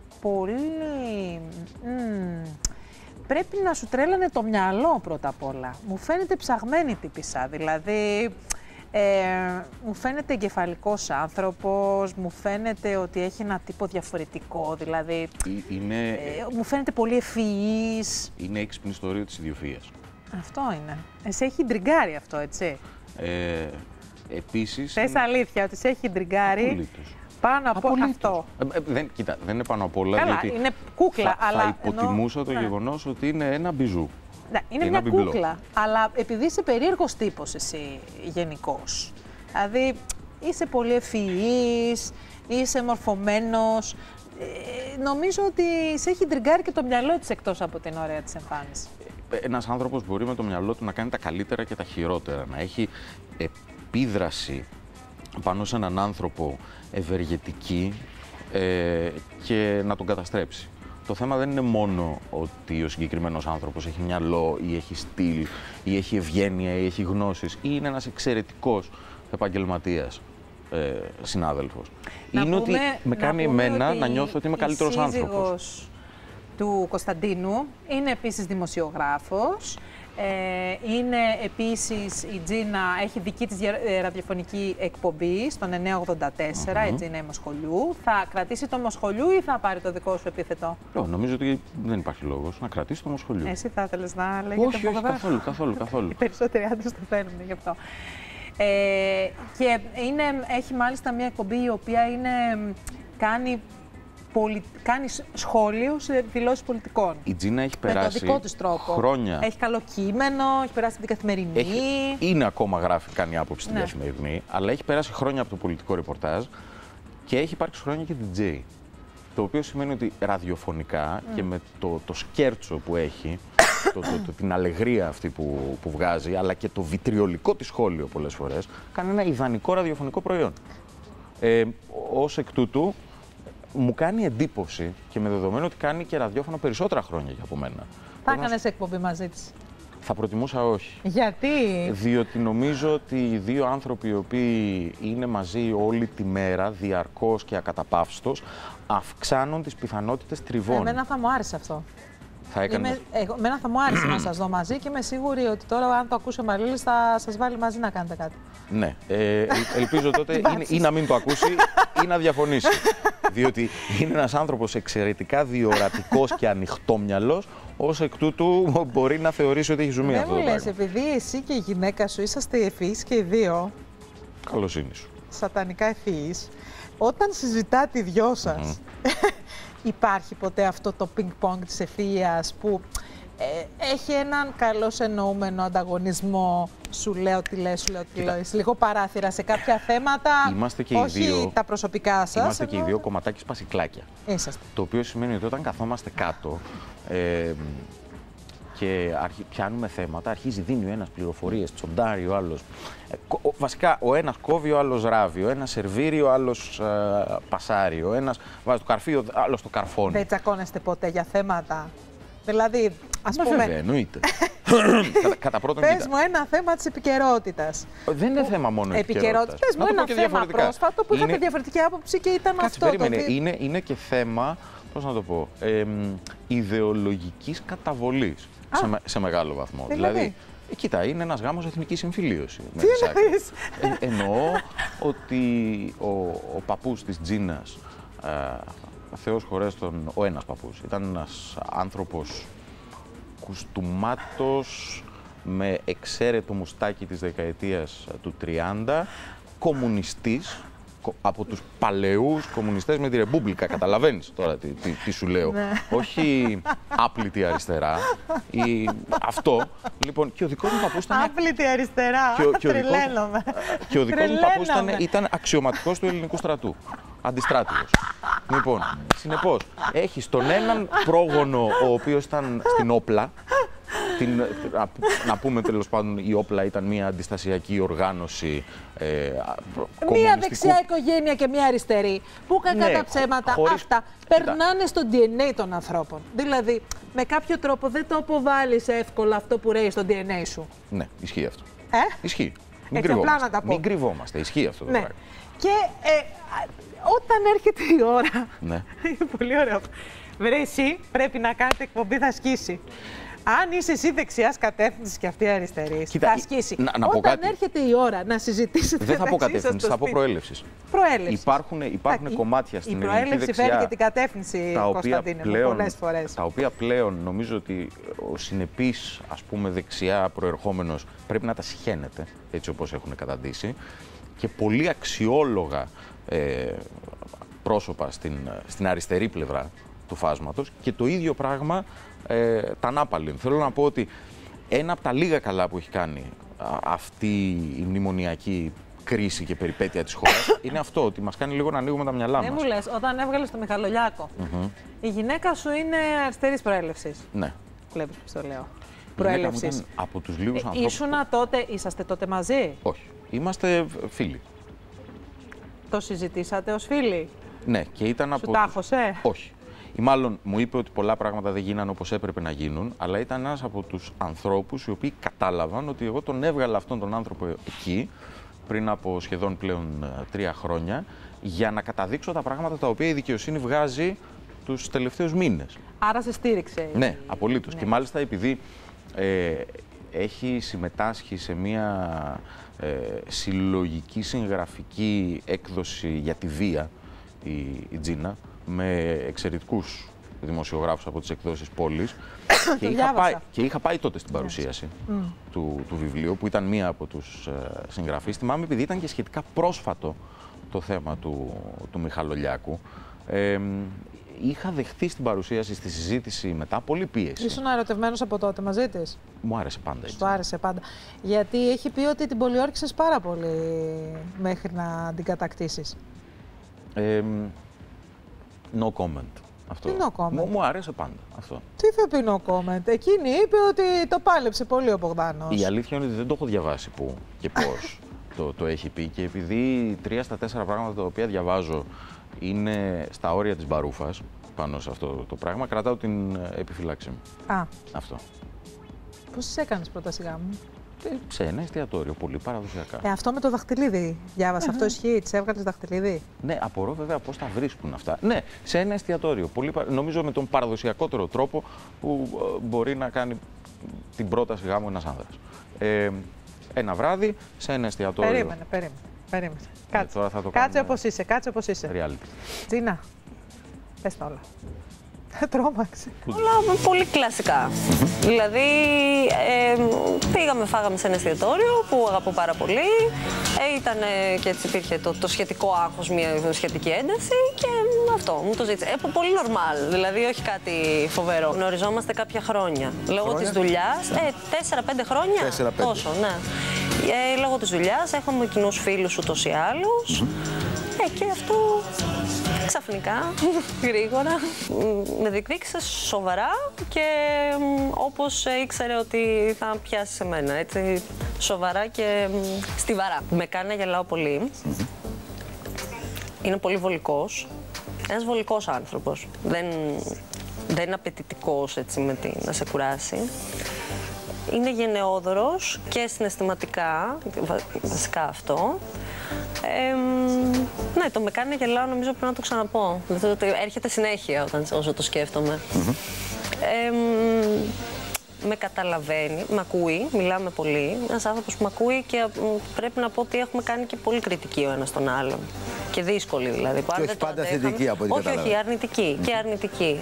Speaker 2: πολύ. Πρέπει να σου τρέλανε το μυαλό πρώτα απ' όλα. Μου φαίνεται ψαγμένη τύπισσα. Δηλαδή. Μου φαίνεται εγκεφαλικός άνθρωπος, μου φαίνεται ότι έχει ένα τύπο διαφορετικό, δηλαδή μου φαίνεται πολύ ευφυής.
Speaker 10: Είναι έξυπνη ιστορία της ιδιοφυΐας.
Speaker 2: Αυτό είναι. Σε έχει ντριγκάρει αυτό, έτσι.
Speaker 10: Επίσης...
Speaker 2: Θες αλήθεια ότι σε έχει ντριγκάρει.
Speaker 10: Απολύτως.
Speaker 2: Πάνω από αυτό.
Speaker 10: Κοίτα, δεν είναι πάνω απ' όλα.
Speaker 2: Καλά,
Speaker 10: γιατί
Speaker 2: είναι κούκλα, αλλά
Speaker 10: θα υποτιμούσα το γεγονός ότι είναι ένα μπιζού.
Speaker 2: Ναι, είναι μια κούκλα, αλλά επειδή είσαι περίεργος τύπος εσύ γενικώς. Δηλαδή, είσαι πολύ ευφυής, είσαι μορφωμένος. Νομίζω ότι σε έχει ντριγκάρει και το μυαλό της εκτός από την ωραία της εμφάνιση.
Speaker 10: Ένας άνθρωπος μπορεί με το μυαλό του να κάνει τα καλύτερα και τα χειρότερα, να έχει επίδραση πάνω σε έναν άνθρωπο ευεργετική και να τον καταστρέψει. Το θέμα δεν είναι μόνο ότι ο συγκεκριμένος άνθρωπος έχει μυαλό ή έχει στυλ ή έχει ευγένεια ή έχει γνώσεις ή είναι ένας εξαιρετικός επαγγελματίας συνάδελφος. Είναι ότι με κάνει εμένα να νιώθω ότι είμαι καλύτερος άνθρωπος.
Speaker 2: Η σύζυγος του Κωνσταντίνου είναι επίσης δημοσιογράφος. Είναι επίσης η Τζίνα, έχει δική της ραδιοφωνική εκπομπή στον 984, η Τζίνα Ημοσχολιού. Θα κρατήσει το Μοσχολιού ή θα πάρει το δικό σου επίθετο?
Speaker 10: Νομίζω ότι δεν υπάρχει λόγος να κρατήσει το Μοσχολιού.
Speaker 2: Εσύ θα ήθελες να λέγεται
Speaker 10: όχι, καθόλου.
Speaker 2: Οι περισσότεροι άντρες το θέλουν γι' αυτό. Και έχει μάλιστα μια εκπομπή η οποία κάνει σχόλιο σε δηλώσεις πολιτικών.
Speaker 10: Η Τζίνα έχει περάσει
Speaker 2: με το δικό της τρόπο.
Speaker 10: Χρόνια.
Speaker 2: Έχει καλό κείμενο, έχει περάσει την Καθημερινή.
Speaker 10: Είναι ακόμα κάνει άποψη στην Καθημερινή, αλλά έχει περάσει χρόνια από το πολιτικό ρεπορτάζ και έχει υπάρξει χρόνια και DJ. Το οποίο σημαίνει ότι ραδιοφωνικά και με το σκέρτσο που έχει, την αλεγρία αυτή που βγάζει, αλλά και το βιτριολικό της σχόλιο πολλές φορές, κάνει ένα ιδανικό ραδιοφωνικό προϊόν. Ως εκ τούτου, μου κάνει εντύπωση και με δεδομένο ότι κάνει και ραδιόφωνο περισσότερα χρόνια από μένα.
Speaker 2: Θα έκανες εκπομπή μαζί της?
Speaker 10: Θα προτιμούσα όχι.
Speaker 2: Γιατί?
Speaker 10: Διότι νομίζω ότι οι δύο άνθρωποι οι οποίοι είναι μαζί όλη τη μέρα, διαρκώς και ακαταπαύστος, αυξάνουν τις πιθανότητες τριβών.
Speaker 2: Εμένα θα μου άρεσε αυτό.
Speaker 10: Εμένα
Speaker 2: θα μου άρεσε να σας δω μαζί και είμαι σίγουρη ότι τώρα αν το ακούσει ο Μαρίλης θα σας βάλει μαζί να κάνετε κάτι.
Speaker 10: Ναι. Ελπίζω τότε ή να μην το ακούσει ή να διαφωνήσει. Διότι είναι ένας άνθρωπος εξαιρετικά διορατικός και ανοιχτόμυαλος, ως εκ τούτου μπορεί να θεωρήσει ότι έχει ζουμί αυτό το πράγμα.
Speaker 2: Δεν μου λες, επειδή εσύ και η γυναίκα σου είσαστε ευφυείς και οι δύο.
Speaker 10: Καλοσύνη σου.
Speaker 2: Σατανικά ευφυείς. Όταν συζητάτε οι δυο σας, υπάρχει ποτέ αυτό το πινκ-πονγκ της ευφυΐας που έχει έναν καλώς εννοούμενο ανταγωνισμό, σου λέω τι λες, σου λέω τι λες, λίγο παράθυρα σε κάποια θέματα,
Speaker 10: είμαστε και
Speaker 2: όχι
Speaker 10: οι δύο,
Speaker 2: τα προσωπικά σας.
Speaker 10: Είμαστε και οι δύο κομματάκι σπασικλάκια.
Speaker 2: Είσαστε.
Speaker 10: Το οποίο σημαίνει ότι όταν καθόμαστε κάτω και πιάνουμε θέματα, δίνει ο ένας πληροφορίες, τσοντάρει ο άλλος. Βασικά, ο ένας κόβει, ο άλλος ράβει, ο ένας σερβίρει, ο άλλος πασάρει, ο ένας βάζει το καρφί, ο άλλος το καρφώνει.
Speaker 2: Δεν τσακώνεστε ποτέ για θέματα? Δηλαδή, ας πούμε.
Speaker 10: Βέβαια, εννοείται. Κατά πρώτον,
Speaker 2: πες μου ένα θέμα της επικαιρότητας.
Speaker 10: Δεν είναι θέμα μόνο επικαιρότητας.
Speaker 2: Πες μου ένα θέμα πρόσφατο που είχατε διαφορετική άποψη και ήταν αυτό.
Speaker 10: Περίμενε. Είναι και θέμα, πώς να το πω, ιδεολογικής καταβολής σε μεγάλο βαθμό. Δηλαδή, κοίτα, είναι ένας γάμος εθνικής συμφιλίωσης.
Speaker 2: Τι εννοείς?
Speaker 10: Εννοώ ότι ο παππούς της Τζίνας, Θεός χωρέστον, ο ένας παππούς, ήταν ένας άνθρωπος κουστούμάτος, με εξαίρετο μουστάκι της δεκαετίας του 30, κομμουνιστής, από τους παλαιούς κομμουνιστές με τη Ρεμπούμπλικα. Καταλαβαίνεις τώρα τι σου λέω. Όχι άπλητη αριστερά. Αυτό. Λοιπόν, και ο δικός μου παππούς ήταν...
Speaker 2: Άπλητη αριστερά. Τρελαίνομαι.
Speaker 10: Και ο δικός μου παππούς ήταν αξιωματικός του ελληνικού στρατού. Αντιστράτηγος. Λοιπόν, συνεπώς, έχεις τον έναν πρόγονο ο οποίος ήταν στην όπλα. Να πούμε τέλος πάντων, η όπλα ήταν μια αντιστασιακή οργάνωση.
Speaker 2: Μία δεξιά οικογένεια και μία αριστερή. Που κακά τα ψέματα αυτά περνάνε στο DNA των ανθρώπων. Δηλαδή, με κάποιο τρόπο δεν το αποβάλλεις εύκολα αυτό που ρέει στο DNA σου.
Speaker 10: Ναι, ισχύει αυτό. Ισχύει.
Speaker 2: Μην
Speaker 10: κρυβόμαστε. Ισχύει αυτό το πράγμα.
Speaker 2: Και όταν έρχεται η ώρα.
Speaker 10: Ναι.
Speaker 2: Είναι πολύ ωραίο. Βρε, εσύ πρέπει να κάνετε εκπομπή, θα σκίσει. Αν είσαι εσύ δεξιάς κατεύθυνσης και αυτή αριστερής, θα σκίσει. Όταν έρχεται η ώρα να συζητήσετε.
Speaker 10: Δεν θα πω κατεύθυνση, θα πω προέλευσης. Υπάρχουν κομμάτια στην ελληνική δεξιά. Η προέλευση
Speaker 2: φέρει και την κατεύθυνση, Κωνσταντίνε, πολλές φορές.
Speaker 10: Τα οποία πλέον νομίζω ότι ο συνεπής, ας πούμε, δεξιά προερχόμενος πρέπει να τα συχαίνεται, έτσι όπως έχουν καταντήσει. Και πολύ αξιόλογα πρόσωπα στην αριστερή πλευρά του φάσματος και το ίδιο πράγμα τα Νάπαλιν. Θέλω να πω ότι ένα από τα λίγα καλά που έχει κάνει αυτή η μνημονιακή κρίση και περιπέτεια της χώρας είναι αυτό, ότι μας κάνει λίγο να ανοίγουμε τα μυαλά μας.
Speaker 2: Δεν μου λες, όταν έβγαλες το Μιχαλολιάκο, η γυναίκα σου είναι αριστερής προέλευσης.
Speaker 10: Ναι.
Speaker 2: Βλέπεις πώς το λέω. Προέλευσης.
Speaker 10: Από τους λίγους ανθρώπους.
Speaker 2: Είσαστε τότε μαζί?
Speaker 10: Όχι. Είμαστε φίλοι.
Speaker 2: Το συζητήσατε ως φίλοι?
Speaker 10: Ναι, και ήταν από.
Speaker 2: Σου τάχωσε?
Speaker 10: Όχι. Ή μάλλον μου είπε ότι πολλά πράγματα δεν γίνανε όπως έπρεπε να γίνουν, αλλά ήταν ένας από τους ανθρώπους οι οποίοι κατάλαβαν ότι εγώ τον έβγαλα αυτόν τον άνθρωπο εκεί, πριν από σχεδόν πλέον 3 χρόνια, για να καταδείξω τα πράγματα τα οποία η δικαιοσύνη βγάζει τους τελευταίους μήνες.
Speaker 2: Άρα σε στήριξε?
Speaker 10: Ναι, απολύτως. Ναι. Και μάλιστα επειδή έχει συμμετάσχει σε μια συλλογική συγγραφική έκδοση για τη βία, η Τζίνα, με εξαιρετικούς δημοσιογράφους από τις εκδόσεις Πόλης και είχα πάει τότε στην παρουσίαση του βιβλίου, που ήταν μία από τους συγγραφείς. Θυμάμαι, επειδή ήταν και σχετικά πρόσφατο το θέμα του Μιχαλολιάκου, είχα δεχτεί στην παρουσίαση, στη συζήτηση μετά, πολύ πίεση.
Speaker 2: Ήσουν ερωτευμένος από τότε μαζί της?
Speaker 10: Μου άρεσε πάντα έτσι.
Speaker 2: Σου άρεσε πάντα. Γιατί έχει πει ότι την πολιόρκησες πάρα πολύ μέχρι να την κατακτήσεις.
Speaker 10: No comment. Αυτό.
Speaker 2: Τι no comment?
Speaker 10: Μου άρεσε πάντα αυτό.
Speaker 2: Τι θα πει no comment? Εκείνη είπε ότι το πάλεψε πολύ ο Μπογδάνος.
Speaker 10: Η αλήθεια είναι ότι δεν το έχω διαβάσει πού και πώς το έχει πει, και επειδή 3 στα 4 πράγματα τα οποία διαβάζω είναι στα όρια της μπαρούφας πάνω σε αυτό το πράγμα, κρατάω την επιφυλάξη μου. Αυτό.
Speaker 2: Πώς τις έκανες πρώτα, σιγά μου?
Speaker 10: Σε ένα εστιατόριο, πολύ παραδοσιακά.
Speaker 2: Αυτό με το δαχτυλίδι, διάβασα. Αυτό ισχύει? Τις έβγαλες δαχτυλίδι?
Speaker 10: Ναι, απορώ βέβαια πώς τα βρίσκουν αυτά. Ναι, σε ένα εστιατόριο. Νομίζω με τον παραδοσιακότερο τρόπο που μπορεί να κάνει την πρόταση γάμου ένας άνδρας. Ένα βράδυ σε ένα εστιατόριο.
Speaker 2: Περίμενε. Κάτσε όπως είσαι,
Speaker 10: Reality.
Speaker 2: Τζίνα, πες τα όλα. Τρόμαξε.
Speaker 11: Όλα πολύ κλασικά. Δηλαδή, πήγαμε, φάγαμε σε ένα εστιατόριο που αγαπώ πάρα πολύ. Ήταν και έτσι υπήρχε το σχετικό άγχος, μια σχετική ένταση και αυτό μου το ζήτησε. Πολύ normal, δηλαδή όχι κάτι φοβερό. Γνωριζόμαστε κάποια χρόνια. Λόγω της δουλειάς, 4-5 χρόνια.
Speaker 10: 4-5.
Speaker 11: Τόσο, ναι. Λόγω της δουλειάς έχουμε κοινούς φίλους ούτως ή άλλους. Και αυτό ξαφνικά, γρήγορα, με διεκδίκησε σοβαρά και όπως ήξερε ότι θα πιάσει σε μένα, έτσι, σοβαρά και στιβαρά. Με κάνει να γελάω πολύ. Είναι πολύ βολικός. Ένας βολικός άνθρωπος. Δεν είναι απαιτητικός, έτσι, να σε κουράσει. Είναι γενναιόδωρος και συναισθηματικά, βασικά αυτό. Ναι, το με κάνει να γελάω, νομίζω πρέπει να το ξαναπώ. Έρχεται συνέχεια όσο το σκέφτομαι. Με καταλαβαίνει, με ακούει, μιλάμε πολύ. Ένας άνθρωπος που με ακούει και πρέπει να πω ότι έχουμε κάνει και πολύ κριτική ο ένας τον άλλον. Και δύσκολη δηλαδή.
Speaker 19: Και όχι πάντα θετική από ό,τι καταλαβαίνω.
Speaker 11: Όχι, αρνητική και αρνητική.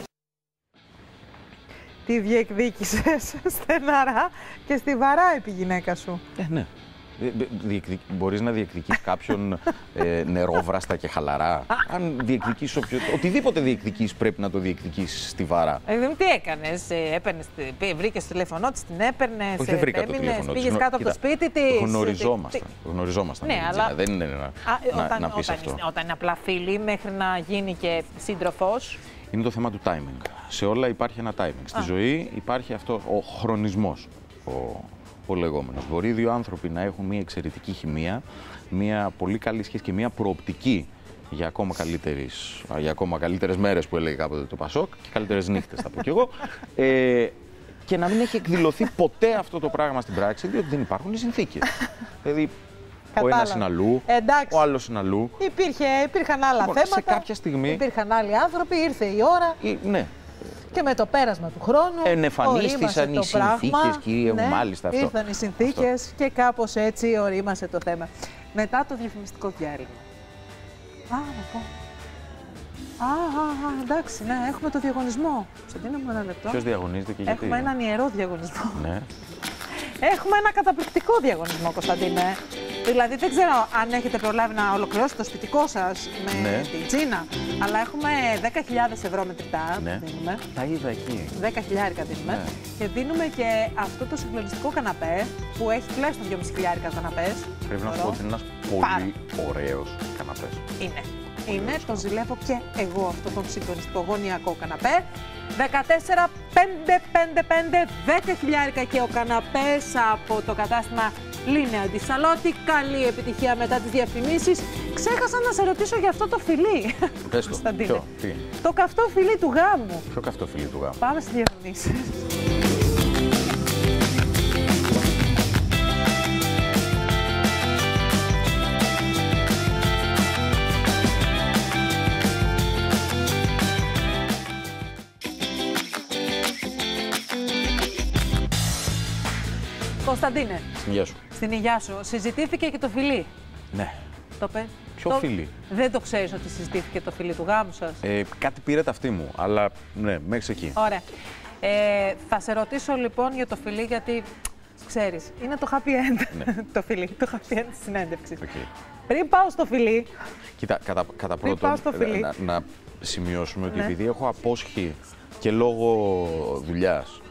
Speaker 2: Τη διεκδίκησες στεναρά και στιβαρά επί γυναίκα σου.
Speaker 10: Ναι. Μπορείς να διεκδικείς κάποιον νερόβραστα και χαλαρά. Αν διεκδικείς οτιδήποτε διεκδικείς, πρέπει να το διεκδικείς στιβαρά.
Speaker 2: Τι έκανες, βρήκες το τηλέφωνό της, την έπαιρνες,
Speaker 10: δεν βρήκα το τηλέφωνο της.
Speaker 2: Πήγες κάτω από το σπίτι της.
Speaker 10: Γνωριζόμασταν.
Speaker 2: Ναι, αλλά
Speaker 10: δεν είναι να πεις αυτό.
Speaker 2: Όταν είναι απλά φίλοι, μέχρι να γίνει και σύντροφος.
Speaker 10: Είναι το θέμα του timing. Σε όλα υπάρχει ένα timing. Στη ζωή υπάρχει αυτό ο χρονισμός, ο λεγόμενος. Μπορεί δύο άνθρωποι να έχουν μια εξαιρετική χημεία, μια πολύ καλή σχέση και μια προοπτική για ακόμα καλύτερες μέρες, που έλεγε κάποτε το Πασόκ, και καλύτερες νύχτες, θα πω κι εγώ, και να μην έχει εκδηλωθεί ποτέ αυτό το πράγμα στην πράξη, διότι δεν υπάρχουν οι συνθήκες. Δηλαδή, ο ένας είναι αλλού, ο άλλος είναι αλλού.
Speaker 2: Υπήρχαν άλλα θέματα,
Speaker 10: σε κάποια στιγμή
Speaker 2: υπήρχαν άλλοι άνθρωποι, ήρθε η ώρα.
Speaker 10: Ναι.
Speaker 2: Και με το πέρασμα του χρόνου
Speaker 10: ενεφανίστησαν οι συνθήκες, κυρία μου, μάλιστα αυτό.
Speaker 2: Ήρθαν οι συνθήκες και κάπως έτσι ορίμασε το θέμα. Μετά το διαφημιστικό διάλειμμα. Να πω. Εντάξει, ναι, έχουμε το διαγωνισμό. Κωνσταντίνε μου, ένα λεπτό.
Speaker 10: Ποιος διαγωνίζεται και γιατί?
Speaker 2: Έχουμε έναν ιερό διαγωνισμό.
Speaker 10: Ναι.
Speaker 2: Έχουμε ένα καταπληκτικό διαγωνισμό, Κωνσταντίνε. Δηλαδή, δεν ξέρω αν έχετε προλάβει να ολοκληρώσετε το σπιτικό σας με την Τζίνα, αλλά έχουμε 10.000 ευρώ μετρητά.
Speaker 10: Ναι.
Speaker 2: Δίνουμε.
Speaker 10: Τα είδα εκεί.
Speaker 2: 10.000 δίνουμε. Ναι. Και δίνουμε και αυτό το συγκλονιστικό καναπέ που έχει τουλάχιστον 2.500 καναπές. Πρέπει
Speaker 10: να σου πω ότι είναι ένας πολύ ωραίος καναπές.
Speaker 2: Είναι, τον ζηλεύω και εγώ αυτό τον συγκλονιστικό γωνιακό καναπέ. 14.555, 10.000 και ο καναπές από το κατάστημα Λίνεα Αντισαλότη. Καλή επιτυχία μετά τις διαφημίσεις. Ξέχασα να σε ρωτήσω για αυτό το φιλί.
Speaker 10: Πες το, ποιο, τι?
Speaker 2: Το καυτό φιλί του γάμου.
Speaker 10: Ποιο καυτό φιλί του γάμου?
Speaker 2: Πάμε στις διαφημίσεις. Κωνσταντίνε,
Speaker 10: στην υγεία σου.
Speaker 2: Στην υγεία σου. Συζητήθηκε και το φιλί.
Speaker 10: Ναι.
Speaker 2: Ποιο
Speaker 10: φιλί?
Speaker 2: Δεν το ξέρεις ότι συζητήθηκε το φιλί του γάμου σας?
Speaker 10: Κάτι πήρε ταυτή μου, αλλά ναι, μέχρι εκεί.
Speaker 2: Ωραία. Θα σε ρωτήσω λοιπόν για το φιλί, γιατί ξέρεις, είναι το happy end. Ναι. Το φιλί, το happy end της συνέντευξης. Πριν πάω στο φιλί.
Speaker 10: Κοίτα, κατά πρώτον, να σημειώσουμε ότι επειδή έχω απόσχει και λόγω δουλειάς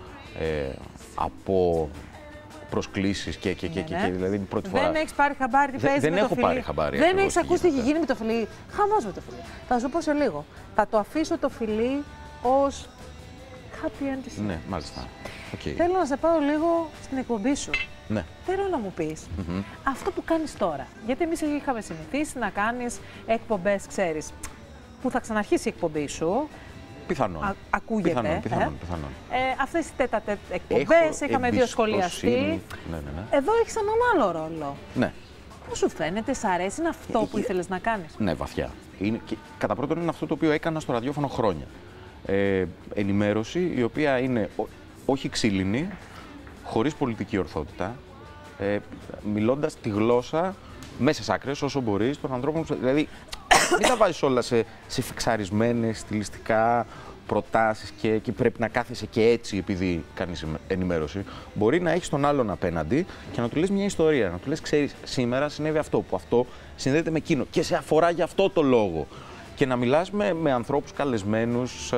Speaker 10: από προσκλήσεις και δηλαδή την πρώτη φορά.
Speaker 2: Δεν έχεις πάρει χαμπάρι τι παίζει με το φιλί.
Speaker 10: Πάρει χαμπάρι.
Speaker 2: Δεν έχεις ακούσει τι έχει γίνει με το φιλί. Χαμός με το φιλί. Θα σου πω σε λίγο. Θα το αφήσω το φιλί ως happy end της.
Speaker 10: Ναι, μάλιστα.
Speaker 2: Θέλω να σε πάω λίγο στην εκπομπή σου.
Speaker 10: Ναι.
Speaker 2: Θέλω να μου πεις αυτό που κάνεις τώρα. Γιατί εμείς είχαμε συνηθίσει να κάνεις εκπομπές, ξέρεις, που θα ξαναρχίσει η εκπομπή σου.
Speaker 10: Πιθανόν.
Speaker 2: Ακούγεται.
Speaker 10: Πιθανόν.
Speaker 2: Αυτές οι τέτα εκπομπές, είχαμε δύο σχολιαστή.
Speaker 10: Ναι.
Speaker 2: Εδώ έχεις έναν άλλο ρόλο.
Speaker 10: Ναι.
Speaker 2: Πώς σου φαίνεται, σ' αρέσει, είναι αυτό που ήθελες να κάνεις?
Speaker 10: Ναι, βαθιά. Κατά πρώτον είναι αυτό το οποίο έκανα στο ραδιόφωνο χρόνια. Ενημέρωση η οποία είναι όχι ξύλινη, χωρίς πολιτική ορθότητα, μιλώντας τη γλώσσα μέσες άκρες όσο μπορείς των ανθρώπων. Δηλαδή, μην τα βάζεις όλα σε φιξαρισμένες στιλιστικά προτάσεις και πρέπει να κάθεσαι και έτσι επειδή κάνεις ενημέρωση. Μπορεί να έχεις τον άλλον απέναντι και να του λες μια ιστορία. Να του λες, ξέρεις, σήμερα συνέβη αυτό, που αυτό συνδέεται με εκείνο και σε αφορά για αυτό το λόγο. Και να μιλάς με ανθρώπους καλεσμένους,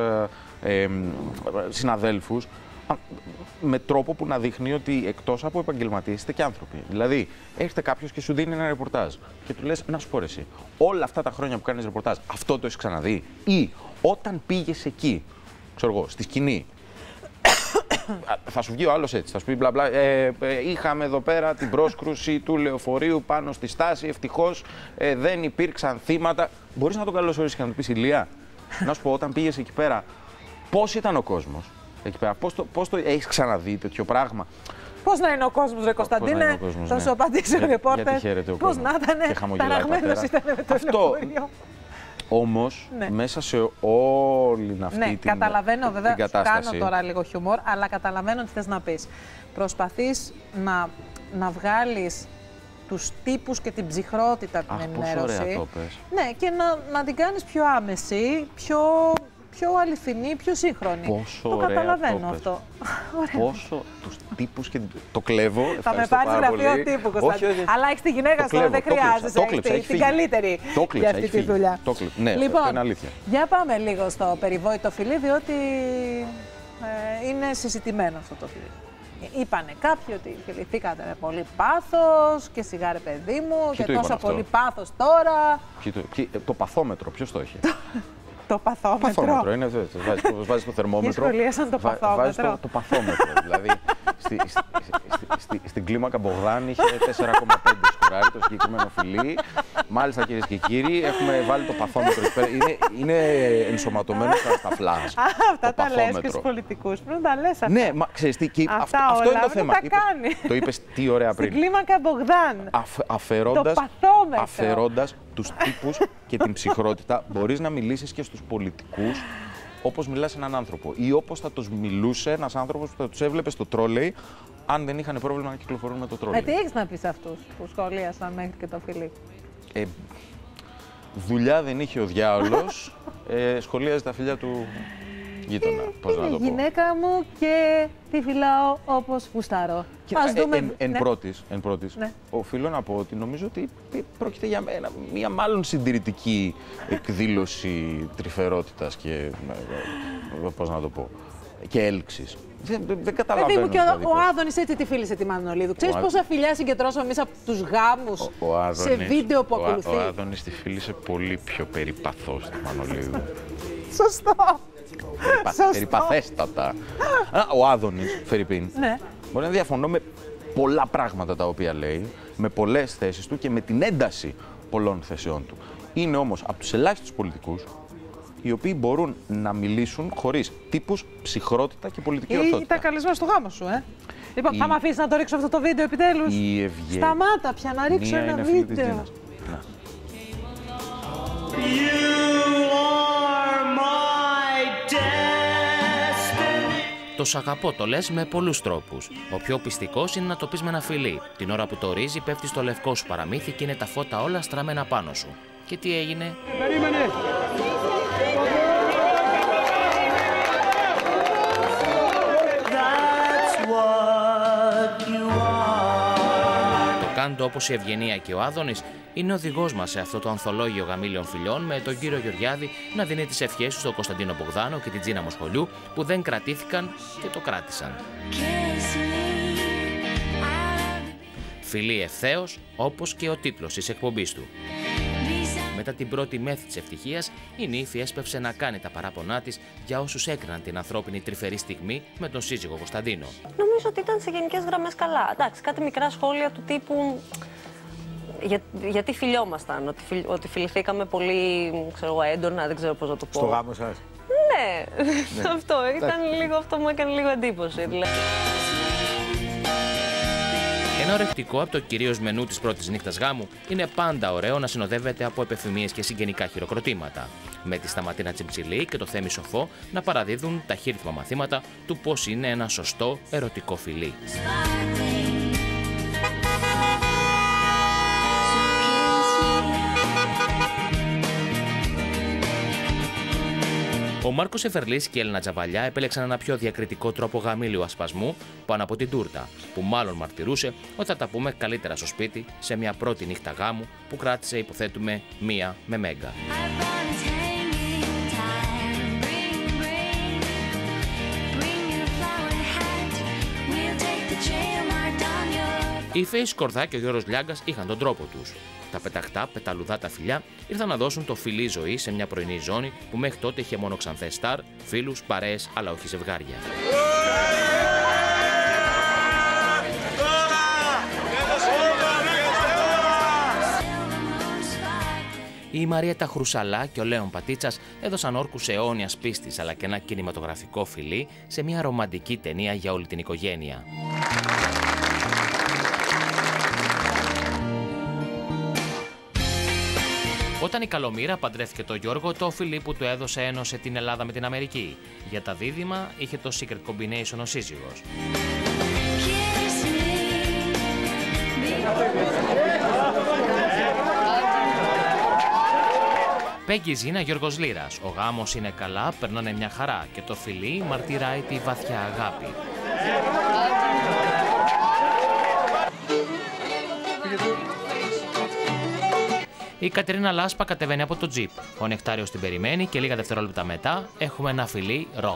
Speaker 10: συναδέλφους, με τρόπο που να δείχνει ότι εκτός από επαγγελματίες είστε και άνθρωποι. Δηλαδή, έρχεται κάποιος και σου δίνει ένα ρεπορτάζ και του λες, να σου πω εσύ, όλα αυτά τα χρόνια που κάνεις ρεπορτάζ, αυτό το έχεις ξαναδεί? Ή όταν πήγες εκεί, ξέρω εγώ, στη σκηνή, θα σου βγει ο άλλος έτσι, θα σου πει μπλα μπλα, είχαμε εδώ πέρα την πρόσκρουση του λεωφορείου πάνω στη στάση, ευτυχώς δεν υπήρξαν θύματα. Μπορείς να τον καλωσορίσεις και να του πεις, Ηλία, να σου πω, όταν πήγες εκεί πέρα, πώς ήταν ο κόσμος? Εκεί πέρα, πώς το έχεις ξαναδεί τέτοιο πράγμα?
Speaker 2: Πώς να είναι ο κόσμος, ρε Κωνσταντίνε? Θα σου απαντήσει ο ρεπόρτερ. Πώς να ήταν, ταραγμένος ήταν με το λεωφορείο.
Speaker 10: Όμως, μέσα σε όλη αυτή την
Speaker 2: καταλαβαίνω, βέβαια,
Speaker 10: κατάσταση.
Speaker 2: Κάνω τώρα λίγο χιούμορ, αλλά καταλαβαίνω τι θες να πεις. Προσπαθείς να βγάλεις τους τύπους και την ψυχρότητα την ενημέρωση.
Speaker 10: Πόσο ωραία το πες.
Speaker 2: Ναι, και να την κάνεις πιο άμεση, πιο πιο αληθινή, πιο σύγχρονη.
Speaker 10: Πόσο
Speaker 2: το
Speaker 10: ωραία
Speaker 2: καταλαβαίνω
Speaker 10: το
Speaker 2: αυτό.
Speaker 10: Πόσο τους τύπους και το κλέβω.
Speaker 2: Θα με πάρεις γραφείο τύπου, Κωνσταντίνο. Αλλά έχεις τη γυναίκα σου, δεν χρειάζεσαι. Έχεις την καλύτερη για αυτή τη δουλειά.
Speaker 10: Ναι,
Speaker 2: λοιπόν,
Speaker 10: είναι αλήθεια.
Speaker 2: Για πάμε λίγο στο περιβόητο φιλί, διότι είναι συζητημένο αυτό το φιλί. Είπανε κάποιοι ότι φιληθήκατε με πολύ πάθος και σιγάρε παιδί μου και τόσο πολύ πάθος τώρα.
Speaker 10: Το παθόμετρο, ποιος το έχει?
Speaker 2: Το παθόμετρο.
Speaker 10: Παθόμετρο είναι, βάζεις το θερμόμετρο.
Speaker 2: Σχολίασαν το παθόμετρο.
Speaker 10: Βάζεις το παθόμετρο, δηλαδή στην κλίμακα Μπογδάν είχε 4,5 σκουράρι το συγκεκριμένο φιλί. Μάλιστα, κυρίες και κύριοι, έχουμε βάλει το παθόμετρο εκεί πέρα. Είναι ενσωματωμένο στα φλάς.
Speaker 2: Αυτά τα λες και στους πολιτικούς. Πρέπει να τα λες αυτά.
Speaker 10: Ναι, μα ξέρεις τι, αυτό είναι το θέμα. Το είπες τι ωραία πριν.
Speaker 2: Στην κλίμακα Μπογδάν.
Speaker 10: Αφαιρώντας τους τύπους και την ψυχρότητα, μπορείς να μιλήσεις και στους πολιτικούς όπως μιλάς σε έναν άνθρωπο. Ή όπως θα τους μιλούσε ένας άνθρωπος που θα τους έβλεπε στο τρόλεϊ, αν δεν είχαν πρόβλημα να κυκλοφορούν με το τρόλεϊ.
Speaker 2: Τι έχεις να πεις αυτούς που σχολίασαν μέχρι και το φιλί?
Speaker 10: Δουλειά δεν είχε ο διάολος, σχολίαζε τα φιλιά του γείτονα. Πώς να το πω.
Speaker 2: Η γυναίκα μου και τη φυλάω όπως γουστάρω.
Speaker 10: Εν πρώτης, ναι. Οφείλω να πω ότι νομίζω ότι πρόκειται για μια μάλλον συντηρητική εκδήλωση τρυφερότητας και, πώς να το πω, και έλξης. Δεν καταλαβαίνω.
Speaker 2: Παιδί μου, και ο Άδωνης έτσι τη φίλησε τη Μανολίδου. Ξέρεις πόσα φιλιά συγκεντρώσαμε εμείς από τους γάμους σε βίντεο που ακολουθεί?
Speaker 10: Ο Άδωνης τη φίλησε πολύ πιο περιπαθώς τη Μανολίδου.
Speaker 2: Σωστό.
Speaker 10: Περιπαθέστατα. Ο Άδωνης, Φερρυπίν,
Speaker 2: ναι.
Speaker 10: Μπορεί να διαφωνώ με πολλά πράγματα τα οποία λέει, με πολλές θέσεις του και με την ένταση πολλών θέσεών του. Είναι όμως από τους ελάχιστους πολιτικούς οι οποίοι μπορούν να μιλήσουν χωρίς τύπους, ψυχρότητα και πολιτική ορθότητα.
Speaker 2: Ήταν καλεσμένος στο γάμο σου, Λοιπόν, θα με αφήσεις να το ρίξω αυτό το βίντεο επιτέλους? Σταμάτα πια να ρίξω ένα βίντεο.
Speaker 7: Το σ' αγαπώ το λες με πολλούς τρόπους. Ο πιο πιστικός είναι να το πεις με ένα φιλί. Την ώρα που το ρύζι πέφτει στο λευκό σου παραμύθι και είναι τα φώτα όλα στραμμένα πάνω σου. Και τι έγινε?
Speaker 14: Περίμενε!
Speaker 7: Το Κάντο, όπως η Ευγενία και ο Άδωνης, είναι οδηγός μας σε αυτό το ανθολόγιο γαμήλιων φιλιών, με τον κύριο Γεωργιάδη να δίνει τις ευχές του στον Κωνσταντίνο Μπογδάνο και την Τζίνα Μοσχολιού, που δεν κρατήθηκαν και το κράτησαν. Φιλί ευθέως, όπως και ο τίτλος της εκπομπής του. Μετά την πρώτη μέθη της ευτυχίας, η νύφη έσπευσε να κάνει τα παράπονά της για όσους έκριναν την ανθρώπινη τρυφερή στιγμή με τον σύζυγο Κωνσταντίνο.
Speaker 11: Νομίζω ότι ήταν σε γενικές γραμμές καλά. Εντάξει, κάτι μικρά σχόλια του τύπου γιατί φιλιόμασταν, ότι φιληθήκαμε πολύ, ξέρω, έντονα, δεν ξέρω πώς να το πω.
Speaker 19: Στο γάμο σας?
Speaker 11: Ναι, αυτό ήταν λίγο, αυτό μου έκανε λίγο εντύπωση. Δηλαδή.
Speaker 7: Ένα ορεκτικό από το κυρίως μενού της πρώτης νύχτας γάμου είναι πάντα ωραίο να συνοδεύεται από επεφημίες και συγγενικά χειροκροτήματα. Με τη Σταματίνα Τσιμψιλή και το Θέμη Σοφό να παραδίδουν ταχύρυθμα μαθήματα του πώς είναι ένα σωστό ερωτικό φιλί. Ο Μάρκος Εφερλής και η Έλληνα Τζαβαλιά επέλεξαν ένα πιο διακριτικό τρόπο γαμήλιου ασπασμού πάνω από την τούρτα, που μάλλον μαρτυρούσε ότι θα τα πούμε καλύτερα στο σπίτι σε μια πρώτη νύχτα γάμου που κράτησε, υποθέτουμε, μία με Μέγκα. Η Φέη Σκορδά και ο Γιώργος Λιάγκας είχαν τον τρόπο τους. Τα πεταχτά, πεταλουδάτα φιλιά ήρθαν να δώσουν το φιλί ζωή σε μια πρωινή ζώνη που μέχρι τότε είχε μόνο ξανθές στάρ, φίλους, παρέες, αλλά όχι ζευγάρια. Η Μαριέτα Χρουσαλά και ο Λέων Πατίτσας έδωσαν όρκους αιώνιας πίστης αλλά και ένα κινηματογραφικό φιλί σε μια ρομαντική ταινία για όλη την οικογένεια. Όταν η Καλομήρα παντρεύτηκε τον Γιώργο, το φιλί που του έδωσε ένωσε την Ελλάδα με την Αμερική. Για τα δίδυμα είχε το secret combination ο σύζυγος. Πέγγι Ζήνα, Γιώργος Λύρας. Ο γάμος είναι καλά, περνάνε μια χαρά και το φιλί μαρτυράει τη βαθιά αγάπη. Η Κατερίνα Λάσπα κατεβαίνει από το τζιπ. Ο Νεκτάριος την περιμένει και λίγα δευτερόλεπτα μετά έχουμε ένα φιλί ροκ.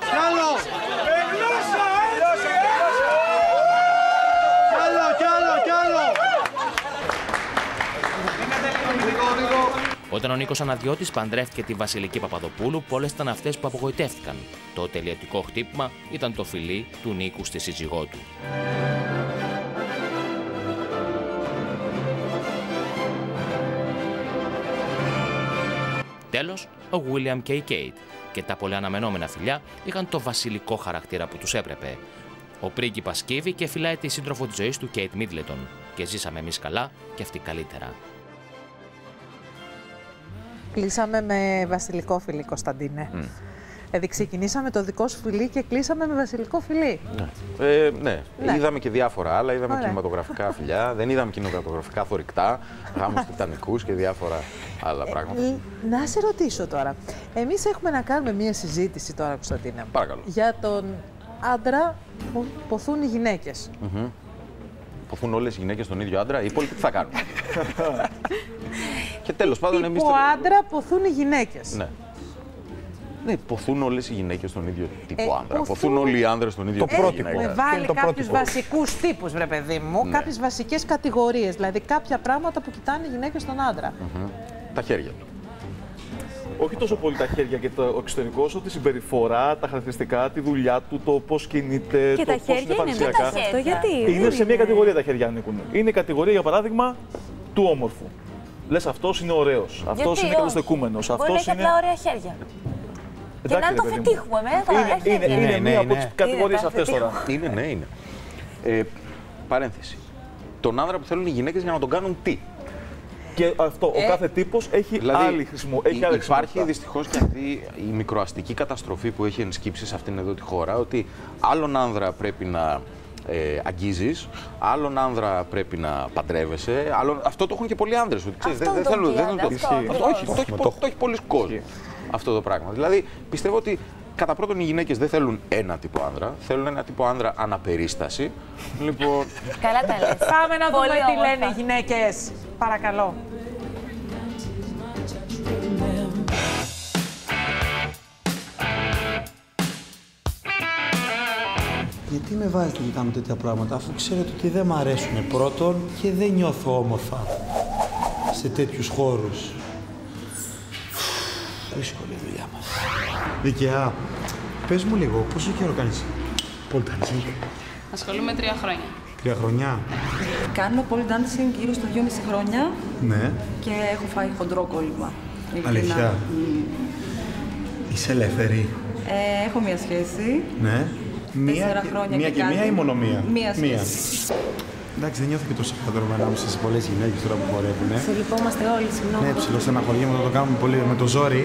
Speaker 7: Όταν ο Νίκος Αναδιώτης παντρεύτηκε τη Βασιλική Παπαδοπούλου, πολλές ήταν αυτές που απογοητεύτηκαν. Το τελειωτικό χτύπημα ήταν το φιλί του Νίκου στη σύζυγό του. Τέλος, ο Βίλιαμ και η Κέιτ. Και τα πολύ αναμενόμενα φιλιά είχαν το βασιλικό χαρακτήρα που τους έπρεπε. Ο πρίγκιπας σκύβει και φυλάει τη σύντροφο της ζωής του, Κέιτ Μίτλετον. Και ζήσαμε εμείς καλά και αυτοί καλύτερα.
Speaker 2: Κλείσαμε με βασιλικό φιλί, Κωνσταντίνε. Δηλαδή ξεκινήσαμε το δικό σου φιλί και κλείσαμε με βασιλικό φιλί.
Speaker 10: Ναι. Είδαμε και διάφορα άλλα. Είδαμε κινηματογραφικά φιλιά. Δεν είδαμε κινηματογραφικά θωρηκτά, γάμους τιτανικούς και διάφορα άλλα πράγματα.
Speaker 2: Να σε ρωτήσω τώρα. Εμείς έχουμε να κάνουμε μία συζήτηση τώρα, Κωνσταντίνε.
Speaker 10: Παρακαλώ.
Speaker 2: Για τον άντρα που ποθούν οι γυναίκες.
Speaker 10: Ποθούν όλες οι γυναίκες τον ίδιο άντρα, οι υπόλοιποι τι θα κάνουν. Και τέλος πάντων εμείς.
Speaker 2: Τύπο άντρα ποθούν οι γυναίκες.
Speaker 10: Ναι. Ναι, ποθούν όλες οι γυναίκες τον ίδιο τύπο άντρα. Ποθούν όλοι οι άνδρες τον ίδιο τύπο γυναίκα.
Speaker 2: Έχουμε βάλει κάποιους βασικούς τύπους, βρε παιδί μου, κάποιες βασικές κατηγορίες. Δηλαδή κάποια πράγματα που κοιτάνε οι γυναίκες στον άντρα.
Speaker 10: Τα χέρια του.
Speaker 5: Όχι τόσο πολύ τα χέρια και το εξωτερικό, όσο τη συμπεριφορά, τα χαρακτηριστικά, τη δουλειά του, το πώς κινείται,
Speaker 11: και
Speaker 5: το πώς είναι εμφανισιακά.
Speaker 11: Αυτό γιατί.
Speaker 5: Είναι σε μια κατηγορία τα χέρια ανήκουν. Είναι η κατηγορία, για παράδειγμα, του όμορφου. Λες αυτός είναι ωραίος, αυτός είναι καλοστεκούμενος.
Speaker 11: Μπορεί να έχει απλά ωραία χέρια. Και να το πετύχουμε μέσα.
Speaker 5: Είναι μία από τις κατηγορίες αυτές τώρα.
Speaker 10: Είναι. Παρένθεση. Τον άνδρα που θέλουν οι γυναίκες για να τον κάνουν τι.
Speaker 5: Και αυτό, ο κάθε τύπος έχει άλλη χρησιμότητα.
Speaker 10: Υπάρχει δυστυχώς και αυτή η μικροαστική καταστροφή που έχει ενσκύψει σε αυτήν εδώ τη χώρα, ότι άλλον άνδρα πρέπει να αγγίζεις, άλλον άνδρα πρέπει να παντρεύεσαι. Αυτό το έχουν και πολλοί άνδρες. Δεν θέλουν το. Το έχει πολλοί κόσμοι αυτό το πράγμα. Δηλαδή πιστεύω ότι κατά πρώτον οι γυναίκες δεν θέλουν ένα τύπο άνδρα, θέλουν ένα τύπο άνδρα αναπερίσταση. Λοιπόν.
Speaker 11: Καλά τα λες.
Speaker 2: Πάμε να δούμε τι λένε οι γυναίκες. Παρακαλώ.
Speaker 1: Γιατί με βάζετε να κάνω τέτοια πράγματα, αφού ξέρετε ότι δεν μ' αρέσουν πρώτον και δεν νιώθω όμορφα σε τέτοιους χώρους. Δύσκολη δουλειά μας. Δικαία, πες μου λίγο, πόσο καιρό κάνεις pole dancing?
Speaker 3: Ασχολούμαι 3 χρόνια.
Speaker 1: 3 χρόνια.
Speaker 13: Κάνω pole dancing γύρω στο 2,5 χρόνια.
Speaker 1: Ναι.
Speaker 13: Και έχω φάει χοντρό κόλλημα.
Speaker 1: Αλήθεια. Είσαι ελεύθερη?
Speaker 13: Έχω μία σχέση.
Speaker 1: Ναι.
Speaker 13: 4 χρόνια
Speaker 1: μία και μία ή μόνο μία?
Speaker 13: Μία σχέση.
Speaker 1: Εντάξει, δεν νιώθω και τόσο χατρόμενα ανάμεσα σε πολλές γυναίκες τώρα που χορεύουνε.
Speaker 13: Σε λυπόμαστε όλοι, συγγνώμη.
Speaker 1: Ναι, ψηλό στεναχωριέμαι όταν το κάνουμε πολύ με το ζόρι.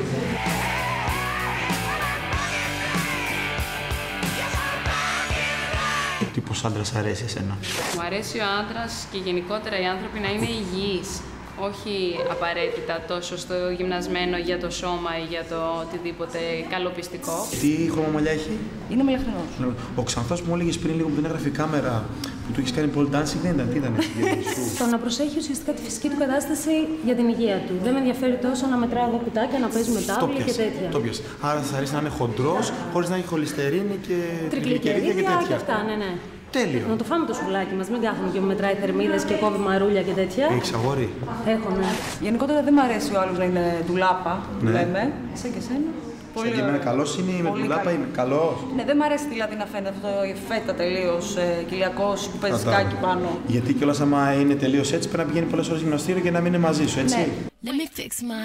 Speaker 1: Τι τύπος άντρας αρέσει εσένα?
Speaker 3: Μου αρέσει ο άντρας και γενικότερα οι άνθρωποι να είναι υγιείς. Όχι απαραίτητα τόσο στο γυμνασμένο για το σώμα ή για το οτιδήποτε καλοπιστικό.
Speaker 1: Τι χρώμα μαλλιά έχει?
Speaker 13: Είναι μελαχρινός.
Speaker 1: Ο Ξανθός που μου έλεγες πριν λίγο που δεν έγραφε η κάμερα, που του έχεις κάνει pole dancing, δεν ήταν, τι ήταν στη ζωή σου?
Speaker 13: Το να προσέχει ουσιαστικά τη φυσική του κατάσταση για την υγεία του. Δεν με ενδιαφέρει τόσο να μετράω εδώ κουτάκια, να παίζει με τάβλη και τέτοια.
Speaker 1: Το πιάσε. Άρα θα αρέσει να είναι χοντρός, χωρίς να έχει χολυστερίνη και τριγλικερίδια και τέτοια.
Speaker 13: Και αυτά, ναι.
Speaker 1: Τέλειο.
Speaker 13: Να το φάμε το σουβλάκι μας, μην κάθομαι και μετράει θερμίδες και κόβει μαρούλια και τέτοια.
Speaker 1: Έχεις αγόρι?
Speaker 13: Έχω, ναι. Γενικότερα δεν μου αρέσει ο άλλος να είναι ντουλάπα, που λέμε. Σαν και εσένα.
Speaker 1: Πολύ ωραίο. Είμαι καλός ή με ντουλάπα είμαι καλός?
Speaker 13: Ναι, δεν μου αρέσει δηλαδή να φαίνεται αυτό το φέτα τελείως κοιλιακός που παίζει σκάκι πάνω.
Speaker 1: Γιατί κιόλας άμα είναι τελείως έτσι πρέπει να πηγαίνει πολλές ώρες γυμναστήριο και να μην είναι μαζί σου, έτσι.
Speaker 13: Ναι.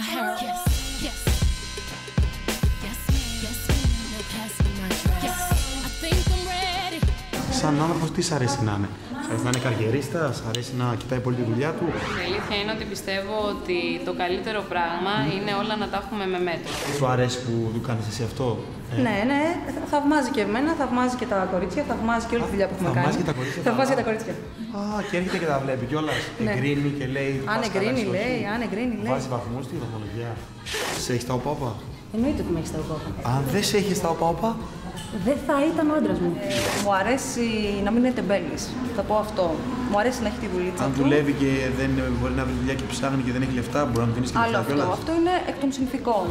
Speaker 1: Σαν άνθρωπος τι σ' αρέσει να είναι? Σ' Να είναι καριερίστας, αρέσει να κοιτάει πολύ τη δουλειά του.
Speaker 3: Η αλήθεια είναι ότι πιστεύω ότι το καλύτερο πράγμα είναι όλα να τα έχουμε με μέτρο.
Speaker 1: Σου αρέσει που του κάνεις εσύ αυτό?
Speaker 20: Ναι, θαυμάζει και εμένα, θαυμάζει και τα κορίτσια, θαυμάζει και όλη τη δουλειά που έχουμε κάνει.
Speaker 1: Θαυμάζει και τα κορίτσια.
Speaker 20: Θαυμάζει και τα κορίτσια.
Speaker 1: Α, και έρχεται και τα βλέπει κιόλας.
Speaker 20: Ναι.
Speaker 1: Εγκρίνει και λέει.
Speaker 20: Αν εγκρίνει, λέει.
Speaker 1: Βάζει βαθμούς στη βαθμολογία. Σε έχει τα οπάπα?
Speaker 13: Εννοείται ότι με έχει τα οπάπα.
Speaker 1: Αν δεν σε έχει τα οπάπα,
Speaker 13: δεν θα ήταν ο άντρας μου.
Speaker 20: Μου αρέσει να μην είναι τεμπέλης. Θα πω αυτό. Μου αρέσει να έχει τη δουλίτσα.
Speaker 1: Αν
Speaker 20: του.
Speaker 1: δουλεύει και δεν μπορεί να βρει δουλειά και ψάχνει και δεν έχει λεφτά, μπορεί να του δίνει και λεφτά κιόλας.
Speaker 20: Αυτό είναι εκ των συνθηκών.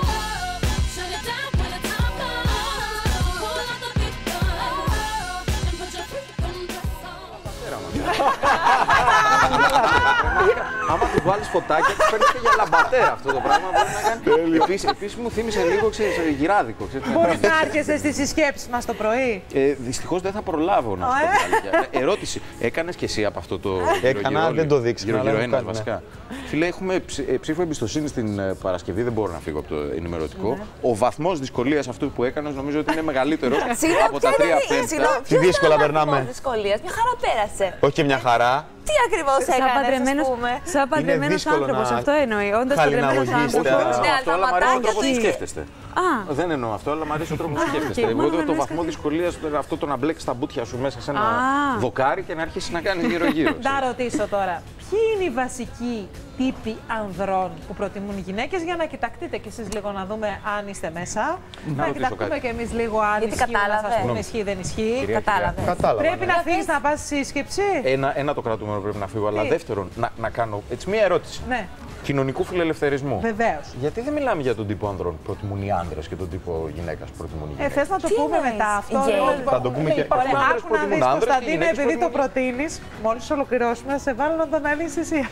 Speaker 10: Άμα του βάλεις φωτάκια, του παίρνεις και για λαμπατέρα αυτό το πράγμα. Μπορεί να κάνει. Επίσης μου θύμισε λίγο, γυράδικο.
Speaker 2: Μπορείς να άρχεσαι στις συσκέψεις μας το πρωί?
Speaker 10: Δυστυχώς δεν θα προλάβω να σου πω. Ερώτηση. Έκανες και εσύ από αυτό το
Speaker 4: Έκανα, δεν το δείξα.
Speaker 10: Γύρω ένας βασικά. Φίλε, έχουμε ψήφο εμπιστοσύνη στην Παρασκευή, δεν μπορώ να φύγω από το ενημερωτικό. Ο βαθμός δυσκολίας αυτού που έκανες νομίζω ότι είναι μεγαλύτερος από τα 3-5.
Speaker 4: Τι δύσκολα περνάμε.
Speaker 21: Μια χαρά πέρασε.
Speaker 4: Όχι και μια χαρά.
Speaker 21: Τι ακριβώς έκανες, ας πούμε?
Speaker 13: Σαν παντρεμένος άνθρωπος, αυτό εννοεί. Όντας παντρεμένος άνθρωπος.
Speaker 10: Αυτό, αλλά μ' αρέσει ο τρόπος που σκέφτεστε. Δεν εννοώ αυτό, αλλά μ' αρέσει ο τρόπος που σκέφτεστε. Εγώ το βαθμό δυσκολίας, αυτό το να μπλέξεις τα μπούτια σου μέσα σε ένα δοκάρι και να αρχίσεις να κάνεις γύρω-γύρω.
Speaker 2: Να ρωτήσω τώρα, ποιοι είναι οι βασικοί τύποι ανδρών που προτιμούν οι γυναίκες, για να κοιταχτείτε κι εσείς λίγο να δούμε αν είστε μέσα. Να κοιταχτούμε κι εμείς λίγο αν ισχύει, δεν ισχύει.
Speaker 21: Κατάλαβε.
Speaker 2: Πρέπει να φύγεις να πας στη σύσκεψη.
Speaker 10: Ένα το κρατούμενο πρέπει να φύγω, αλλά δεύτερον, να κάνω έτσι μία ερώτηση.
Speaker 2: Ναι.
Speaker 10: Κοινωνικού φιλελευθερισμού.
Speaker 2: Βεβαίως.
Speaker 10: Γιατί δεν μιλάμε για τον τύπο ανδρών που προτιμούν οι άντρες και τον τύπο γυναίκας που προτιμούν οι γυναίκες?
Speaker 2: Θες να το πούμε μετά αυτό?
Speaker 10: Θα το πούμε και.
Speaker 2: Άκου να δεις, Κωνσταντίνε, επειδή το προτείνεις, μόλις ολοκληρώσουμε, να σε βάλω να το αναλύσεις εσύ.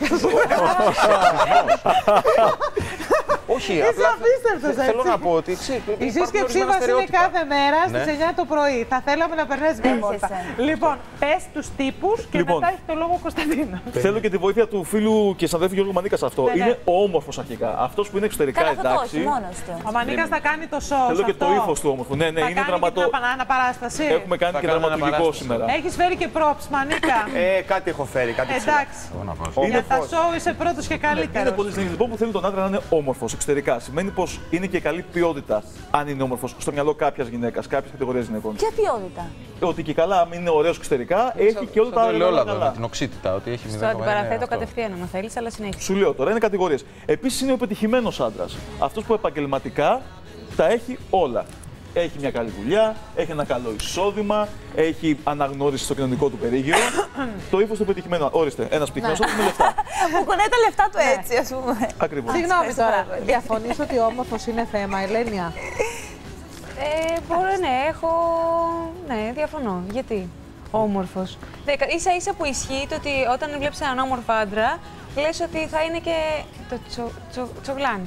Speaker 10: Όχι, απλά θέλω να πω ότι
Speaker 2: η σύσκεψή μας είναι κάθε μέρα στις 9 το πρωί. Θα θέλαμε να περνάς μια πόρτα. Λοιπόν, πες τους τύπους και μετά έχει το λόγο ο Κωνσταντίνος.
Speaker 5: Θέλω και τη βοήθεια του φίλου και συναδέλφου Γιώργου Μανίκα σε αυτό. Είναι ο όμορφος αρχικά. Αυτός που είναι εξωτερικά εντάξει.
Speaker 2: Ο Μανίκας θα κάνει το show.
Speaker 5: Θέλω και το ύφος του όμορφου. Ναι, είναι δραματικό.
Speaker 2: Αναπαράσταση.
Speaker 5: Έχουμε κάνει και δραματουργικό σήμερα.
Speaker 2: Έχεις φέρει και props, Μανίκα.
Speaker 4: Κάτι έχω φέρει, κάτι
Speaker 2: εντάξει. Για τα show είσαι πρώτος και καλύτερος.
Speaker 5: Είναι πολύ συνηθισμό που θέλει τον άντρα να είναι όμορφος εξωτερικά. Σημαίνει πως είναι και καλή ποιότητα αν είναι όμορφος στο μυαλό κάποιας γυναίκας, κάποιας κατηγορίας γυναικών.
Speaker 21: Ποια ποιότητα?
Speaker 5: Ότι και καλά, αν είναι ωραίος εξωτερικά, έχει και όλα τα άλλα καλά.
Speaker 10: Την οξύτητα, ότι έχει
Speaker 13: στο αντιπαραθέτω κατευθείαν, αν θέλεις, αλλά συνέχισε.
Speaker 5: Σου λέω τώρα, είναι κατηγορίες. Επίσης είναι ο πετυχημένος άντρας. Αυτός που επαγγελματικά τα έχει όλα. Έχει μια καλή δουλειά, έχει ένα καλό εισόδημα, έχει αναγνώριση στο κοινωνικό του περίγυρο. Το ύφος του πετυχημένου. Όριστε, ένας πετυχημένος με λεφτά.
Speaker 21: Που κουνάει τα λεφτά του έτσι, ας πούμε.
Speaker 5: Ακριβώς.
Speaker 2: Συγγνώμη τώρα, διαφωνείς ότι ο όμορφος είναι θέμα, Ελένια?
Speaker 13: Μπορώ, ναι, διαφωνώ. Γιατί? Όμορφος. Ίσα-ίσα που ισχύει το ότι όταν βλέπεις έναν όμορφο άντρα, λες ότι θα είναι και το τσογλάνι.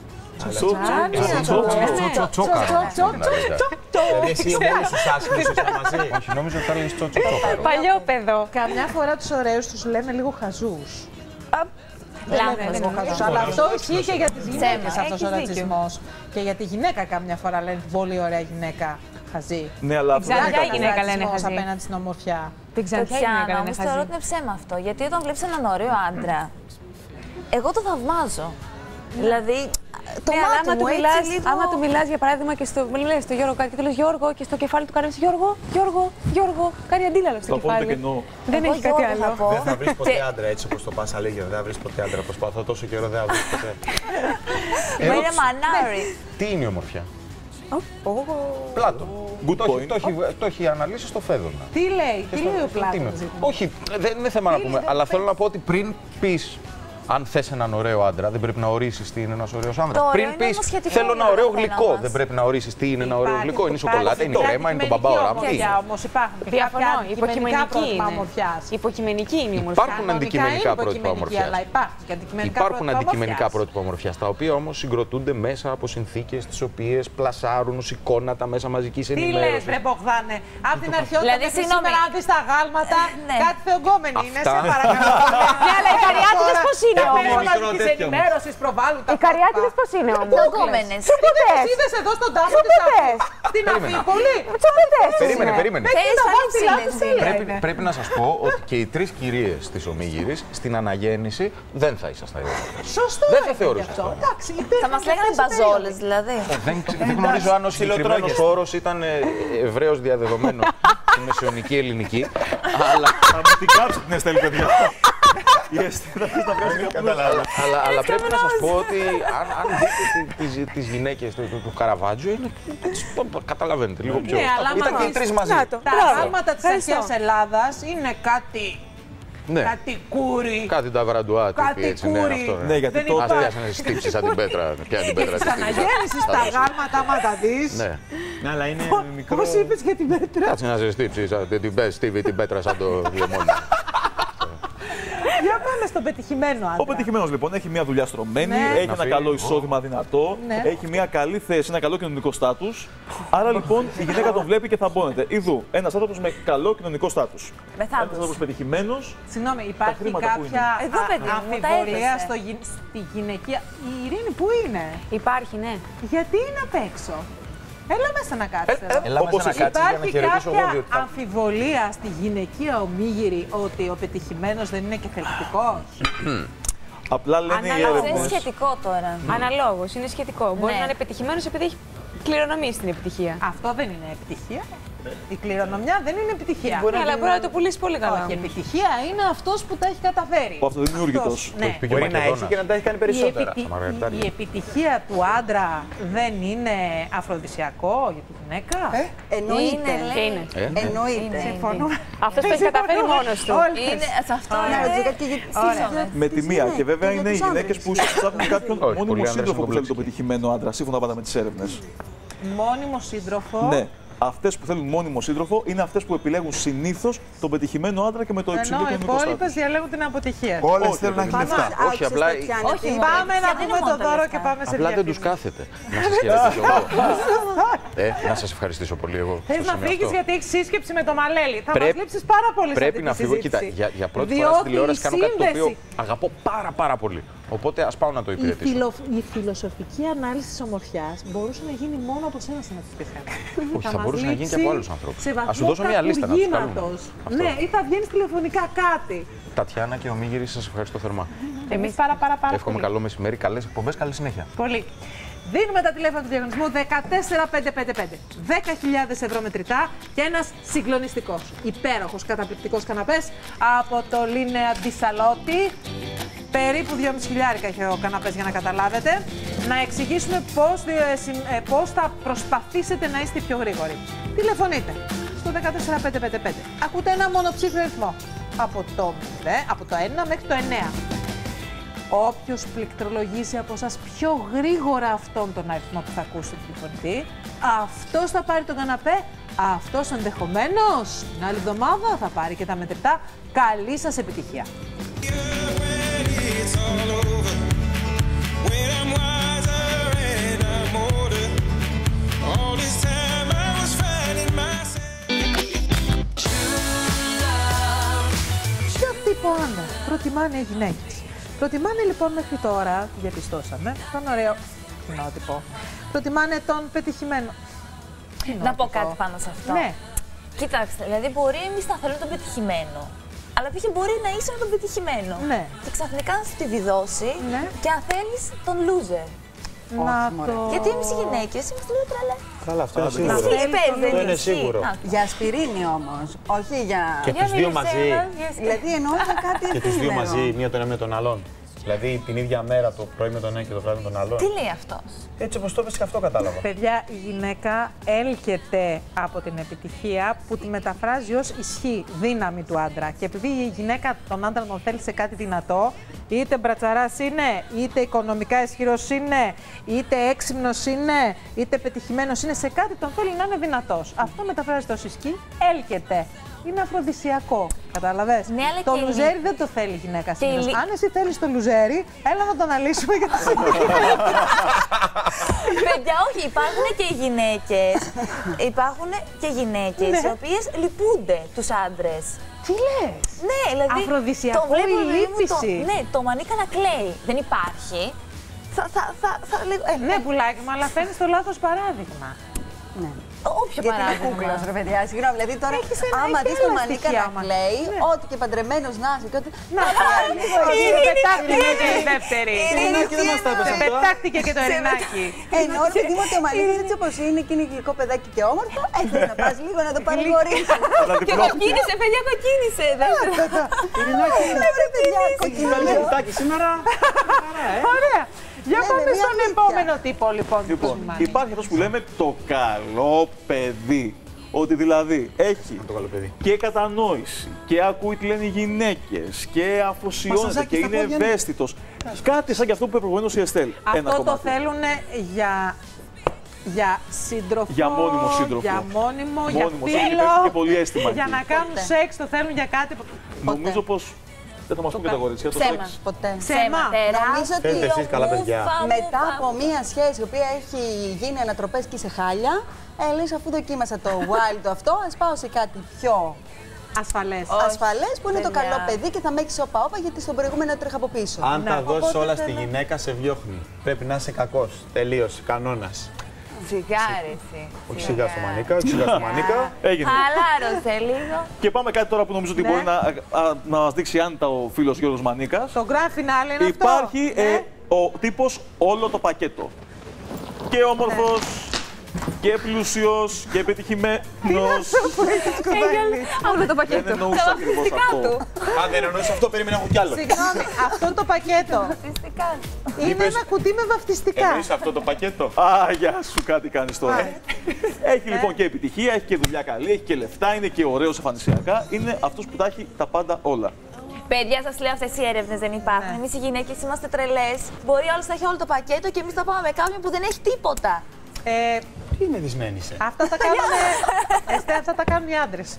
Speaker 10: Όχι, νόμιζα ότι θα έλεγες τσοτσοτσόκαρο.
Speaker 13: Παλιό παιδό.
Speaker 2: Καμιά φορά τους ωραίους τους λένε λίγο χαζούς.
Speaker 21: Λάθος.
Speaker 2: Αλλά αυτό ισχύει και για τις γυναίκες αυτός ο ρατσισμός. Και για τη γυναίκα καμιά φορά λένε πολύ ωραία γυναίκα χαζή.
Speaker 5: Ναι, αλλά
Speaker 13: αυτό δεν είναι γυναίκα λένε χαζή.
Speaker 2: Απέναντι στην ομορφιά.
Speaker 13: Την ξανθιά γυναίκα λένε χαζή.
Speaker 21: Θεωρώ ότι είναι ψέμα αυτό. Γιατί όταν βλέπεις έναν ωραίο άντρα, εγώ το θαυμάζω. Δηλαδή, το μάτι μου έτσι λίγο...
Speaker 13: Άμα του μιλάς, για παράδειγμα, και στο Γιώργο κάτι και του λες Γιώργο και στο κεφάλι του κάνεις Γιώργο, κάνει αντίλαλο στο κεφάλι. Δεν έχει κάτι άλλο.
Speaker 4: Δεν θα βρεις ποτέ άντρα έτσι όπως το πας αλήθεια. Δεν θα βρεις ποτέ άντρα. Προσπαθώ τόσο καιρό, δεν θα βρεις ποτέ.
Speaker 21: Μα είναι μανάρι.
Speaker 10: Τι είναι η ομορφιά?
Speaker 4: Πλάτων.
Speaker 10: Το έχει αναλύσει στο Φέδωνα.
Speaker 2: Τι λέει ο Πλάτωνας?
Speaker 10: Όχι, δεν είναι θέμα να πούμε, αλλά θέλω να πω ότι πριν πεις αν θες έναν ωραίο άντρα, δεν πρέπει να ορίσεις τι είναι ένας ωραίος άντρας. Πριν πεις θέλω ένα ωραίο γλυκό, δεν πρέπει να ορίσεις τι είναι ένα ωραίο γλυκό. Είναι η σοκολάτα, είναι η κρέμα, είναι το μπαμπά οράμα.
Speaker 2: Όμως υπάρχουν και
Speaker 13: διαφωνώ.
Speaker 2: Υποκειμενική είναι η ομορφιά.
Speaker 10: Υπάρχουν αντικειμενικά πρότυπα ομορφιάς. Υπάρχουν αντικειμενικά πρότυπα ομορφιάς, τα οποία όμως συγκροτούνται μέσα από συνθήκες τις οποίες πλασάρουν ως εικόνα τα μέσα μαζικής ενημέρωσης.
Speaker 2: Τι λες, ρε Μπογδάνε, από την αρχαιότητα μέχρι σήμερα αν δεις τα γάλματα, κάτι θεογκόμενη είναι, σε παρακαλώ.
Speaker 21: Ναι, αλλά οι καριάτιδες πώς είναι?
Speaker 2: Οι καριάτιδες πώς είναι όμως?
Speaker 21: Θεογκόμενες.
Speaker 2: Τι είδες εδώ στον τάφο της αυτού? Την Αμφίπολη.
Speaker 10: Περίμενε. Πρέπει να σας πω ότι και οι τρεις κυρίες της Ομίγυρης στην αναγέννηση δεν θα ήσασταν ιδιαίτερες.
Speaker 2: Σωστό.
Speaker 10: Δεν θα θεωρούσατε.
Speaker 21: Θα μας λέγανε μπαζόλες δηλαδή.
Speaker 10: Δεν γνωρίζω αν ο συγκεκριμένος όρος ήταν ευρέως διαδεδομένο στη μεσαιωνική ελληνική, αλλά...
Speaker 5: Θα μου την κάψει την Εστέλη, παιδιά. Η Εστέλη θα βγάζει μια πουλάλα.
Speaker 10: Αλλά πρέπει να σας πω ότι αν δείτε τις γυναίκες του Καραβάτζο, καταλαβαίνετε λίγο πιο... Ήταν και οι τρεις μαζί.
Speaker 2: Τα πράγματα της αρχαίας Ελλάδας είναι κάτι... Κάτι κούρι.
Speaker 10: Κάτι τα βραντουάτι.
Speaker 2: Κάτι κούρι.
Speaker 10: Ναι, γιατί τότε πιάσανε στύψεις σαν την πέτρα.
Speaker 2: Και της αναγέννησης τα γάλματα, άμα τα δεις.
Speaker 10: Ναι,
Speaker 5: αλλά είναι μικρό...
Speaker 2: Πώς είπες για την πέτρα?
Speaker 10: Κάτσε να σε στύψεις την πέτρα σαν το λεμόνι.
Speaker 2: Για πάμε στον πετυχημένο άντρα.
Speaker 5: Ο πετυχημένος λοιπόν έχει μια δουλειά στρωμένη, έχει ένα καλό εισόδημα δυνατό, έχει μια καλή θέση, ένα καλό κοινωνικό στάτους. Άρα λοιπόν η γυναίκα τον βλέπει και θαμπώνεται. Ιδού, ένας άνθρωπος με καλό κοινωνικό στάτους. Ένας άνθρωπος πετυχημένος.
Speaker 2: Συγγνώμη, υπάρχει κάποια αμφιβολία στη γυναικεία. Η Ειρήνη πού είναι?
Speaker 13: Υπάρχει, ναι.
Speaker 2: Γιατί είναι απ' έξω? Έλα μέσα να κάτσετε.
Speaker 10: Υπάρχει
Speaker 2: κάποια αμφιβολία στη γυναικεία Ομίγυρη ότι ο πετυχημένος δεν είναι και θελκτικός?
Speaker 5: Απλά λένε οι έρευνες.
Speaker 21: Είναι σχετικό τώρα.
Speaker 13: Αναλόγως, είναι σχετικό. Μπορεί να είναι πετυχημένος επειδή έχει κληρονομεί στην επιτυχία.
Speaker 2: Αυτό δεν είναι επιτυχία. Η κληρονομιά δεν είναι επιτυχία.
Speaker 13: Αλλά μπορεί να το πουλήσει πολύ καλά.
Speaker 2: Όχι, επιτυχία είναι αυτός που τα έχει καταφέρει.
Speaker 5: Ο αυτοδημιούργητος.
Speaker 2: Ναι.
Speaker 19: Μπορεί να έχει και να τα έχει κάνει περισσότερα.
Speaker 2: Η επιτυχία του άντρα δεν είναι αφροδισιακό για τη γυναίκα?
Speaker 21: Εννοείται.
Speaker 2: Εννοείται. Συμφωνώ.
Speaker 13: Αυτός το έχει καταφέρει μόνος του.
Speaker 21: Είναι σε αυτό.
Speaker 5: Με τη μία. Και βέβαια είναι οι γυναίκες που ψάχνουν κάποιον μόνιμο σύντροφο που θέλει τον πετυχημένο άντρα, σύμφωνα πάντα με τις έρευνες.
Speaker 2: Μόνιμο σύντροφο.
Speaker 5: Ναι. Αυτές που θέλουν μόνιμο σύντροφο είναι αυτές που επιλέγουν συνήθως τον πετυχημένο άντρα και με το υψηλό κοινωνικό στάτους.
Speaker 2: Ενώ οι υπόλοιπες διαλέγουν την αποτυχία.
Speaker 19: Όλες θέλουν να έχουν λεφτά.
Speaker 10: Όχι, απλά.
Speaker 2: Πάμε να πούμε το δώρο και πάμε σε
Speaker 10: απλά δεν τους κάθεται. Να σας χαιρετήσω εγώ. Να σας ευχαριστήσω πολύ εγώ.
Speaker 2: Θες να φύγεις γιατί έχεις σύσκεψη με το Μαλέλη. Θα μας λείψεις πάρα πολύ σε αυτή τη συζήτηση.
Speaker 10: Πρέπει να φύγω. Κοίτα, για πρώτη φορά στην τηλεόραση κάνω κάτι το οποίο αγαπώ πάρα πολύ. Οπότε ας πάω να το υπηρετήσω.
Speaker 2: Η φιλοσοφική ανάλυση της ομορφιάς μπορούσε να γίνει μόνο από σένα να της πεθαίνει.
Speaker 10: Όχι, θα μπορούσε να γίνει και από άλλους ανθρώπους. Ας σου δώσω μια λίστα να τους καλούμε.
Speaker 2: Ναι, ή θα βγαίνεις τηλεφωνικά κάτι.
Speaker 10: Τατιάνα και Ομίγυρη, σας ευχαριστώ θερμά.
Speaker 2: Εμείς πάρα
Speaker 10: εύχομαι καλό μεσημέρι, καλές εκπομπές, καλή συνέχεια.
Speaker 2: Πολύ. Δίνουμε τα τηλέφωνα του διαγωνισμού 14555. 10.000 ευρώ μετρητά και ένας συγκλονιστικός, υπέροχος, καταπληκτικός καναπές από το Λίνεα Ντισαλότη. Περίπου 2.500 έχει ο καναπές για να καταλάβετε. Να εξηγήσουμε πώς θα προσπαθήσετε να είστε πιο γρήγοροι. Τηλεφωνείτε στο 14555. Ακούτε ένα μονοψήφιο αριθμό από το 1 μέχρι το 9. Όποιος πληκτρολογήσει από εσάς πιο γρήγορα αυτόν τον αριθμό που θα ακούσει τον τηλεφωνητή, αυτός θα πάρει τον καναπέ, αυτός ενδεχομένως την άλλη εβδομάδα θα πάρει και τα μετρητά. Καλή σας επιτυχία! Ποιο τύπο άντρα προτιμάνε οι γυναίκες? Προτιμάνε λοιπόν μέχρι τώρα, διαπιστώσαμε, τον ωραίο κοινότυπο. Προτιμάνε τον πετυχημένο.
Speaker 21: Να πω κάτι πάνω σε αυτό.
Speaker 2: Ναι.
Speaker 21: Κοιτάξτε, δηλαδή μπορεί εμείς να θέλουμε τον πετυχημένο. Αλλά π.χ. μπορεί να είσαι με τον πετυχημένο.
Speaker 2: Ναι.
Speaker 21: Και ξαφνικά να σου τη βιδώσει και αν θέλεις τον loser. Γιατί εμείς οι γυναίκες είμαστε λίγο τρελές.
Speaker 19: Καλά, αυτό είναι σίγουρο.
Speaker 21: Αυτό
Speaker 19: είναι σίγουρο.
Speaker 12: Για ασπιρίνη όμως, όχι για...
Speaker 19: Και τους δύο μαζί.
Speaker 12: Δηλαδή εννοούσα κάτι
Speaker 19: και τους δύο μαζί, μία τον ένα με τον άλλον. Δηλαδή την ίδια μέρα το πρωί με τον ένα και το βράδυ με τον άλλον.
Speaker 21: Τι λέει αυτός?
Speaker 19: Έτσι όπως το είπες και αυτό κατάλαβα.
Speaker 2: Παιδιά, η γυναίκα έλκεται από την επιτυχία που τη μεταφράζει ως ισχύ, δύναμη του άντρα. Και επειδή η γυναίκα τον άντρα τον θέλει σε κάτι δυνατό, είτε μπρατσαράς είναι, είτε οικονομικά ισχυρός είναι, είτε έξυπνος είναι, είτε πετυχημένος είναι, σε κάτι τον θέλει να είναι δυνατός. Αυτό μεταφράζεται ως ισχύ, έλκεται. Είναι αφροδισιακό. Κατάλαβες.
Speaker 21: Ναι,
Speaker 2: το λουζέρι δεν το θέλει η γυναίκα συνήθως. Αν εσύ θέλεις το λουζέρι, έλα να το αναλύσουμε για τη συνέχεια.
Speaker 21: Παιδιά, όχι, υπάρχουν και γυναίκες οι οποίες λυπούνται τους άντρες.
Speaker 2: Τι λες?
Speaker 21: Ναι, δηλαδή.
Speaker 2: Αφροδισιακό η λύπηση.
Speaker 21: Ναι, το μανίκα να κλαίει. Δεν υπάρχει.
Speaker 2: Ναι, πουλάκι μου, αλλά φαίνεις το λάθος παράδειγμα.
Speaker 12: Ναι.
Speaker 21: Όποιο παράδειγμα.
Speaker 12: Κούκλο, ρε παιδιά, συγγνώμη. Δηλαδή τώρα, άμα δει το Μανίκα να κλαίει, ό,τι και παντρεμένο να είσαι και ό,τι. Να πάρει λίγο.
Speaker 2: Πετάχτηκε και η δεύτερη. Πετάχτηκε και το Ερηνάκι.
Speaker 12: Ενώ ρε παιδί μου ότι ο Μανίκα έτσι όπω είναι και είναι γλυκό παιδάκι και όμορφο, ήθελε να πα λίγο να το παρηγορήσει.
Speaker 21: Και κοκκίνησε, παιδιά, κοκκίνησε.
Speaker 19: Ερηνάκι, σήμερα.
Speaker 2: Ωραία. Για πάμε στον επόμενο τύπο, λοιπόν.
Speaker 5: Υπάρχει αυτό που λέμε το καλό παιδί. Ότι δηλαδή έχει και κατανόηση και ακούει τι λένε οι γυναίκες και αφοσιώνεται και είναι ευαίσθητος. Κάτι σαν και αυτό που είπε προηγουμένως η Εστέλ.
Speaker 2: Αυτό το θέλουν για σύντροφο,
Speaker 5: για μόνιμο σύντροφο.
Speaker 2: Για μόνιμο, για
Speaker 5: και πολύ αίσθημα.
Speaker 2: Για να κάνουν σεξ το θέλουν για κάτι.
Speaker 5: Νομίζω πως δεν θα μας πούν και τα κορίτσια το σεξ.
Speaker 12: Ποτέ.
Speaker 2: Ψέμα.
Speaker 12: Νομίζω ότι μετά από μία σχέση η οποία έχει γίνει ανατροπές και σε χάλια, λες αφού δοκίμασα το wild αυτό, ας πάω σε κάτι πιο ασφαλές που είναι το καλό παιδί και θα με έχεις όπα-όπα γιατί στον προηγούμενο έτρεχα από πίσω.
Speaker 19: Αν τα δώσεις όλα στη γυναίκα, σε διώχνει. Πρέπει να είσαι κακός. Τελείωσε. Κανόνας.
Speaker 21: Σιγάρεση.
Speaker 19: Όχι σιγά στο Μανίκα, σιγά στο Μανίκα.
Speaker 5: Έγινε.
Speaker 21: Χαλάρωσε λίγο.
Speaker 5: Και πάμε κάτι τώρα που νομίζω ότι μπορεί να μας δείξει άνετα ο φίλος Γιώργος Μανίκας.
Speaker 2: Το grand finale είναι αυτό.
Speaker 5: Υπάρχει ο τύπος όλο το πακέτο. Και όμορφος, και πλούσιος, και επιτυχημένος.
Speaker 21: Όλο το πακέτο.
Speaker 5: Δεν εννοούσα ακριβώς αυτό.
Speaker 19: Αν δεν εννοούσα αυτό, περίμενα έχω κι άλλο.
Speaker 2: Συγγνώμη, αυτό το πακέτο είναι ένα κουτί με βαφτιστικά.
Speaker 19: Εννοείς αυτό το πακέτο.
Speaker 5: Α, γεια σου, κάτι κάνεις τώρα. Έχει λοιπόν και επιτυχία, έχει και δουλειά καλή, έχει και λεφτά, είναι και ωραίος εμφανισιακά. Είναι αυτός που τα έχει τα πάντα όλα.
Speaker 21: Παιδιά, σας λέω, αυτές οι έρευνες δεν υπάρχουν. Εμείς οι γυναίκες είμαστε τρελές. Μπορεί άλλος να έχει όλο το πακέτο και εμείς θα πάμε με κάποιον που δεν έχει τίποτα.
Speaker 19: Τι μεδισμένη είσαι.
Speaker 2: Αυτά τα κάνουν οι άντρες.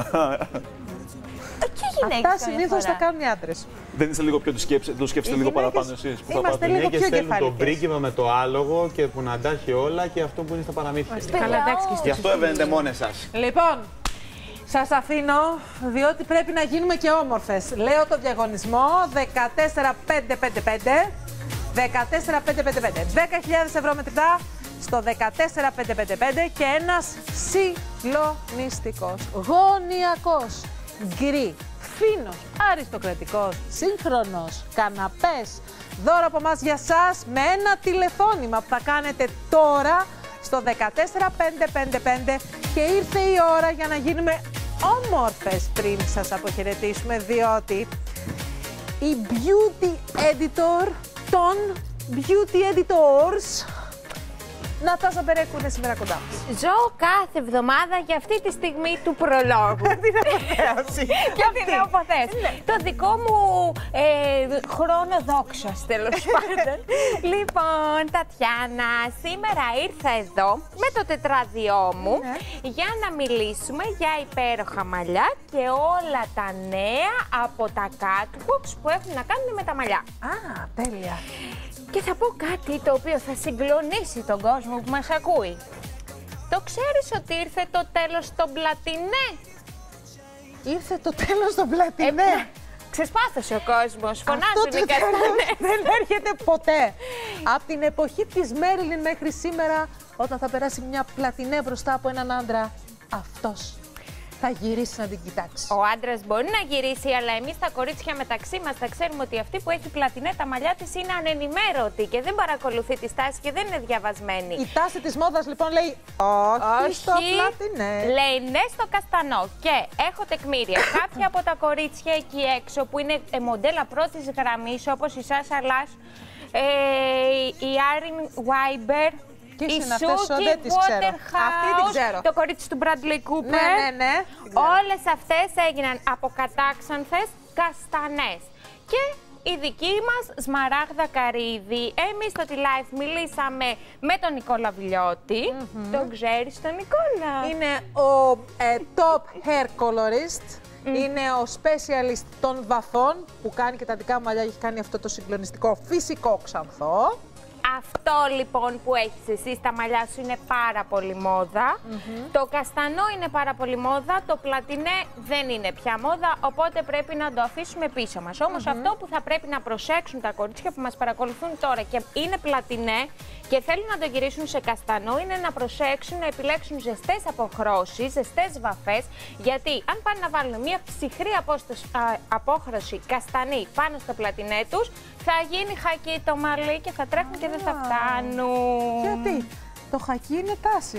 Speaker 21: Και οι γυναίκες.
Speaker 2: Αυτά συνήθως τα κάνουν οι άντρες.
Speaker 5: Δεν είσαι λίγο πιο το σκέφτεστε λίγο παραπάνω εσείς που θα πάτε.
Speaker 19: Οι γυναίκες θέλουν τον πρίγκιπα με το άλογο και που να αντάχει όλα και αυτό που είναι στα παραμύθια. Γι' αυτό εβαίνετε μόνες σας.
Speaker 2: Λοιπόν, σας αφήνω, διότι πρέπει να γίνουμε και όμορφες. Λέω το διαγωνισμό 14555. 14555. 10.000 ευρώ μετρητά στο 14555 και ένας συγκλονιστικός, γωνιακός, γκρι, φίνος, αριστοκρατικός, σύγχρονος, καναπές. Δώρο από εμάς για σας με ένα τηλεφώνημα που θα κάνετε τώρα στο 14555 και ήρθε η ώρα για να γίνουμε όμορφες πριν σας αποχαιρετήσουμε, διότι η beauty editor των beauty editors Νατάσα Μπερέκου είναι σήμερα κοντά μας.
Speaker 15: Ζω κάθε εβδομάδα για αυτή τη στιγμή του προλόγου.
Speaker 2: Την αποθέωση.
Speaker 15: Και την αποθέωση. Το δικό μου χρόνο δόξας, τέλος πάντων. Λοιπόν, Τατιάνα, σήμερα ήρθα εδώ με το τετράδιό μου για να μιλήσουμε για υπέροχα μαλλιά και όλα τα νέα από τα catwalks που έχουν να κάνουν με τα μαλλιά.
Speaker 2: Α, τέλεια.
Speaker 15: Και θα πω κάτι το οποίο θα συγκλονίσει τον κόσμο που μας ακούει. Το ξέρεις ότι ήρθε το τέλος στον πλατινέ?
Speaker 2: Ήρθε το τέλος στον πλατινέ.
Speaker 15: Ξεσπάθωσε ο κόσμος, φωνάζουν οι καστανές.
Speaker 2: Δεν έρχεται ποτέ. Από την εποχή της Μέριλιν μέχρι σήμερα, όταν θα περάσει μια πλατινέ μπροστά από έναν άντρα, αυτός θα γυρίσει να την κοιτάξει.
Speaker 15: Ο άντρας μπορεί να γυρίσει, αλλά εμείς τα κορίτσια μεταξύ μας θα ξέρουμε ότι αυτή που έχει πλατινέ τα μαλλιά της είναι ανενημέρωτη και δεν παρακολουθεί τη στάση και δεν είναι διαβασμένη.
Speaker 2: Η τάση της μόδας λοιπόν λέει όχι στο πλατινέ.
Speaker 15: Λέει ναι στο καστανό. Και έχω τεκμήρια. Κάποια από τα κορίτσια εκεί έξω που είναι μοντέλα πρώτης γραμμής, όπως η Σάσα Λας, η Άριν Βάιμπερ, η Σούκι Waterhouse, το κορίτσι του Bradley Cooper, όλες αυτές έγιναν από κατάξανθες καστανές. Και η δική μας Σμαράγδα Καρύδη, εμείς στο T-Life μιλήσαμε με τον Νικόλα Βιλιώτη. Τον ξέρεις τον Νικόλα?
Speaker 2: Είναι ο top hair colorist. Είναι ο specialist των βαφών που κάνει και τα δικά μου μαλλιά, έχει κάνει αυτό το συγκλονιστικό φυσικό ξανθό.
Speaker 15: Αυτό λοιπόν που έχεις εσύ στα μαλλιά σου είναι πάρα πολύ μόδα. Το καστανό είναι πάρα πολύ μόδα, το πλατινέ δεν είναι πια μόδα, οπότε πρέπει να το αφήσουμε πίσω μας. Όμως αυτό που θα πρέπει να προσέξουν τα κορίτσια που μας παρακολουθούν τώρα και είναι πλατινέ και θέλουν να το γυρίσουν σε καστανό, είναι να προσέξουν να επιλέξουν ζεστές αποχρώσεις, ζεστές βαφές, γιατί αν πάνε να βάλουν μια ψυχρή απόχρωση καστανή πάνω στο πλατινέ τους, θα γίνει χακί το μαλλί και θα τρέχουν και δεν θα φτάνουν.
Speaker 2: Γιατί? Το χακί είναι τάση.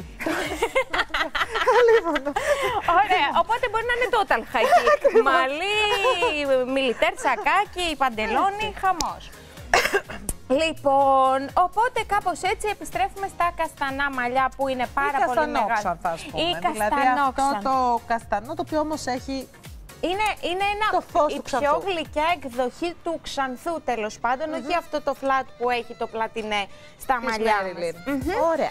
Speaker 15: Ωραία, οπότε μπορεί να είναι total χακί. Μαλλί, μιλιτέρ, σακάκι, παντελόνι, χαμός. Λοιπόν, οπότε κάπως έτσι επιστρέφουμε στα καστανά μαλλιά που είναι πάρα πολύ μεγάλα.
Speaker 2: Ή καστανόξαν. Αυτό το καστανό, το οποίο όμως έχει...
Speaker 15: Είναι η πιο γλυκιά εκδοχή του ξανθού, τέλος πάντων, όχι αυτό το flat που έχει το πλατινέ στα μαλλιά μας.
Speaker 2: Ωραία.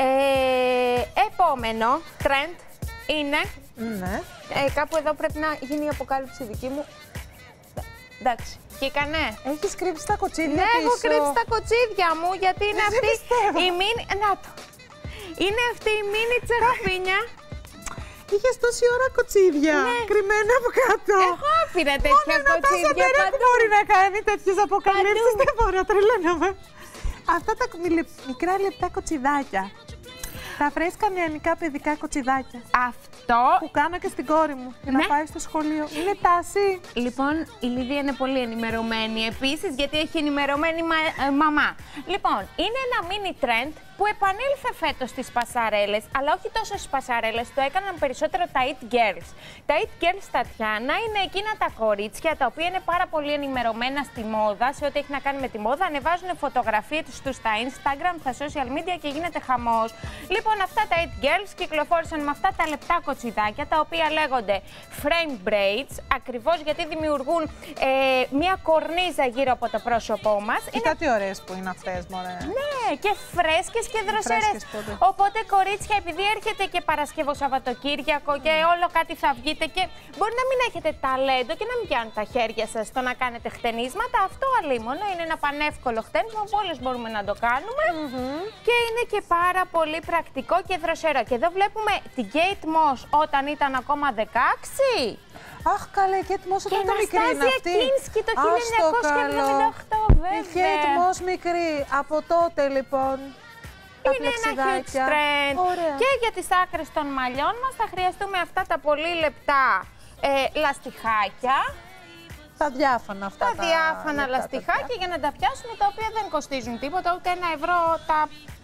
Speaker 15: Επόμενο trend είναι... κάπου εδώ πρέπει να γίνει η αποκάλυψη δική μου. Εντάξει, κοίκανε.
Speaker 2: Έχεις κρύψει τα κοτσίδια
Speaker 15: πίσω.
Speaker 2: Ναι,
Speaker 15: έχω κρύψει τα κοτσίδια μου, γιατί είναι αυτή η μίνι... Να το. Είναι αυτή η μίνι τσεχαφίνια.
Speaker 2: Είχες τόση ώρα κοτσίδια κρυμμένα από κάτω.
Speaker 15: Εγώ άφηνα τέτοια κοτσίδια
Speaker 2: παντού. Μπορεί να κάνει τέτοιες αποκαλύψεις, δεν μπορώ, τρελαίνομαι. Αυτά τα μικρά λεπτά κοτσιδάκια. Τα φρέσκα νεανικά παιδικά κοτσιδάκια.
Speaker 15: Αυτό
Speaker 2: που κάνω και στην κόρη μου για να πάει στο σχολείο. Είναι τάση.
Speaker 15: Λοιπόν, η Λίδια είναι πολύ ενημερωμένη επίσης, γιατί έχει ενημερωμένη μαμά. Λοιπόν, είναι ένα mini trend που επανήλθε φέτος στις πασαρέλες, αλλά όχι τόσο στις πασαρέλες, το έκαναν περισσότερο τα It Girls. Τα It Girls, Τατιάνα, είναι εκείνα τα κορίτσια τα οποία είναι πάρα πολύ ενημερωμένα στη μόδα, σε ό,τι έχει να κάνει με τη μόδα, ανεβάζουν φωτογραφίες τους στα Instagram, στα social media και γίνεται χαμός. Λοιπόν, αυτά τα It Girls κυκλοφόρησαν με αυτά τα λεπτά κοτσιδάκια, τα οποία λέγονται frame braids, ακριβώς γιατί δημιουργούν μια κορνίζα γύρω από το πρόσωπό μας.
Speaker 2: Κοίτα τι ωραίες που είναι αυτές, μωρέ.
Speaker 15: Ναι, και φρέσκες και δροσερές. Οπότε, κορίτσια, επειδή έρχεται και Παρασκευό Σαββατοκύριακο και όλο κάτι θα βγείτε και μπορεί να μην έχετε ταλέντο και να μην πιάνουν τα χέρια σας στο να κάνετε χτενίσματα, αυτό αλίμονο είναι ένα πανεύκολο χτένισμα που όλες μπορούμε να το κάνουμε και είναι και πάρα πολύ πρακτικό και δροσερό. Και εδώ βλέπουμε την Kate Moss όταν ήταν ακόμα 16.
Speaker 2: Αχ, καλέ, η Kate Moss όταν ήταν μικρή είναι αυτή.
Speaker 15: Και Kinski το 1978, βέβαια.
Speaker 2: Η Kate Moss μικρή, από τότε λοιπόν.
Speaker 15: Είναι ένα huge trend. Και για τις άκρες των μαλλιών μας θα χρειαστούμε αυτά τα πολύ λεπτά λαστιχάκια.
Speaker 2: Τα διάφανα αυτά.
Speaker 15: Τα διάφανα λαστιχάκια για να τα πιάσουμε, τα οποία δεν κοστίζουν τίποτα, ούτε €1 τα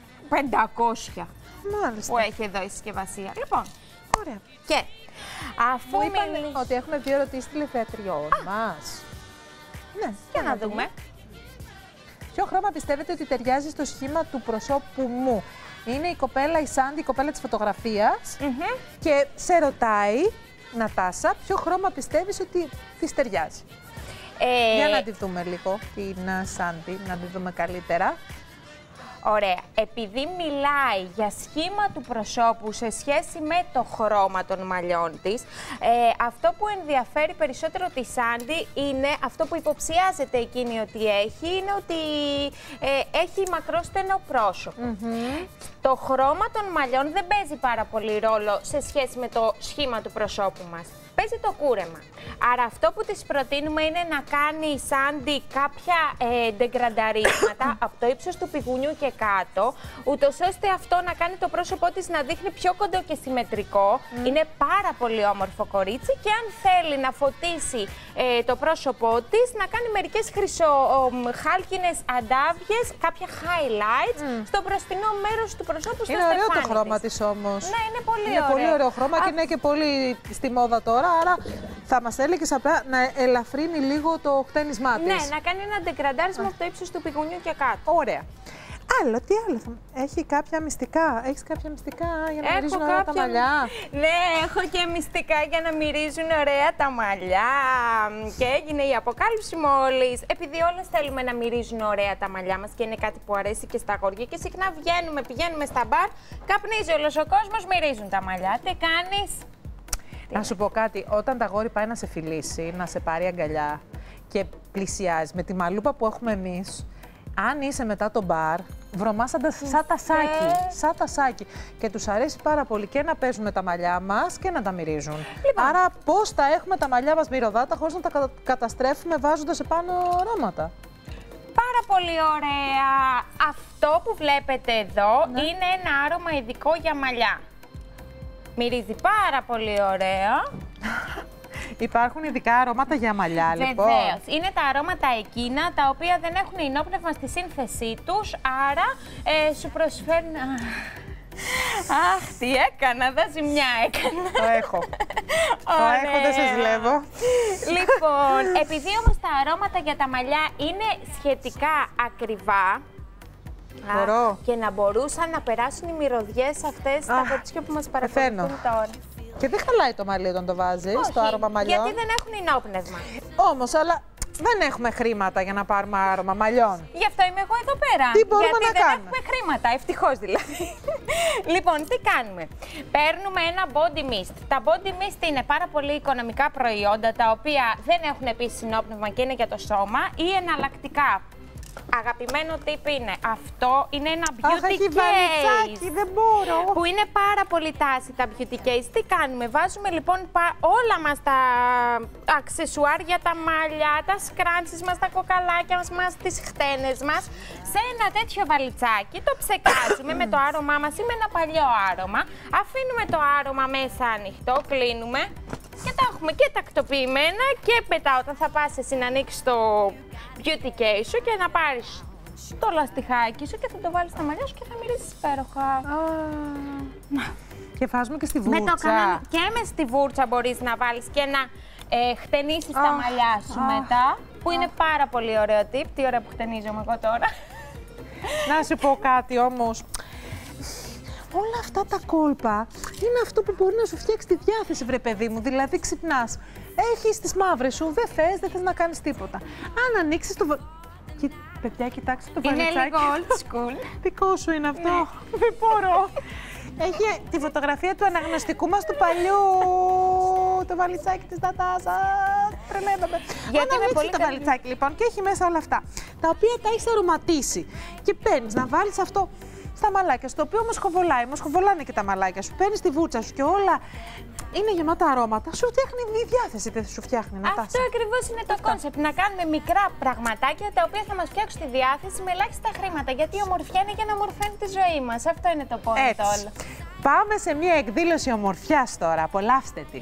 Speaker 15: 500.
Speaker 2: Μάλιστα.
Speaker 15: Που έχει εδώ η συσκευασία. Λοιπόν,
Speaker 2: ωραία.
Speaker 15: Και αφού
Speaker 2: είπαμε ότι έχουμε 2 ερωτήσεις τηλεθεατριών μας. Ναι,
Speaker 15: για να δούμε.
Speaker 2: Ποιο χρώμα πιστεύετε ότι ταιριάζει στο σχήμα του προσώπου μου? Είναι η κοπέλα, η Σάντι, η κοπέλα της φωτογραφίας. Και σε ρωτάει, Νατάσα, ποιο χρώμα πιστεύεις ότι της ταιριάζει? Για να τη δούμε λίγο, την Σάντι, να τη δούμε καλύτερα.
Speaker 15: Ωραία. Επειδή μιλάει για σχήμα του προσώπου σε σχέση με το χρώμα των μαλλιών της, αυτό που ενδιαφέρει περισσότερο τη Σάντι είναι, αυτό που υποψιάζεται εκείνη ότι έχει, είναι ότι έχει μακρόστενο πρόσωπο. Το χρώμα των μαλλιών δεν παίζει πάρα πολύ ρόλο σε σχέση με το σχήμα του προσώπου μας. Παίζει το κούρεμα. Άρα αυτό που της προτείνουμε είναι να κάνει η Σάντι κάποια ντεγκρανταρίσματα από το ύψος του πηγουνιού και κάτω, ούτως ώστε αυτό να κάνει το πρόσωπό της να δείχνει πιο κοντό και συμμετρικό. Είναι πάρα πολύ όμορφο κορίτσι και αν θέλει να φωτίσει το πρόσωπό της, να κάνει μερικές χρυσοχάλκινες αντάβιες, κάποια highlights στο μπροστινό μέρος του προσώπου, στο στεφάνι.
Speaker 2: Είναι ωραίο το χρώμα της όμως.
Speaker 15: Ναι, είναι πολύ
Speaker 2: ωραίο. Είναι πολύ ωραίο χρώμα και είναι και πολύ στη μόδα τώρα. Άρα θα μας έλεγες απλά να ελαφρύνει λίγο το χτένισμά της.
Speaker 15: Ναι, να κάνει ένα ντεγκραντάρισμα από το ύψος του πηγουνιού και κάτω.
Speaker 2: Ωραία. Άλλο, τι άλλο θα... Έχει κάποια μυστικά. Έχεις κάποια μυστικά για να μυρίζουν ωραία τα μαλλιά?
Speaker 15: Ναι, έχω και μυστικά για να μυρίζουν ωραία τα μαλλιά. Και έγινε η αποκάλυψη μόλις. Επειδή όλες θέλουμε να μυρίζουν ωραία τα μαλλιά μας και είναι κάτι που αρέσει και στα αγόρια και συχνά πηγαίνουμε στα μπαρ, καπνίζει όλος ο κόσμος, μυρίζουν τα μαλλιά. Τι κάνεις?
Speaker 2: Να σου πω κάτι, όταν τα αγόρι πάει να σε φιλήσει, να σε πάρει αγκαλιά και πλησιάζει με τη μαλούπα που έχουμε εμείς, Αν είσαι μετά το μπαρ, βρωμάς σαν τασάκι. Και τους αρέσει πάρα πολύ και να παίζουν με τα μαλλιά μας και να τα μυρίζουν. Λοιπόν. Άρα πώς θα έχουμε τα μαλλιά μας μυρωδάτα χωρίς να τα καταστρέφουμε βάζοντας επάνω αρώματα.
Speaker 15: Πάρα πολύ ωραία. Αυτό που βλέπετε εδώ είναι ένα άρωμα ειδικό για μαλλιά. Μυρίζει πάρα πολύ ωραία.
Speaker 2: Υπάρχουν ειδικά αρώματα για μαλλιά, λοιπόν.
Speaker 15: Βεβαίως. Είναι τα αρώματα εκείνα τα οποία δεν έχουν ενόπνευμα στη σύνθεσή τους, άρα σου προσφέρουν... Αχ, τι έκανα, δα ζημιά έκανα.
Speaker 2: Το έχω. Το έχω, δεν σε ζηλεύω.
Speaker 15: Λοιπόν, επειδή όμως τα αρώματα για τα μαλλιά είναι σχετικά ακριβά, και να μπορούσαν να περάσουν οι μυρωδιές αυτές στα κορίτσια που μας παρακολουθούν τώρα.
Speaker 2: Και δεν χαλάει το μαλλί όταν το βάζεις, το άρωμα μαλλιών.
Speaker 15: Γιατί δεν έχουν ενόπνευμα.
Speaker 2: Όμως, αλλά δεν έχουμε χρήματα για να πάρουμε άρωμα μαλλιών.
Speaker 15: Γι' αυτό είμαι εγώ εδώ πέρα.
Speaker 2: Τι μπορούμε
Speaker 15: γιατί
Speaker 2: να
Speaker 15: δεν
Speaker 2: κάνουμε.
Speaker 15: έχουμε χρήματα, ευτυχώς δηλαδή. Λοιπόν, τι κάνουμε. Παίρνουμε ένα body mist. Τα body mist είναι πάρα πολύ οικονομικά προϊόντα, τα οποία δεν έχουν επίσης ενόπνευμα και είναι για το σώμα, ή εναλλακτικά. Αγαπημένο tip είναι αυτό, είναι ένα beauty case,
Speaker 2: δεν μπορώ.
Speaker 15: που είναι πάρα πολύ τάση τα beauty case. Τι κάνουμε, βάζουμε λοιπόν όλα μας τα αξεσουάρια, τα μαλλιά, τα σκράντσες μας, τα κοκαλάκια μας, τις χτένες μας σε ένα τέτοιο βαλιτσάκι, το ψεκάζουμε με το άρωμά μας ή με ένα παλιό άρωμα, αφήνουμε το άρωμα μέσα ανοιχτό, κλείνουμε και τα έχουμε και τακτοποιημένα και μετά όταν θα πας εσύ να ανοίξεις το beauty case σου και να πάρεις το λαστιχάκι σου και θα το βάλεις στα μαλλιά σου και θα μυρίζεις υπέροχα.
Speaker 2: Και βάζουμε και στη βούρτσα.
Speaker 15: Και με στη βούρτσα μπορείς να βάλεις και να χτενίσεις τα μαλλιά σου μετά, που είναι πάρα πολύ ωραίο tip. Τι ωραία που χτενίζομαι εγώ τώρα.
Speaker 2: Να σου πω κάτι όμως. Όλα αυτά τα κόλπα είναι αυτό που μπορεί να σου φτιάξει τη διάθεση, βρε παιδί μου. Δηλαδή, ξυπνάς, έχεις τις μαύρες σου, δεν θες να κάνεις τίποτα. Αν ανοίξεις το. Παιδιά, κοιτάξτε το βαλιτσάκι.
Speaker 15: Είναι λίγο old school.
Speaker 2: Δικό σου είναι αυτό. Δεν μπορώ. Έχει τη φωτογραφία του αναγνωστικού μας του παλιού. Το βαλιτσάκι της Νατάσα. Τρελαίνομαι.
Speaker 15: Γιατί
Speaker 2: αν ανοίξεις το βαλιτσάκι λοιπόν και έχει μέσα όλα αυτά, τα οποία τα έχεις αρωματίσει και παίρνεις να βάλεις αυτό στα μαλάκια σου, το οποίο μοσχοβολάνε και τα μαλάκια σου. Παίρνεις τη βούρτσα σου και όλα είναι γεμάτα αρώματα. Σου φτιάχνει η διάθεση, δεν σου φτιάχνει να
Speaker 15: Αυτό ακριβώς είναι το κόνσεπτ. Να κάνουμε μικρά πραγματάκια τα οποία θα μας φτιάξουν τη διάθεση με ελάχιστα χρήματα. Γιατί η ομορφιά είναι για να ομορφαίνει τη ζωή μας. Αυτό είναι το point όλο.
Speaker 2: Πάμε σε μια εκδήλωση ομορφιάς τώρα. Απολαύστε την.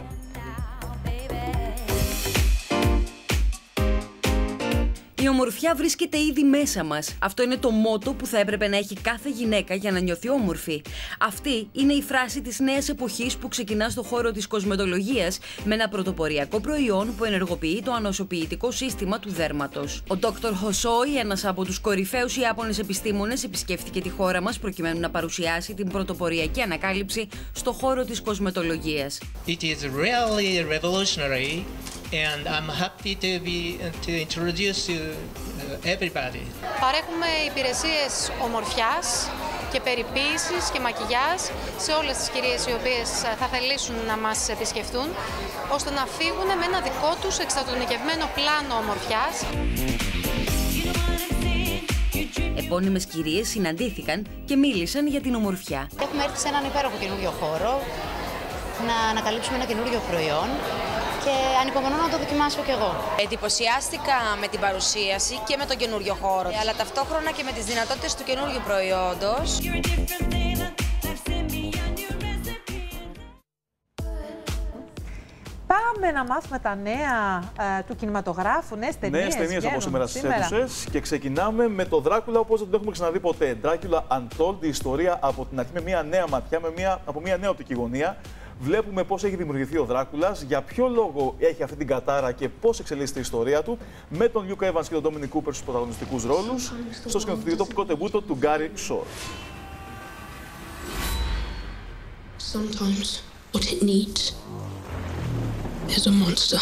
Speaker 16: Η ομορφιά βρίσκεται ήδη μέσα μας. Αυτό είναι το μότο που θα έπρεπε να έχει κάθε γυναίκα για να νιώθει όμορφη. Αυτή είναι η φράση της νέας εποχής που ξεκινά στο χώρο της κοσμετολογίας με ένα πρωτοποριακό προϊόν που ενεργοποιεί το ανοσοποιητικό σύστημα του δέρματος. Ο Dr. Hosoi, ένας από τους κορυφαίους Ιάπωνες επιστήμονες, επισκέφθηκε τη χώρα μας προκειμένου να παρουσιάσει την πρωτοποριακή ανακάλυψη στο χώρο της κοσμετολογίας.
Speaker 17: It is really revolutionary. And I'm happy to introduce to everybody.
Speaker 22: Παρέχουμε υπηρεσίες ομορφιάς και περιποίησης και μακιγιάζ σε όλες τις κυρίες οι οποίες θα θελήσουν να μας επισκεφτούν, ώστε να φύγουν με ένα δικό τους εξατομικευμένο πλάνο ομορφιάς.
Speaker 16: Επώνυμες κυρίες συναντήθηκαν και μίλησαν για την ομορφιά.
Speaker 23: Έχουμε έρθει σε έναν υπέροχο καινούριο χώρο να ανακαλύψουμε ένα καινούριο προϊόν και ανυπομονώ να το δοκιμάσω κι εγώ.
Speaker 25: Εντυπωσιάστηκα με την παρουσίαση και με τον καινούριο χώρο, αλλά ταυτόχρονα και με τις δυνατότητες του καινούριου προϊόντος.
Speaker 2: Πάμε να μάθουμε τα νέα του κινηματογράφου, νέες ταινίες.
Speaker 5: Νέες ταινίες όπως σήμερα στις αίθουσες. Και ξεκινάμε με το Δράκουλα όπως δεν το έχουμε ξαναδεί ποτέ. Dracula Untold, η ιστορία από την αρχή με μια νέα ματιά, από μια νέα οπτική γωνία. Βλέπουμε πώς έχει δημιουργηθεί ο Δράκουλας, για ποιο λόγο έχει αυτή την κατάρα και πώς εξελίσσεται η ιστορία του, με τον Luke Evans και τον Dominic Cooper στους πρωταγωνιστικούς ρόλους, στο σκηνοθετικό κοντεμπούτο του Gary Shore.
Speaker 26: Sometimes what it needs is a monster.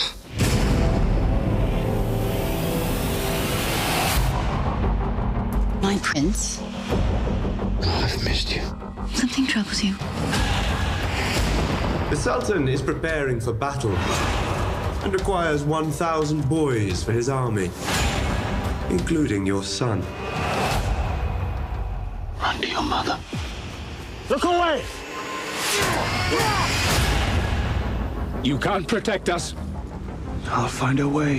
Speaker 26: My prince.
Speaker 27: I've missed you.
Speaker 26: Something troubles you.
Speaker 27: The Sultan is preparing for battle and requires 1,000 boys for his army, including your son.
Speaker 6: Look away! You can't protect us.
Speaker 27: I'll find a way.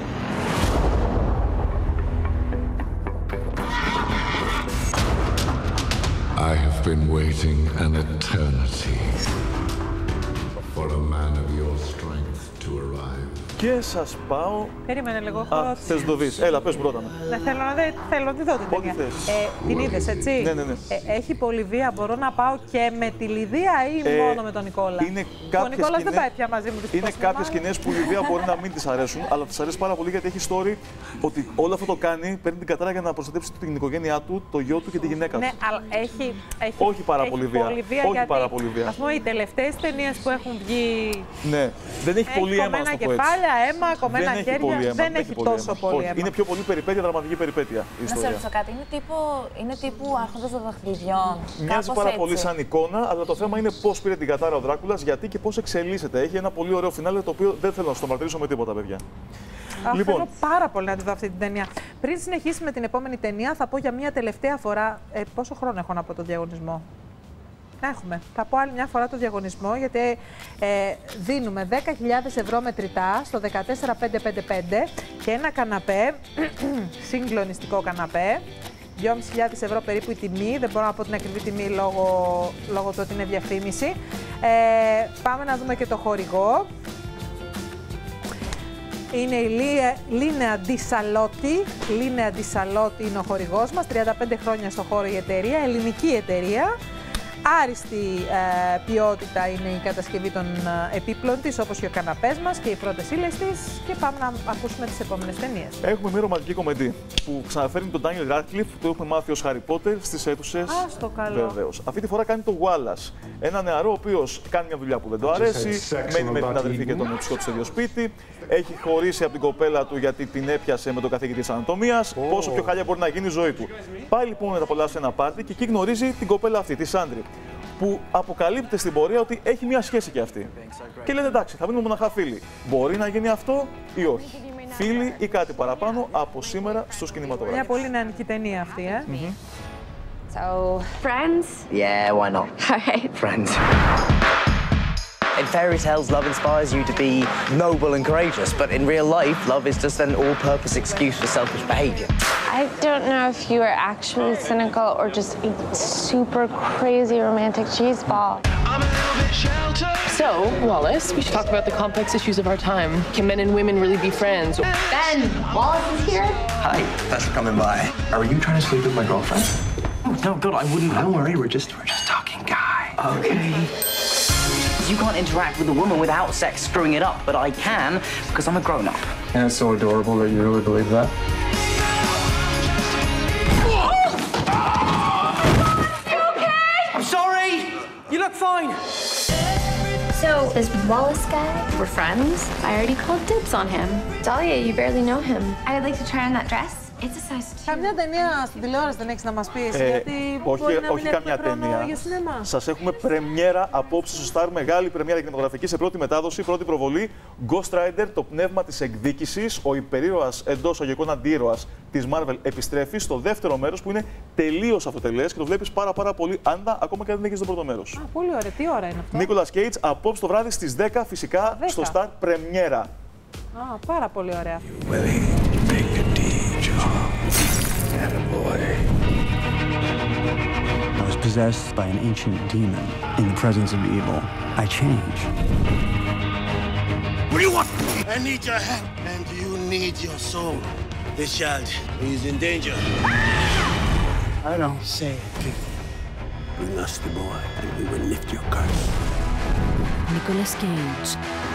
Speaker 7: I have been waiting an eternity for a man of your strength to arrive.
Speaker 5: Και σας πάω...
Speaker 2: Περίμενε λίγο.
Speaker 5: Θες να το δεις. Έλα, πες πρώτα.
Speaker 2: Θέλω να τη δω την ταινία. Την είδες, έτσι.
Speaker 5: Ναι.
Speaker 2: Έχει πολύ βία. Μπορώ να πάω και με τη Λιδία ή μόνο με τον Νικόλα? Ο Νικόλας δεν πάει πια μαζί μου.
Speaker 5: Είναι κάποιες σκηνές που η Λιδία μπορεί να μην της αρέσουν, αλλά της αρέσει πάρα πολύ γιατί έχει story ότι όλο αυτό το κάνει, παίρνει την κατάρα για να προστατεύσει την οικογένειά του, το γιο του και τη γυναίκα του.
Speaker 2: Ναι, αλλά έχει
Speaker 5: όχι πάρα πολύ βία. Όχι πάρα πολύ βία.
Speaker 2: Ας πούμε, οι τελευταίες ταινίες που έχουν βγει.
Speaker 5: Ναι, δεν έχει πολύ αίμα.
Speaker 2: Κομμένα κεφάλια, αίμα, κομμένα χέρια. Δεν έχει τόσο πολύ αίμα.
Speaker 5: Είναι πιο πολύ περιπέτεια, δραματική περιπέτεια.
Speaker 21: Να σε ρωτήσω κάτι, είναι τύπου Άρχοντας των Δαχτυλιδιών.
Speaker 5: Μοιάζει πάρα πολύ σαν εικόνα, αλλά το θέμα είναι πώς πήρε την κατάρα ο Δράκουλας, γιατί και πώς εξελίσσεται. Έχει ένα πολύ ωραίο φινάλε, το οποίο δεν θέλω να στο μαρτυρήσω με τίποτα, παιδιά.
Speaker 2: Λοιπόν, θέλω πάρα πολύ να τη δω αυτή την ταινία. Πριν συνεχίσει με την επόμενη ταινία, θα πω για μια τελευταία φορά. Πόσο χρόνο έχω να πω το διαγωνισμό? Έχουμε. Θα πω άλλη μια φορά το διαγωνισμό, γιατί δίνουμε 10.000 ευρώ μετρητά στο 14555 και ένα καναπέ, συγκλονιστικό καναπέ. 2.500 ευρώ περίπου η τιμή, δεν μπορώ να πω την ακριβή τιμή λόγω του ότι είναι διαφήμιση. Πάμε να δούμε και το χορηγό. Είναι η Λίνεα Ντισαλότη. Λίνεα Ντισαλότη είναι ο χορηγός μας, 35 χρόνια στο χώρο η εταιρεία, ελληνική εταιρεία. Άριστη ποιότητα είναι η κατασκευή των επίπλων της, όπως και ο καναπές μας και οι πρώτες ύλες της. Και πάμε να ακούσουμε τις επόμενες ταινίες.
Speaker 5: Έχουμε μια ρομαντική κομμεντή που ξαναφέρνει τον Daniel Radcliffe, που το έχουμε μάθει ως Harry Potter στις αίθουσες.
Speaker 2: Στο καλό.
Speaker 5: Βεβαίως. Αυτή τη φορά κάνει το Wallace. Ένα νεαρό ο οποίος κάνει μια δουλειά που δεν του αρέσει, μένει με την αδερφή και τον μουσικό του στο ίδιο σπίτι. Έχει χωρίσει από την κοπέλα του γιατί την έπιασε με τον καθηγητή της ανατομίας. Πόσο πιο χάλια μπορεί να γίνει η ζωή του. Πάει λοιπόν να απολαύσει ένα πάρτι και εκεί γνωρίζει την κοπέλα αυτή, τη Σάντρι, που αποκαλύπτει στην πορεία ότι έχει μια σχέση και αυτή. Και λέτε εντάξει, θα μείνουμε μοναχά φίλοι. Μπορεί να γίνει αυτό ή όχι. Φίλοι ή κάτι παραπάνω από σήμερα στους κινηματογράφους.
Speaker 2: Μια πολύ νεανική ταινία αυτή,
Speaker 8: So, friends?
Speaker 9: Yeah, why not?
Speaker 8: Alright.
Speaker 9: Friends. In fairy tales, love inspires you to be noble and courageous, but in real life, love is just an all-purpose excuse for selfish behavior.
Speaker 8: I don't know if you are actually cynical or just a super crazy romantic cheeseball.
Speaker 14: So, Wallace, we should talk about the complex issues of our time. Can men and women really be friends?
Speaker 8: Ben, Wallace is here?
Speaker 9: Hi, thanks for coming by. Are you trying to sleep with my girlfriend? Oh, no, God, I wouldn't. Don't worry, we're just talking guy. Okay. You can't interact with a woman without sex screwing it up, but I can because I'm a grown-up.
Speaker 27: And it's so adorable that you really believe that.
Speaker 8: You okay?
Speaker 9: I'm sorry! You look fine!
Speaker 8: So, this Wallace guy, we're friends. I already called dibs on him. Dahlia, you barely know him. I would like to try on that dress. It's a size 2.
Speaker 2: Καμιά ταινία στην τηλεόραση δεν έχεις να μας πεις, γιατί μπορεί να μην έχουμε χρόνο για σινεμά.
Speaker 5: Σας έχουμε πρεμιέρα απόψε στο Star, μεγάλη πρεμιέρα κινηματογραφική σε πρώτη μετάδοση, πρώτη προβολή. Ghost Rider, το πνεύμα της εκδίκησης, ο υπερήρωας εντός αγωγικών αντίρωας της Marvel επιστρέφει στο δεύτερο μέρος που είναι τελείως αυτοτελές και το βλέπεις πάρα πολύ άντα, ακόμα και αν δεν έχεις το πρώτο μέρος.
Speaker 2: Πολύ ωραία, τι ώρα είναι αυτό?
Speaker 5: Nicolas Cage, απόψε το βράδυ στις 10 φυσικά στο Star πρεμιέρα.
Speaker 2: Πάρα πολύ ωραία.
Speaker 18: I was possessed by an ancient demon. In the presence of evil, I change.
Speaker 24: What do you want? I need your help, and you need your soul. This child is in danger.
Speaker 18: I don't
Speaker 24: say it. Bring us the boy, and we will lift your curse.
Speaker 16: Nicolas Cage.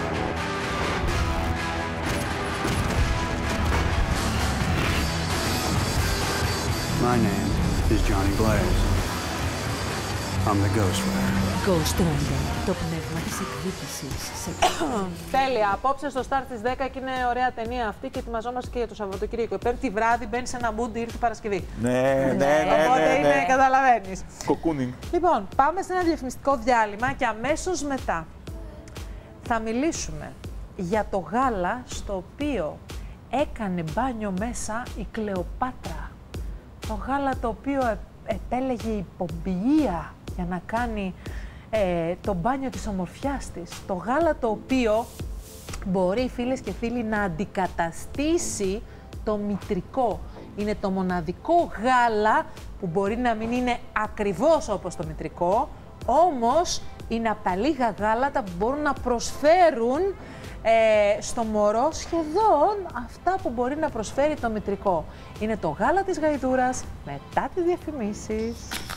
Speaker 18: My name is Johnny Blaze. I'm the Ghost Rider.
Speaker 16: Ghost Rider, το πνεύμα της εκδίκησης.
Speaker 2: Τέλεια. Απόψε στο Star στις 10 και είναι ωραία ταινία αυτή και ετοιμαζόμαστε και για το Σαββατοκύριακο. Πέμπτη βράδυ μπαίνει σε ένα mood, ήρθε Παρασκευή.
Speaker 5: Ναι.
Speaker 2: Οπότε είναι, καταλαβαίνεις.
Speaker 5: Κοκκούνινγκ.
Speaker 2: Λοιπόν, πάμε σε ένα διαφημιστικό διάλειμμα και αμέσως μετά θα μιλήσουμε για το γάλα στο οποίο έκανε μπάνιο μέσα η Κλεοπάτρα. Το γάλα το οποίο επέλεγε η Πομπιεία για να κάνει το μπάνιο της ομορφιάς της. Το γάλα το οποίο μπορεί, φίλες και φίλοι, να αντικαταστήσει το μητρικό. Είναι το μοναδικό γάλα που μπορεί να μην είναι ακριβώς όπως το μητρικό, όμως είναι από τα λίγα γάλατα που μπορούν να προσφέρουν στο μωρό σχεδόν αυτά που μπορεί να προσφέρει το μητρικό. Είναι το γάλα της γαϊδούρας μετά τις διαφημίσεις.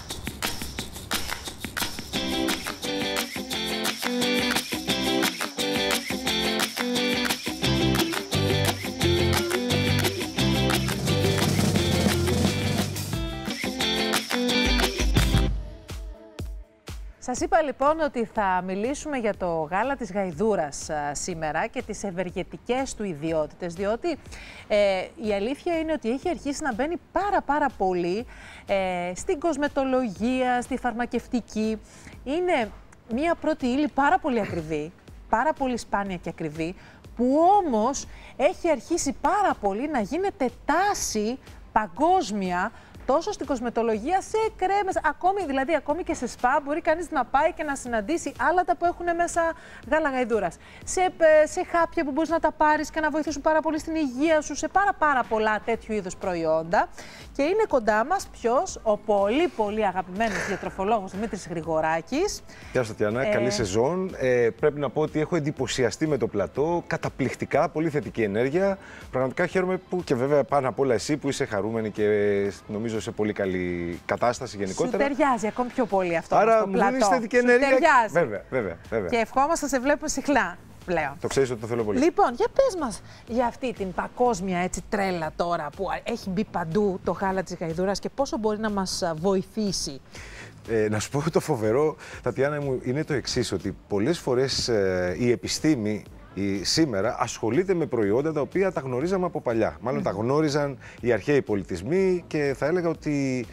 Speaker 2: Σας είπα λοιπόν ότι θα μιλήσουμε για το γάλα της γαϊδούρας σήμερα και τις ευεργετικές του ιδιότητες, διότι η αλήθεια είναι ότι έχει αρχίσει να μπαίνει πάρα πολύ στην κοσμετολογία, στη φαρμακευτική. Είναι μία πρώτη ύλη πάρα πολύ ακριβή, πάρα πολύ σπάνια και ακριβή, που όμως έχει αρχίσει πάρα πολύ να γίνεται τάση παγκόσμια, τόσο στην κοσμετολογία, σε κρέμες, ακόμη και σε σπα μπορεί κανείς να πάει και να συναντήσει άλατα που έχουν μέσα γάλα γαϊδούρας. Σε χάπια που μπορείς να τα πάρεις και να βοηθήσουν πάρα πολύ στην υγεία σου, σε πάρα πολλά τέτοιου είδους προϊόντα. Και είναι κοντά μας ποιος? Ο πολύ αγαπημένος διατροφολόγος Δημήτρης Γρηγοράκης.
Speaker 1: Γεια σας Τατιάνα, καλή σεζόν. Πρέπει να πω ότι έχω εντυπωσιαστεί με το πλατό, καταπληκτικά, πολύ θετική ενέργεια. Πραγματικά χαίρομαι που και βέβαια πάνω απ' όλα εσύ που είσαι χαρούμενη και νομίζω σε πολύ καλή κατάσταση γενικότερα.
Speaker 2: Σου ταιριάζει ακόμη πιο πολύ αυτό.
Speaker 1: Άρα μου δίνεις θετική ενέργεια. Βέβαια.
Speaker 2: Και ευχόμαστε να σε βλέπουμε συχνά πλέον.
Speaker 1: Το ξέρεις ότι το θέλω πολύ.
Speaker 2: Λοιπόν, για πες μας για αυτή την παγκόσμια έτσι τρέλα τώρα που έχει μπει παντού το γάλα της γαϊδούρας και πόσο μπορεί να μας βοηθήσει.
Speaker 1: Να σου πω το φοβερό, Τατιάνα μου, είναι το εξής, ότι πολλές φορές η επιστήμη σήμερα ασχολείται με προϊόντα τα οποία τα γνωρίζαμε από παλιά. Μάλλον τα γνώριζαν οι αρχαίοι πολιτισμοί και θα έλεγα ότι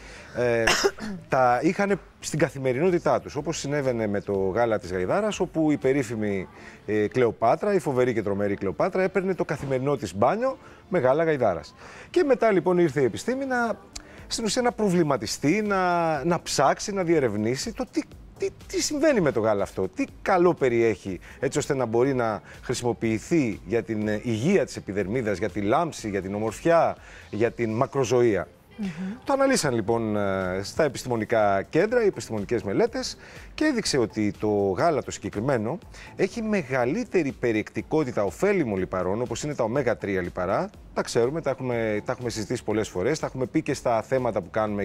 Speaker 1: τα είχαν στην καθημερινότητά τους. Όπως συνέβαινε με το γάλα της γαϊδάρας, όπου η περίφημη Κλεοπάτρα, η φοβερή και τρομερή Κλεοπάτρα, έπαιρνε το καθημερινό της μπάνιο με γάλα γαϊδάρας. Και μετά λοιπόν ήρθε η επιστήμη στην ουσία να προβληματιστεί, να ψάξει, να διερευνήσει το τι συμβαίνει με το γάλα αυτό, τι καλό περιέχει, έτσι ώστε να μπορεί να χρησιμοποιηθεί για την υγεία της επιδερμίδας, για τη λάμψη, για την ομορφιά, για την μακροζωία. Το αναλύσαν λοιπόν στα επιστημονικά κέντρα, οι επιστημονικές μελέτες, και έδειξε ότι το γάλα το συγκεκριμένο έχει μεγαλύτερη περιεκτικότητα ωφέλιμων λιπαρών, όπως είναι τα ω3 λιπαρά. Τα ξέρουμε, τα έχουμε συζητήσει πολλές φορές, τα έχουμε πει και στα θέματα που κάνουμε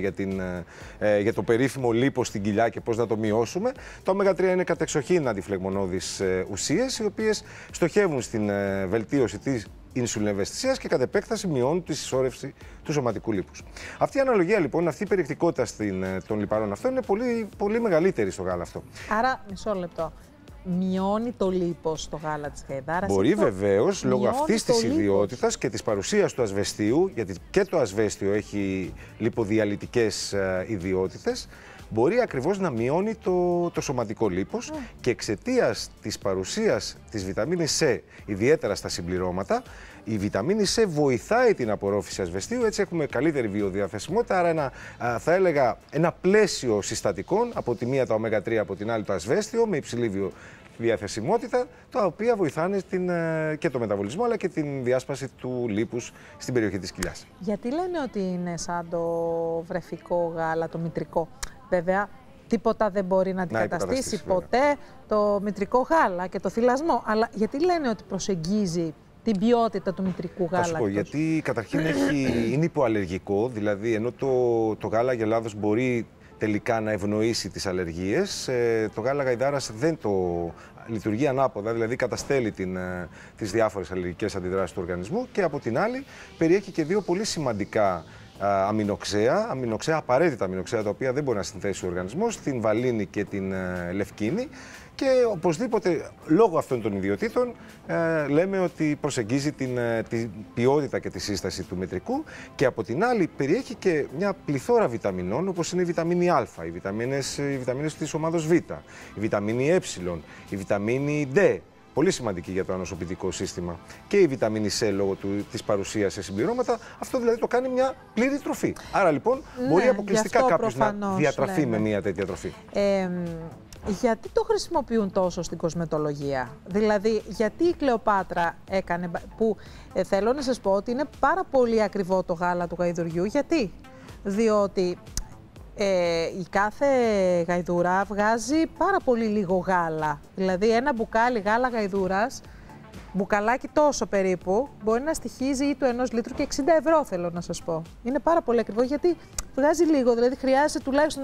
Speaker 1: για το περίφημο λίπος στην κοιλιά και πώς να το μειώσουμε. Τα ω3 είναι κατεξοχήν αντιφλεγμονώδεις ουσίες, οι οποίες στοχεύουν στην βελτίωση της ινσουλινευαισθησίας και κατ' επέκταση μειώνουν τη συσσόρευση του σωματικού λίπους. Αυτή η αναλογία λοιπόν, αυτή η περιεκτικότητα των λιπαρών αυτών είναι πολύ μεγαλύτερη στο γάλα αυτό.
Speaker 2: Άρα, μισό λεπτό. Μειώνει το λίπος το γάλα της γαϊδάρας.
Speaker 1: Μπορεί βεβαίως, λόγω αυτής της ιδιότητας και της παρουσίας του ασβεστίου, γιατί και το ασβέστιο έχει λιποδιαλυτικές ιδιότητες, μπορεί ακριβώς να μειώνει το σωματικό λίπος και εξαιτίας της παρουσίας της βιταμίνης C, ιδιαίτερα στα συμπληρώματα, η βιταμίνη C βοηθάει την απορρόφηση ασβεστίου, έτσι έχουμε καλύτερη βιοδιαθεσιμότητα, άρα θα έλεγα ένα πλαίσιο συστατικών, από τη μία τα ω3, από την άλλη το ασβέστιο, με υψηλή διαθεσιμότητα, τα οποία βοηθάνε και το μεταβολισμό αλλά και την διάσπαση του λίπους στην περιοχή της κοιλιάς.
Speaker 2: Γιατί λένε ότι είναι σαν το βρεφικό γάλα, το μητρικό? Βέβαια, τίποτα δεν μπορεί να αντικαταστήσει ποτέ το μητρικό γάλα και το θυλασμό. Αλλά γιατί λένε ότι προσεγγίζει την ποιότητα του μητρικού γάλακτος?
Speaker 1: Θα σου πω, γιατί καταρχήν είναι υποαλλεργικό, δηλαδή ενώ το γάλα αγελάδος μπορεί τελικά να ευνοήσει τις αλλεργίες, το γάλα γαϊδάρας δεν το λειτουργεί ανάποδα, δηλαδή καταστέλει τις διάφορες αλλεργικές αντιδράσεις του οργανισμού, και από την άλλη περιέχει και δύο πολύ σημαντικά αμινοξέα, απαραίτητα αμινοξέα, τα οποία δεν μπορεί να συνθέσει ο οργανισμός, την βαλίνη και την λευκίνη. Και οπωσδήποτε, λόγω αυτών των ιδιωτήτων, λέμε ότι προσεγγίζει την ποιότητα και τη σύσταση του μητρικού, και από την άλλη περιέχει και μια πληθώρα βιταμινών, όπως είναι η βιταμίνη Α, οι βιταμίνες της ομάδος Β, η βιταμίνη Ε, η βιταμίνη D, πολύ σημαντική για το ανοσοποιητικό σύστημα, και η βιταμίνη C λόγω της παρουσίας σε συμπληρώματα. Αυτό δηλαδή το κάνει μια πλήρη τροφή. Άρα λοιπόν μπορεί αποκλειστικά κάποιος να διατραφεί με μια τέτοια τροφή.
Speaker 2: Γιατί το χρησιμοποιούν τόσο στην κοσμετολογία? Δηλαδή, γιατί η Κλεοπάτρα έκανε, που θέλω να σας πω ότι είναι πάρα πολύ ακριβό το γάλα του γαϊδουριού. Γιατί? Διότι η κάθε γαϊδούρα βγάζει πάρα πολύ λίγο γάλα. Δηλαδή, ένα μπουκάλι γάλα γαϊδούρας, μπουκαλάκι τόσο περίπου, μπορεί να στοιχίζει ή του 1 λίτρου και 60 ευρώ, θέλω να σας πω. Είναι πάρα πολύ ακριβό γιατί βγάζει λίγο, δηλαδή χρειάζεται τουλάχιστον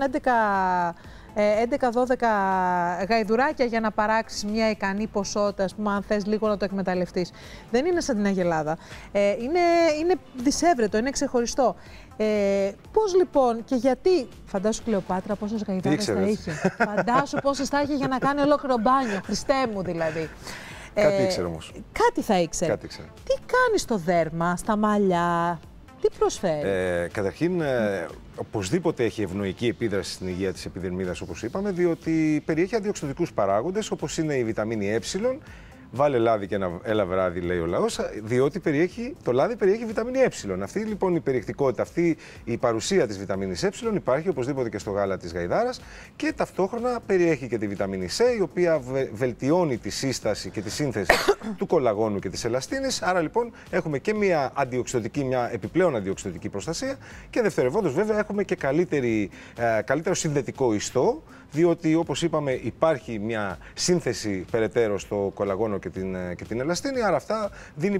Speaker 2: 11-12 γαϊδουράκια για να παράξεις μια ικανή ποσότητα, ας πούμε, αν θες λίγο να το εκμεταλλευτείς. Δεν είναι σαν την Αγελάδα. Είναι δισεύρετο, είναι ξεχωριστό. Πώς λοιπόν και γιατί, φαντάσου Κλεοπάτρα πόσες γαϊδάρες θα είχε. Φαντάσου πόσες θα είχε για να κάνει ολόκληρο μπάνιο, Χριστέ μου δηλαδή.
Speaker 1: Κάτι ήξερε όμως.
Speaker 2: Κάτι θα ήξερε. Τι κάνει στο δέρμα, στα μαλλιά, τι προσφέρει?
Speaker 1: Καταρχήν, οπωσδήποτε έχει ευνοϊκή επίδραση στην υγεία της επιδερμίδας, όπως είπαμε, διότι περιέχει αντιοξυδοτικούς παράγοντες, όπως είναι η βιταμίνη Ε. Βάλε λάδι και έλα βράδυ, λέει ο λαός, διότι το λάδι περιέχει βιταμίνη Ε. Αυτή λοιπόν η περιεκτικότητα, αυτή η παρουσία της βιταμίνης Ε υπάρχει οπωσδήποτε και στο γάλα της γαϊδάρας, και ταυτόχρονα περιέχει και τη βιταμίνη C, η οποία βελτιώνει τη σύσταση και τη σύνθεση του κολαγόνου και της ελαστίνης. Άρα λοιπόν έχουμε και μια επιπλέον αντιοξυδοτική προστασία, και δευτερευόντως βέβαια έχουμε και καλύτερο συνδετικό ιστό, διότι όπως είπαμε υπάρχει μια σύνθεση περαιτέρω στο κολαγόνο και την ελαστίνη, άρα αυτά δίνει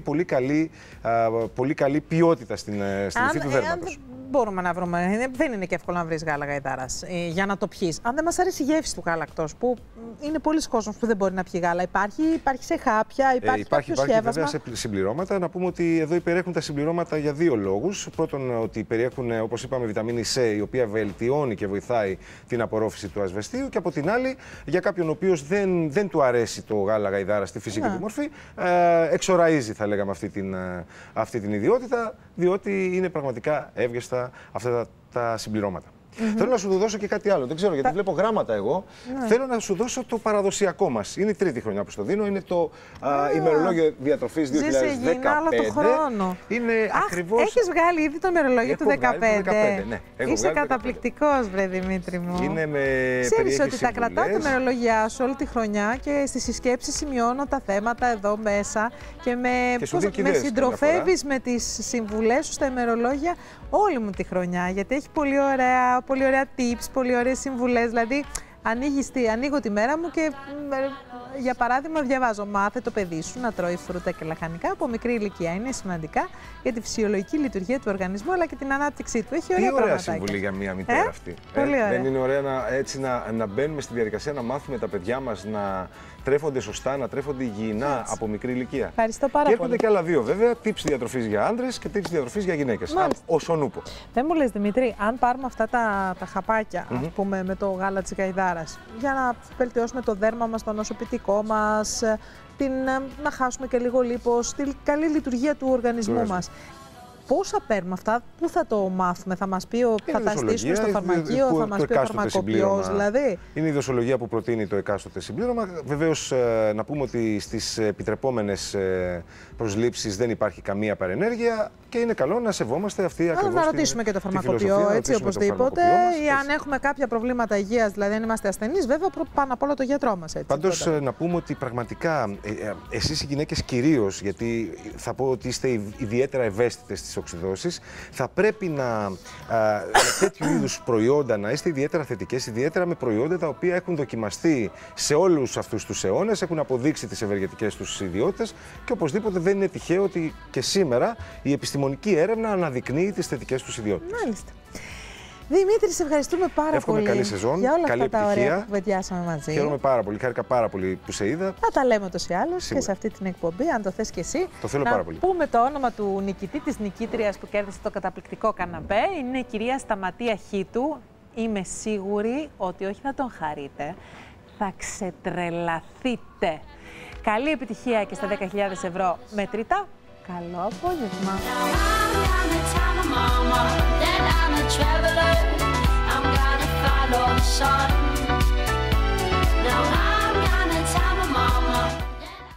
Speaker 1: πολύ καλή ποιότητα στην υφή του δέρματος.
Speaker 2: Μπορούμε να βρούμε, δεν είναι και εύκολο να βρεις γάλα γαϊδάρας για να το πιείς. Αν δεν μας αρέσει η γεύση του γάλακτος, που είναι πολλοί κόσμος που δεν μπορεί να πιει γάλα, υπάρχει σε χάπια, υπάρχει
Speaker 1: βέβαια σε συμπληρώματα. Να πούμε ότι εδώ υπερέχουν τα συμπληρώματα για δύο λόγους. Πρώτον, ότι περιέχουν, όπως είπαμε, βιταμίνη C, η οποία βελτιώνει και βοηθάει την απορρόφηση του ασβεστίου, και από την άλλη, για κάποιον ο οποίος δεν του αρέσει το γάλα γαϊδάρα στη φυσική του μορφή, εξοραίζει, θα λέγαμε, αυτή την ιδιότητα, διότι είναι πραγματικά εύγεστα αυτά τα συμπληρώματα. Θέλω να σου δώσω και κάτι άλλο. Δεν ξέρω, γιατί βλέπω γράμματα εγώ. Θέλω να σου δώσω το παραδοσιακό μας. Είναι η τρίτη χρονιά που στο δίνω. Είναι το ημερολόγιο διατροφής 2015.
Speaker 2: το χρόνο.
Speaker 1: Είναι ακριβώς.
Speaker 2: Έχεις βγάλει ήδη το ημερολόγιο του 2015.
Speaker 1: Ναι,
Speaker 2: είσαι καταπληκτικός, βρε Δημήτρη μου.
Speaker 1: Είναι με.
Speaker 2: Ξέρεις ότι τα κρατάω τα ημερολόγια σου όλη τη χρονιά, και στις συσκέψεις σημειώνω τα θέματα εδώ μέσα και με συντροφεύεις με τις συμβουλές σου στα ημερολόγια όλη μου τη χρονιά. Γιατί έχει πολύ ωραία tips, πολύ ωραίες συμβουλές. Δηλαδή, ανοίγω τη μέρα μου και, για παράδειγμα, διαβάζω: μάθε το παιδί σου να τρώει φρούτα και λαχανικά από μικρή ηλικία. Είναι σημαντικά για τη φυσιολογική λειτουργία του οργανισμού αλλά και την ανάπτυξή του. Έχει ωραία
Speaker 1: πραγματάκια. Τι ωραία συμβουλή για μια μητέρα αυτή.
Speaker 2: Πολύ ωραία.
Speaker 1: Δεν είναι ωραία να μπαίνουμε στη διαδικασία να μάθουμε τα παιδιά μας να τρέφονται σωστά, να τρέφονται υγιεινά από μικρή ηλικία.
Speaker 2: Ευχαριστώ πάρα
Speaker 1: πολύ. Και έρχονται και άλλα δύο, βέβαια, tips διατροφής για άντρες και tips διατροφής για γυναίκες. Όσον ούπο.
Speaker 2: Δεν μου λες, Δημήτρη, αν πάρουμε αυτά τα χαπάκια, ας πούμε, με το γάλα της γαϊδάρας, για να βελτιώσουμε το δέρμα μας, το νοσοποιητικό μας, να χάσουμε και λίγο λίπος, την καλή λειτουργία του οργανισμού μας. Πόσα παίρνουμε αυτά, πού θα το μάθουμε, θα μας πει, θα τα στήσουμε στο φαρμακείο, θα μας πει ο φαρμακοποιός, δηλαδή.
Speaker 1: Είναι η δοσολογία που προτείνει το εκάστοτε συμπλήρωμα. Βεβαίως, να πούμε ότι στις επιτρεπόμενες προσλήψεις δεν υπάρχει καμία παρενέργεια και είναι καλό να σεβόμαστε αυτή ακριβώς.
Speaker 2: Θα ρωτήσουμε και το φαρμακοποιό, έτσι οπωσδήποτε, ή αν έχουμε κάποια προβλήματα υγείας, δηλαδή αν είμαστε ασθενείς, βέβαια πάνω απ' όλο το γιατρό μας.
Speaker 1: Πάντως, να πούμε ότι πραγματικά εσείς οι γυναίκες κυρίως, γιατί θα πω ότι είστε ιδιαίτερα ευαίσθητες στις οξυδώσεις, θα πρέπει με τέτοιου είδους προϊόντα να είστε ιδιαίτερα θετικές, ιδιαίτερα με προϊόντα τα οποία έχουν δοκιμαστεί σε όλους αυτούς τους αιώνες, έχουν αποδείξει τις ευεργετικές τους ιδιότητες, και οπωσδήποτε δεν είναι τυχαίο ότι και σήμερα η επιστημονική έρευνα αναδεικνύει τις θετικές τους ιδιότητες.
Speaker 2: Μάλιστα. Δημήτρη, σε ευχαριστούμε πάρα πολύ.
Speaker 1: Καλή σεζόν,
Speaker 2: για όλα
Speaker 1: καλή
Speaker 2: αυτά τα
Speaker 1: επιτυχία.
Speaker 2: ωραία που κουβεντιάσαμε μαζί.
Speaker 1: Χαίρομαι πάρα πολύ, χάρηκα πάρα πολύ που σε είδα.
Speaker 2: Θα τα λέμε ούτως ή άλλως και σε αυτή την εκπομπή, αν το θες και εσύ.
Speaker 1: Το θέλω πάρα πολύ.
Speaker 2: Να πούμε το όνομα του νικητή, της νικήτριας που κέρδισε το καταπληκτικό καναπέ. Είναι η κυρία Σταματία Χίτου. Είμαι σίγουρη ότι όχι θα τον χαρείτε, θα ξετρελαθείτε. Καλή επιτυχία και στα 10.000 ευρώ μετρητά. Καλό απόγευμα.
Speaker 3: Traveler, I'm gonna follow the sun.